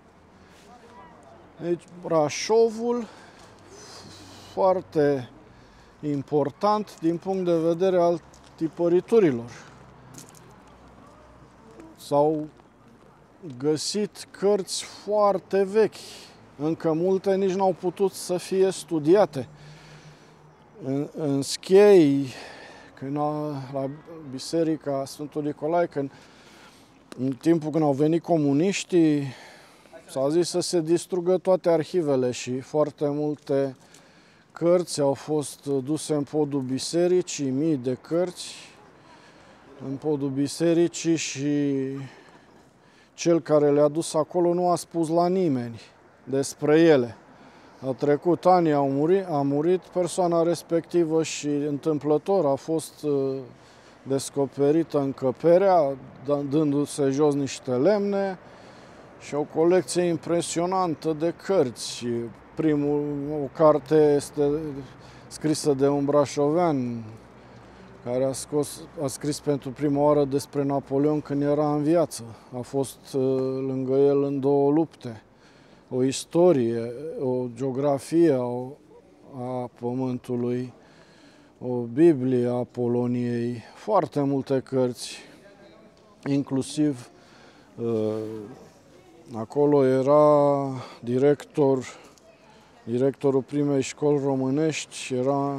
Deci Brașovul foarte important din punct de vedere al tipăriturilor. S-au găsit cărți foarte vechi, încă multe nici n-au putut să fie studiate. În Schiei, la biserica Sfântul Nicolae, în timpul când au venit comuniștii, s-a zis să se distrugă toate arhivele și foarte multe cărți au fost duse în podul bisericii, mii de cărți în podul bisericii, și cel care le-a dus acolo nu a spus la nimeni despre ele. A trecut ani, a murit persoana respectivă și întâmplător a fost descoperită încăperea, dându-se jos niște lemne și o colecție impresionantă de cărți. O carte este scrisă de un brașovean care a scris pentru prima oară despre Napoleon când era în viață. A fost lângă el în 2 lupte. O istorie, o geografie a pământului, o Biblie a Poloniei, foarte multe cărți, inclusiv acolo era directorul primei școli românești, era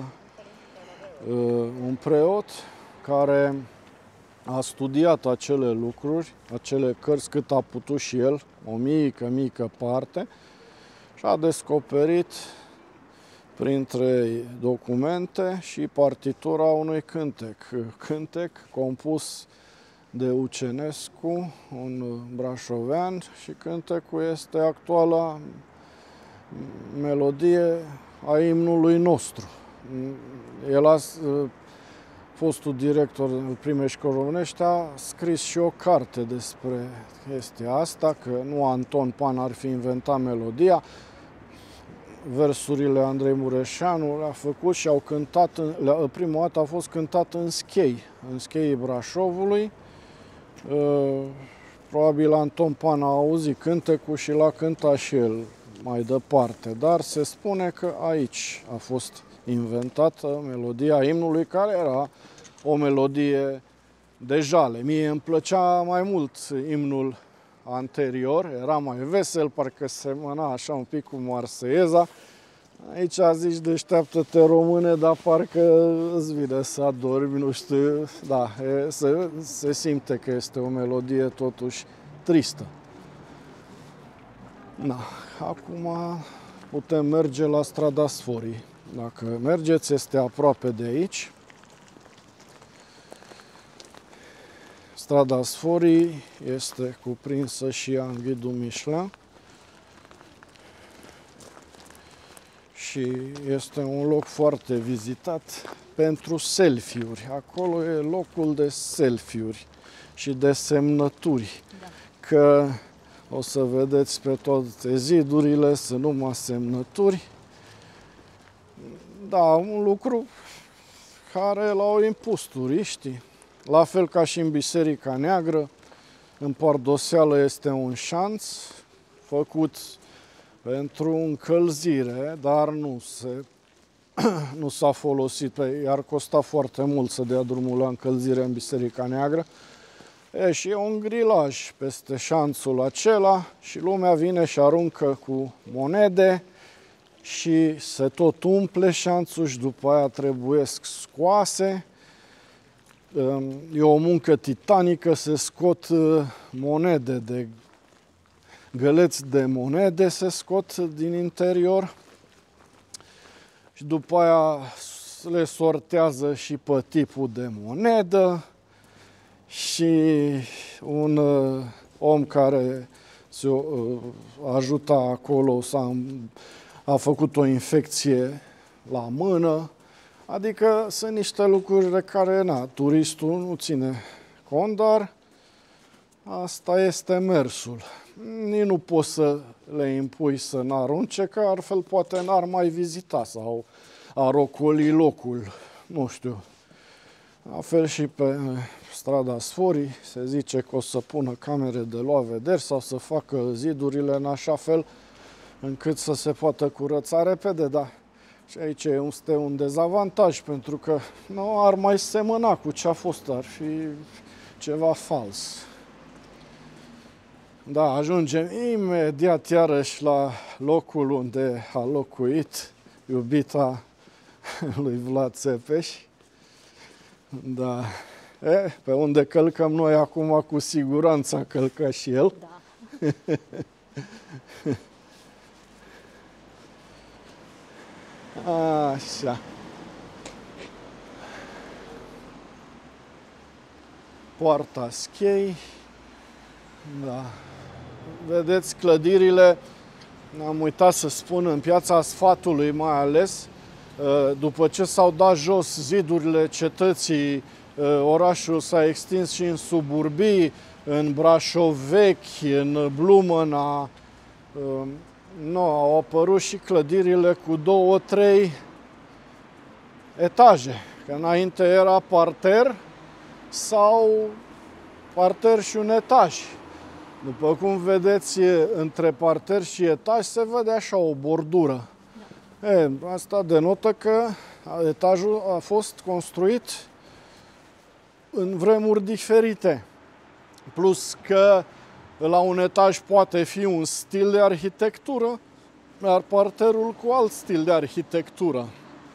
un preot care a studiat acele lucruri, acele cărți cât a putut și el, o mică parte, și a descoperit printre documente și partitura unui cântec compus de Ucenescu, un brașovean, și cântecul este actuala melodie a imnului nostru. El fostul director al primei școli românești a scris și o carte despre chestia asta, că nu Anton Pan ar fi inventat melodia. Versurile Andrei Mureșanu le-a făcut și au cântat, prima dată a fost cântat în Scheii Brașovului. Probabil Anton Pan a auzit cântecul și l-a cântat și el mai departe, dar se spune că aici a fost inventată melodia imnului, care era o melodie de jale. Mie îmi plăcea mai mult imnul anterior, era mai vesel, parcă semăna așa un pic cu Marseieza. Aici zici deșteaptă-te române, dar parcă îți vine să adormi, nu știu, da, se simte că este o melodie totuși tristă. Da, acum putem merge la Strada Sforii. Dacă mergeți, este aproape de aici. Strada Sforii este cuprinsă și ea în ghidul Michelin și este un loc foarte vizitat pentru selfie-uri. Acolo e locul de selfie-uri și de semnături. Da. Că o să vedeți pe toate zidurile sunt numai semnături. Da, un lucru care l-au impus turiștii. La fel ca și în Biserica Neagră, în Pardoseală este un șanț făcut pentru încălzire, dar nu s-a folosit, iar costa foarte mult să dea drumul la încălzire în Biserica Neagră. Și e un grilaj peste șanțul acela și lumea vine și aruncă cu monede și se tot umple șanțul și după aia trebuiesc scoase. E o muncă titanică, se scot monede găleți de monede se scot din interior și după aia le sortează și pe tipul de monedă și un om care se ajuta acolo a făcut o infecție la mână. Adică sunt niște lucruri de care turistul nu ține cont, dar asta este mersul. Nici nu poți să le impui să n-arunce, că altfel poate n-ar mai vizita sau ar ocoli locul, nu știu. La fel și pe strada Sforii se zice că o să pună camere de luat vederi sau să facă zidurile în așa fel încât să se poată curăța repede, dar și aici este un dezavantaj, pentru că nu ar mai semăna cu ce a fost, ar fi ceva fals. Da, ajungem imediat iarăși la locul unde a locuit iubita lui Vlad Țepeș. Da. Pe unde călcăm noi acum, cu siguranță a călcat și el. Da. Așa. Poarta Schei. Da. Vedeți clădirile, am uitat să spun, în Piața Sfatului mai ales, după ce s-au dat jos zidurile cetății, orașul s-a extins și în suburbii, în Brașov Vechi, în Blumăna. Au apărut și clădirile cu 2-3 etaje. Că înainte era parter sau parter și un etaj. După cum vedeți, între parter și etaj se vede așa o bordură. Asta denotă că etajul a fost construit în vremuri diferite. Plus că la un etaj poate fi un stil de arhitectură, iar parterul cu alt stil de arhitectură.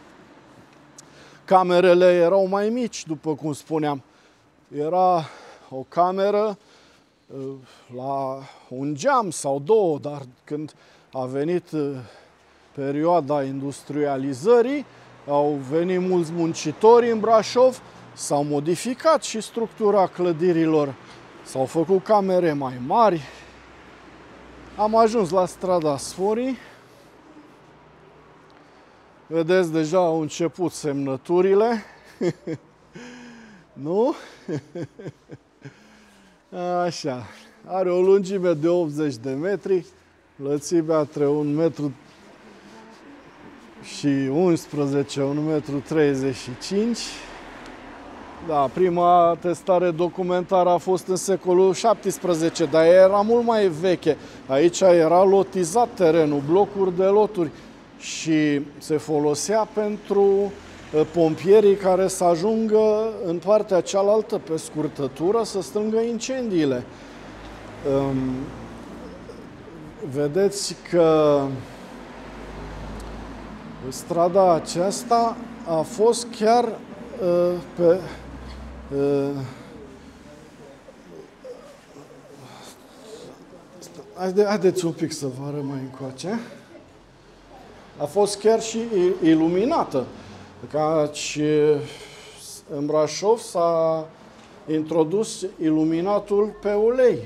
Camerele erau mai mici, după cum spuneam. Era o cameră la un geam sau două, dar când a venit perioada industrializării, au venit mulți muncitori în Brașov, s-au modificat și structura clădirilor. S-au făcut camere mai mari. Am ajuns la strada Sforii. Vedeți, deja au început semnăturile. Nu? Așa. Are o lungime de 80 de metri, lățimea între 1 metru și 11, 1 metru 35. Da, prima testare documentară a fost în secolul XVII, dar era mult mai veche. Aici era lotizat terenul, blocuri de loturi și se folosea pentru pompierii care să ajungă în partea cealaltă pe scurtătură să strângă incendiile. Vedeți că strada aceasta a fost chiar pe haideți un pic să vă arăt mai încoace. A fost chiar și iluminată. Căci în Brașov s-a introdus iluminatul pe ulei.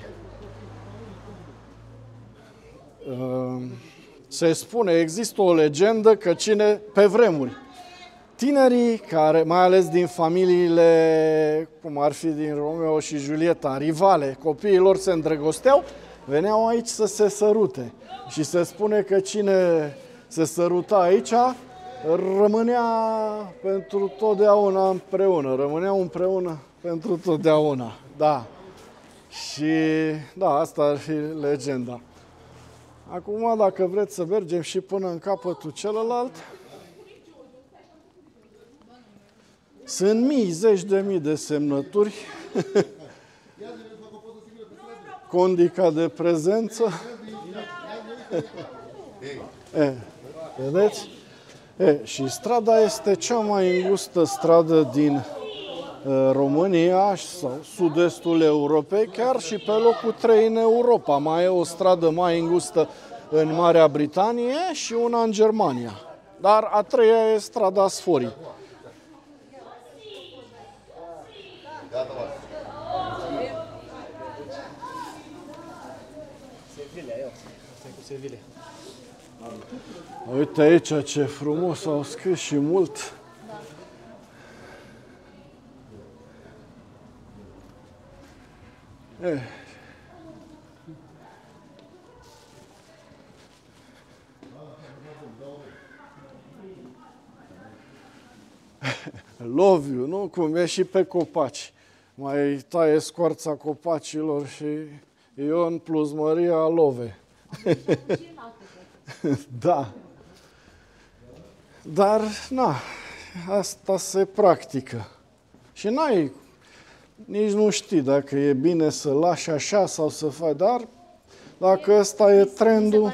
Se spune, există o legendă că pe vremuri, tinerii care, mai ales din familiile, cum ar fi din Romeo și Julieta, rivale, copiii lor se îndrăgosteau, veneau aici să se sărute. Și se spune că cine se săruta aici rămânea pentru totdeauna împreună, rămâneau împreună pentru totdeauna. Da. Și da, asta ar fi legenda. Acum, dacă vreți să mergem și până în capătul celălalt, sunt mii, zeci de mii de semnături, condica de prezență. Vedeți? Și strada este cea mai îngustă stradă din România sau sud-estul Europei, chiar și pe locul 3 în Europa. Mai e o stradă mai îngustă în Marea Britanie și una în Germania. Dar a treia e strada Sforii. Uite aici ce frumos au scris și mult. Love you, nu? Cum e și pe copaci. Mai taie scoarța copacilor și Ion plus Maria Love. Da. Dar, na, asta se practică. Și nici nu știi dacă e bine să lași așa sau să faci, dar dacă ăsta e trendul...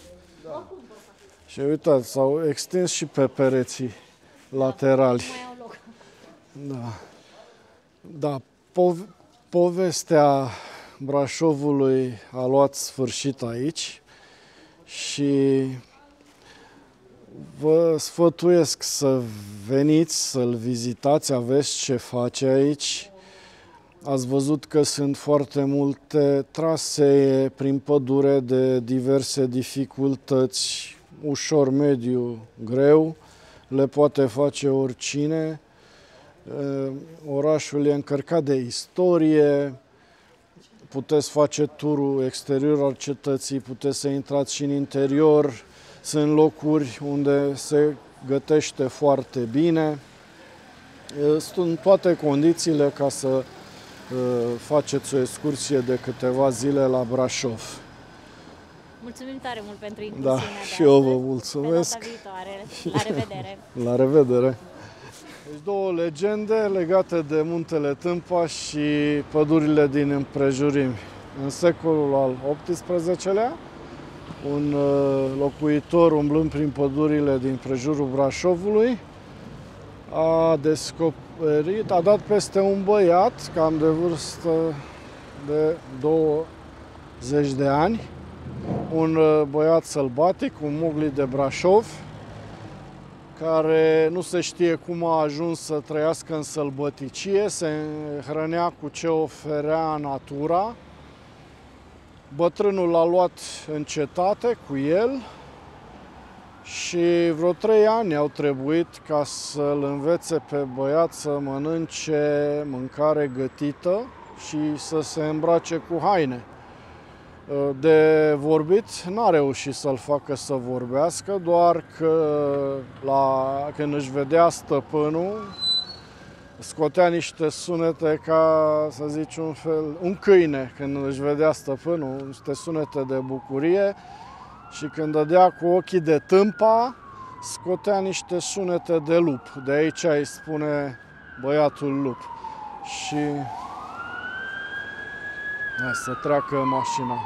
Și uitați, s-au extins și pe pereții laterali. Da. Da, povestea Brașovului a luat sfârșit aici și vă sfătuiesc să veniți, să-l vizitați, aveți ce face aici. Ați văzut că sunt foarte multe trasee prin pădure de diverse dificultăți, ușor, mediu, greu, le poate face oricine. Orașul e încărcat de istorie, puteți face turul exterior al cetății, puteți să intrați și în interior, sunt locuri unde se gătește foarte bine. Sunt toate condițiile ca să faceți o excursie de câteva zile la Brașov. Mulțumim tare mult pentru incursiunea de și eu vă mulțumesc. Pe data viitoare. La revedere! La revedere! Deci două legende legate de Muntele Tâmpa și pădurile din împrejurimi. În secolul al XVIII-lea, un locuitor umblând prin pădurile din prejurul Brașovului a dat peste un băiat cam de vârstă de 20 de ani, un băiat sălbatic, un Mowgli de Brașov, care nu se știe cum a ajuns să trăiască în sălbăticie, se hrănea cu ce oferea natura. Bătrânul l-a luat în cetate cu el și vreo 3 ani au trebuit ca să-l învețe pe băiat să mănânce mâncare gătită și să se îmbrace cu haine. De vorbit n-a reușit să-l facă să vorbească, doar că când își vedea stăpânul, scotea niște sunete ca, să zici, un câine când își vedea stăpânul, niște sunete de bucurie, și când dădea cu ochii de tâmpa, scotea niște sunete de lup. De aici îi spune băiatul lup. Și hai să treacă mașina.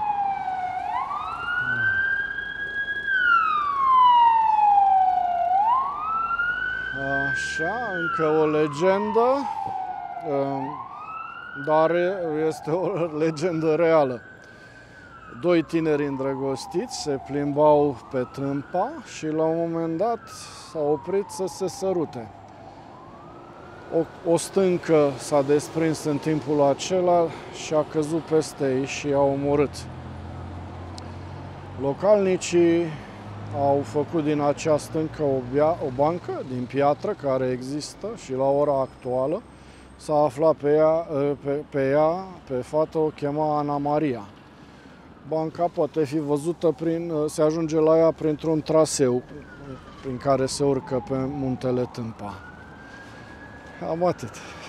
Așa, încă o legendă, dar este o legendă reală. 2 tineri îndrăgostiți se plimbau pe Tâmpa și la un moment dat s-au oprit să se sărute. O stâncă s-a desprins în timpul acela și a căzut peste ei și i-a omorât. Localnicii au făcut din acea stâncă o bancă din piatră care există și la ora actuală s-a aflat pe fată o chema Ana Maria. Banca poate fi văzută se ajunge la ea printr-un traseu prin care se urcă pe muntele Tâmpa. Cam atât.